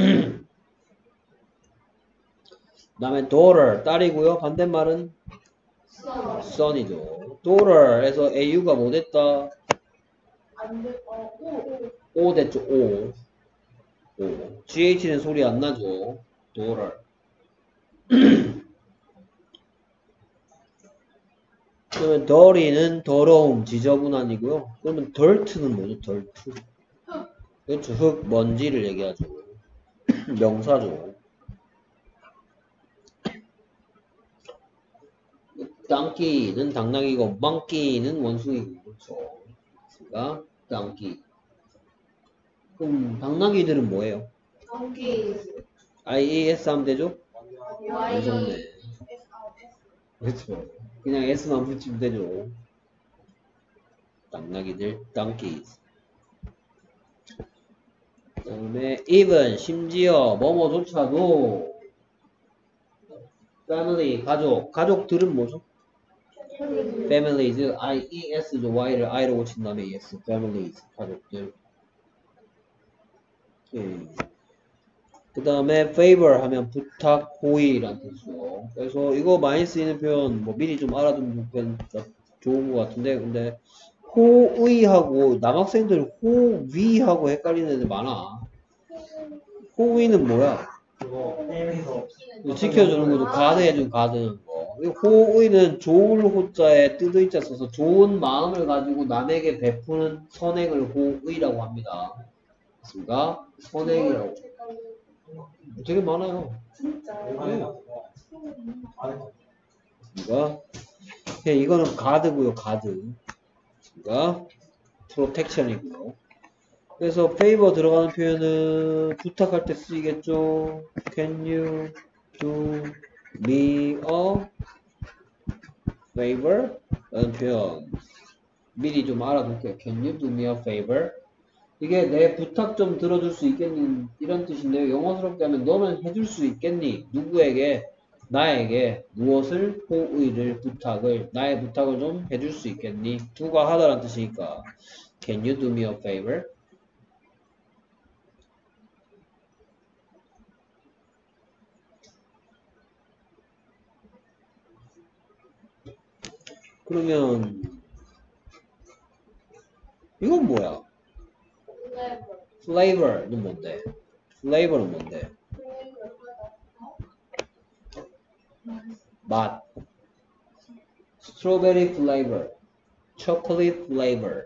그다음에 daughter 딸이고요. 반대말은 선. son이죠. daughter에서 au가 뭐 됐다? 안 돼. 오. o 됐죠. o gh는 소리 안 나죠. daughter 그러면 dirty는 더러움, 지저분한이고요. 그러면 dirt는 뭐죠? dirt. 그렇죠. 흙, 먼지를 얘기하죠. 명사죠. donkey는 당나귀고 monkey는 원숭이고 그렇죠. 그러니까 donkey. 그럼 당나귀들은 뭐예요? donkeys. IES 하면 되죠? Y. 완성네. 그렇죠. 그냥 S만 붙이면 되죠. 당나귀들 donkeys. 그 다음에 even 심지어 뭐뭐조차도 family 가족들은 뭐죠? families IES죠. Y를 I로 고친 다음에 ES families 가족들. 그 다음에 favor 하면 부탁, 호의라는 뜻이죠. 그래서 이거 많이 쓰이는 표현 뭐 미리 좀 알아두면 좋은 것 같은데 근데 호의하고 남학생들 호위하고 헷갈리는 애들 많아. 호의는 뭐야? 그거 게임에서 지켜주는 거죠. 가드해준 가드는 거. 호의는 좋을 호자에 뜻의자 써서 좋은 마음을 가지고 남에게 베푸는 선행을 호의라고 합니다. 맞습니까? 선행이라고. 되게 많아요. 진짜. 맞습니까? 이거는 가드고요. 가드. 맞습니까? 프로텍션이고요. 그래서 favor 들어가는 표현은 부탁할 때 쓰이겠죠. Can you do me a favor? 라는 표현 미리 좀 알아둘게요. Can you do me a favor? 이게 내 부탁 좀 들어줄 수 있겠니? 이런 뜻인데요. 영어스럽게 하면 너는 해줄 수 있겠니? 누구에게? 나에게 무엇을? 호의를, 부탁을, 나의 부탁을 좀 해줄 수 있겠니? 두가 하다라는 뜻이니까 Can you do me a favor? 그러면 이건 뭐야? flavor는 뭔데? flavor는 뭔데? 맛. strawberry flavor, chocolate flavor.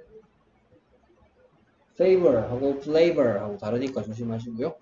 flavor하고 flavor하고 다르니까 조심하시고요.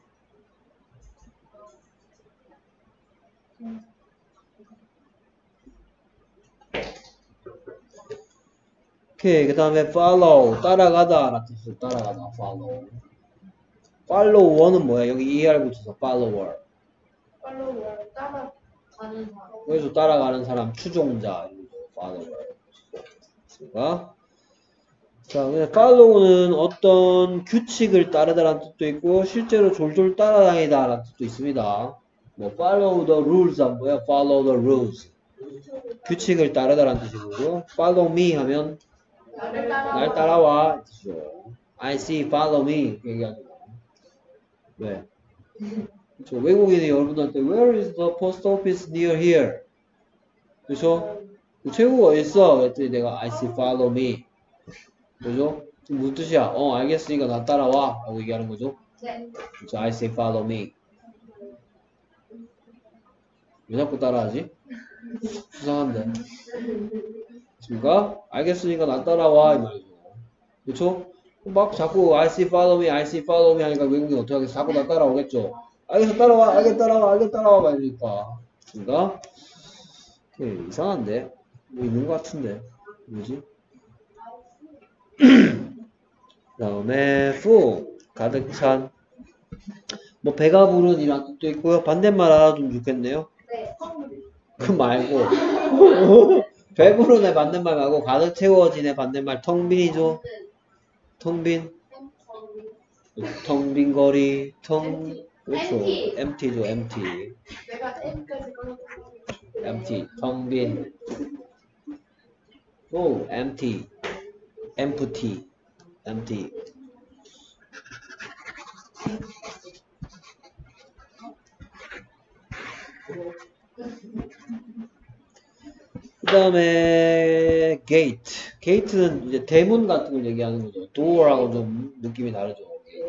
오케이, 그 다음에 follow, 따라가다 라는 뜻으로 따라가다, follow. follower는 뭐야? 여기 er 붙여서 follower. 팔로워 따라가는 사람. 여기서 따라가는 사람, 추종자, follower. 됐습니까? 자, 그냥 follow는 어떤 규칙을 따르다라는 뜻도 있고, 실제로 졸졸 따라다니다라는 뜻도 있습니다. 뭐, follow the rules 하면 뭐야? follow the rules. 규칙을 따르다라는 뜻이고요. follow me 하면 날 따라와 뜻이죠. I see, follow me 얘기하죠. 왜? 그렇죠. 외국인이 여러분한테 Where is the post office near here? 그렇죠? 최고가 어디 있어? 그랬더니 내가 I see, follow me. 그죠? 무슨 뜻이야? 알겠으니까 나 따라와 라고 얘기하는 거죠. 그렇죠. I say, follow me. 왜 자꾸 따라하지? 수상한데. 그러니까 알겠으니까 나 따라와 이 말이죠. 그렇죠? 막 자꾸 I see, follow me, I see, follow me 하니까 외국인 어떻게 하겠어? 자꾸 나 따라오겠죠. 알겠어, 따라와, 알겠 따라와, 알겠 따라와 말이니까. 그러니까 이상한데? 뭐 있는 것 같은데. 뭐지? 그 다음에 full, 가득 찬. 뭐 배가 부른 이란 뜻도 있고요. 반대말 알아두면 좋겠네요. 네. 그 말고 배부른의 반대말 말고 가득 채워진의 반대말 텅빈이죠. 텅빈. 텅빈 거리. 그렇죠. empty죠. empty. 내가 M까지 꺼냈어. empty. 텅빈. empty. empty. empty. 그 다음에 gate. gate는 이제 대문 같은 걸 얘기하는 거죠. door하고 좀 느낌이 다르죠.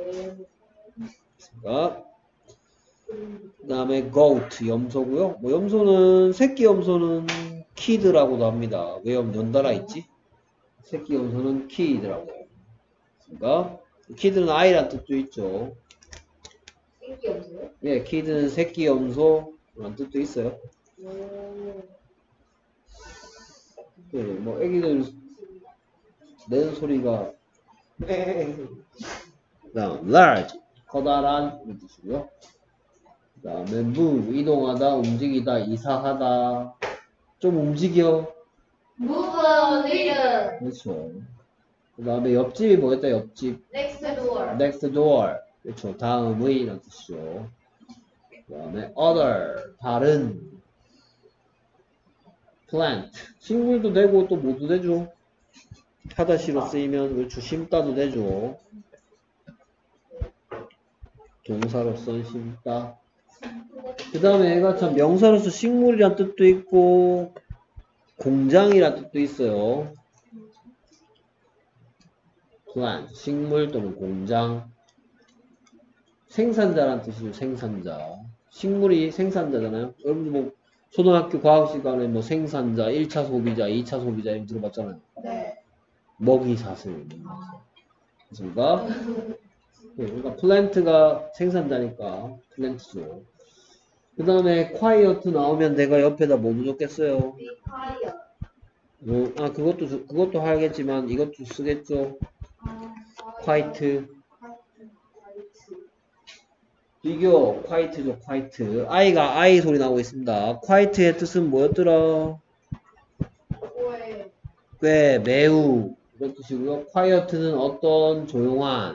그 다음에 goat, 염소고요. 뭐 염소는 새끼 염소는 kid라고도 합니다. 왜 연달아 있지? 새끼 염소는 kid라고. 그러니까 kid는 아이란 뜻도 있죠. 새끼 염소요? 네, kid는 새끼 염소라는 뜻도 있어요. 네, 뭐 애기들 내는 소리가 그다음 large, 커다란 이런 뜻이고요. 그 다음에 move, 이동하다, 움직이다, 이사하다. 좀 움직여. Move a little. 그렇죠. 그 다음에 옆집이 뭐였다? 옆집. Next door. next door. 그렇죠. 다음의 이런 뜻이죠. 그 다음에 other, 다른. plant, 식물도 되고 또 뭐도 되죠. 타다시로 쓰이면 그렇죠. 심다도 되죠. 동사로서 심다. 그 다음에 애가 참 명사로서 식물이란 뜻도 있고 공장이란 뜻도 있어요. plant, 식물 또는 공장. 생산자란 뜻이죠. 생산자. 식물이 생산자잖아요. 여러분들 뭐 초등학교 과학 시간에 뭐 생산자, 1차 소비자, 2차 소비자 이런 들어봤잖아요. 네. 먹이 사슬. 그렇습니까? 네, 그러니까 플랜트가 생산자니까 플랜트죠. 그 다음에 quiet 나오면 내가 옆에다 뭐 붙였겠어요? Be quiet. 그것도 하겠지만 이것도 쓰겠죠. quiet. 비교 quiet죠. quiet. 아이가 아이 소리 나오고 있습니다. quiet의 뜻은 뭐였더라? 꽤 매우 이런 뜻이고요. quiet는 어떤 조용한.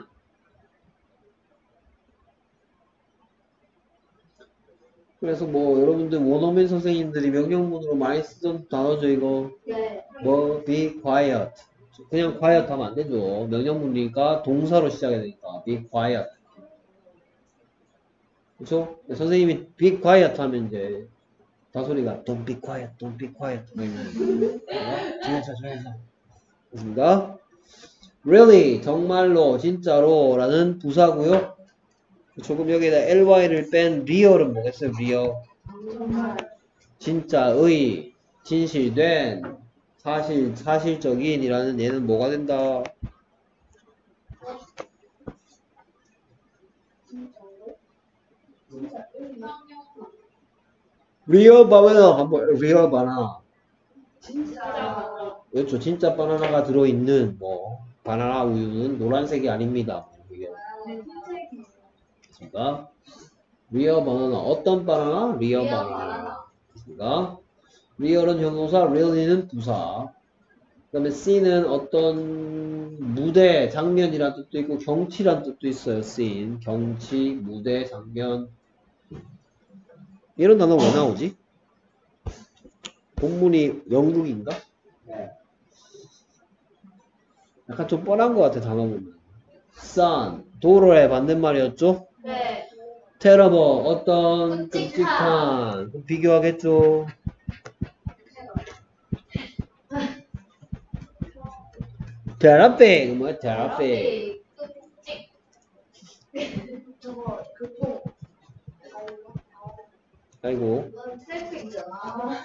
그래서 뭐 여러분들 원어민 선생님들이 명령문으로 많이 쓰던 단어죠 이거. 네. 뭐 be quiet. 그냥 quiet 하면 안 되죠. 명령문이니까 동사로 시작해야 되니까 be quiet. 그렇죠? 선생님이 be quiet 하면 이제 다소리가 don't be quiet, don't be quiet. 조용히 됐습니까? Really, 정말로, 진짜로 라는 부사고요. 조금 여기다 ly를 뺀 real은 뭐겠어요? real. 진짜의, 진실된, 사실적인이라는 얘는 뭐가 된다? real 바나나 한번 real 바나나. 그렇죠. 진짜 바나나가 들어있는 뭐 바나나 우유는 노란색이 아닙니다. 이게 그렇습니까? real 바나나 어떤 바나나? real 바나나. 그렇습니까? real은 형용사, really는 부사. 그다음에 scene은 어떤 무대, 장면이란 뜻도 있고 경치란 뜻도 있어요. scene, 경치, 무대, 장면. 이런 단어 왜 나오지? 본문이 영국인가? 약간 좀 뻔한 것 같아, 단어 보면. sun, 도로에 맞는 말이었죠? 네. terrible, 어떤 끔찍한. 그럼 비교하겠죠? terrific, 뭐야, terrific. 저거 교통. 아이고. 넌 트래픽이잖아.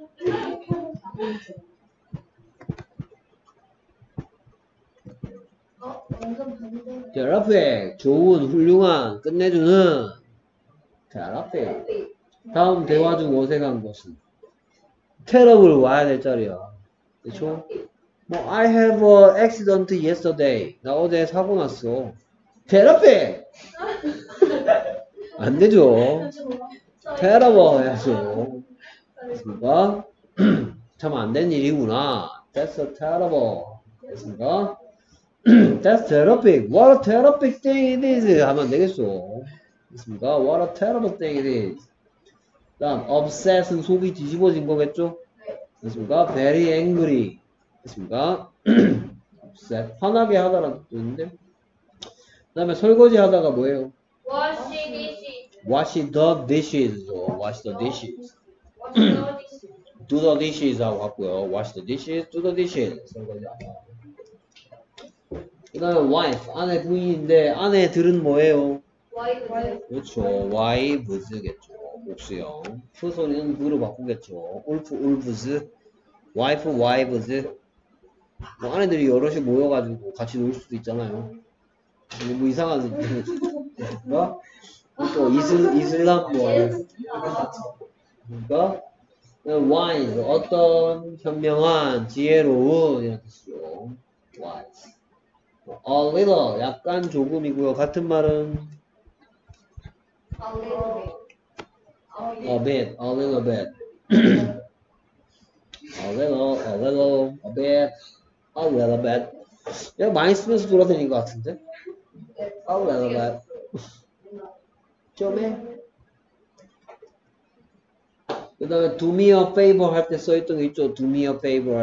완전 반대. terrific, 좋은, 훌륭한, 끝내주는. terrific. 다음 대화 중 어색한 것은 terrible 와야 될 자리야. 그쵸? 뭐 I have an accident yesterday. 나 어제 사고 났어. terrific. 안 되죠. terrible 해야죠. 됐습니까? 참 안 된 일이구나. That's a terrible. 됐습니까? That's terrific. What a terrific thing it is. 하면 안 되겠어. 됐습니까? What a terrible thing it is. 다음, upset은 속이 뒤집어진 거겠죠? 됐습니까? Very angry. 됐습니까? upset. 화나게 하다라는 뜻도 있는데. 그 다음에 설거지 하다가 뭐예요? Wash the dishes. Wash the dishes. Do the dishes 하고 갔고요. Wash the dishes, do the dishes. 설거지 하다. 그 다음에 wife, 아내 부인인데 아내들은 뭐예요? 그렇죠. wives겠죠. 복수형. 그 소리는 그로 바꾸겠죠. 울프, 울브스. wife, wives. 뭐 아내들이 여럿이 모여가지고 같이 놀 수도 있잖아요. 뭐 이상한 뭐? 또 이슬람 뭐 그러니까 wise 어떤 현명한 지혜로운 이런 뜻이죠. wise. a little 약간 조금이고요. 같은 말은 a bit, a little bit. a little, a bit, a little bit. 내가 많이 쓰면서 돌아다닌 것 같은데? a little bit. 좀 해. 그 다음에 do me a favor 할 때 써있던 게 있죠. do me a favor.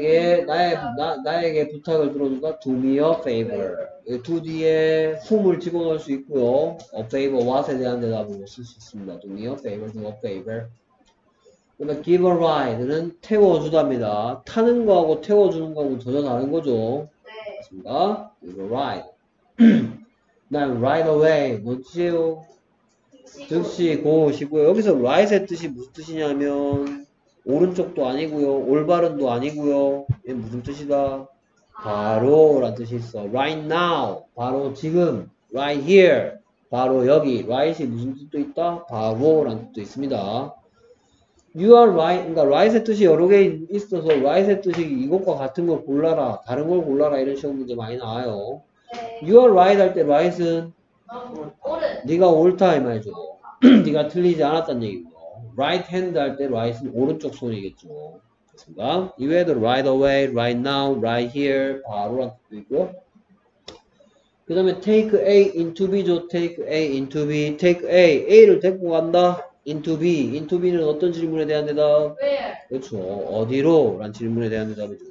나에게 부탁을 들어주다. do me a favor. do 뒤에 whom을 집어넣을 수 있고요. a favor, what에 대한 대답으로 쓸 수 있습니다. do me a favor, do a favor. 그 다음에 give a ride는 태워주답니다. 타는 거하고 태워주는 거하고는 전혀 다른 거죠. 맞습니다. give a ride. 난 right away. 뭐지요? 즉시 고시고요. 여기서 right의 뜻이 무슨 뜻이냐면 오른쪽도 아니고요. 올바른도 아니고요. 얘 무슨 뜻이다? 바로 라는 뜻이 있어. right now. 바로 지금. right here. 바로 여기. right이 무슨 뜻도 있다? 바로 라는 뜻도 있습니다. you are right. 그러니까 right의 뜻이 여러 개 있어서 right의 뜻이 이것과 같은 걸 골라라. 다른 걸 골라라. 이런 시험 문제 많이 나와요. you are right 할 때 right은 네가 옳다 이 말이죠. 네가 틀리지 않았다는 얘기고. right hand 할 때 right은 오른쪽 손이겠죠. 그렇습니다. 이외에도 right away, right now, right here, 바로라는 뜻도 있고요. 그 다음에 take A into B죠. take A into B. take A, A를 데리고 간다. into B. into B는 어떤 질문에 대한 대답? Where? 그렇죠. 어디로? 라는 질문에 대한 대답이죠.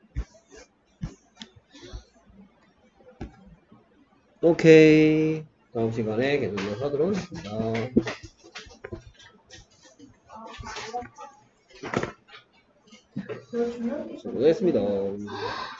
오케이. 다음 시간에 계속 이어서 하도록 하겠습니다. 수고했습니다.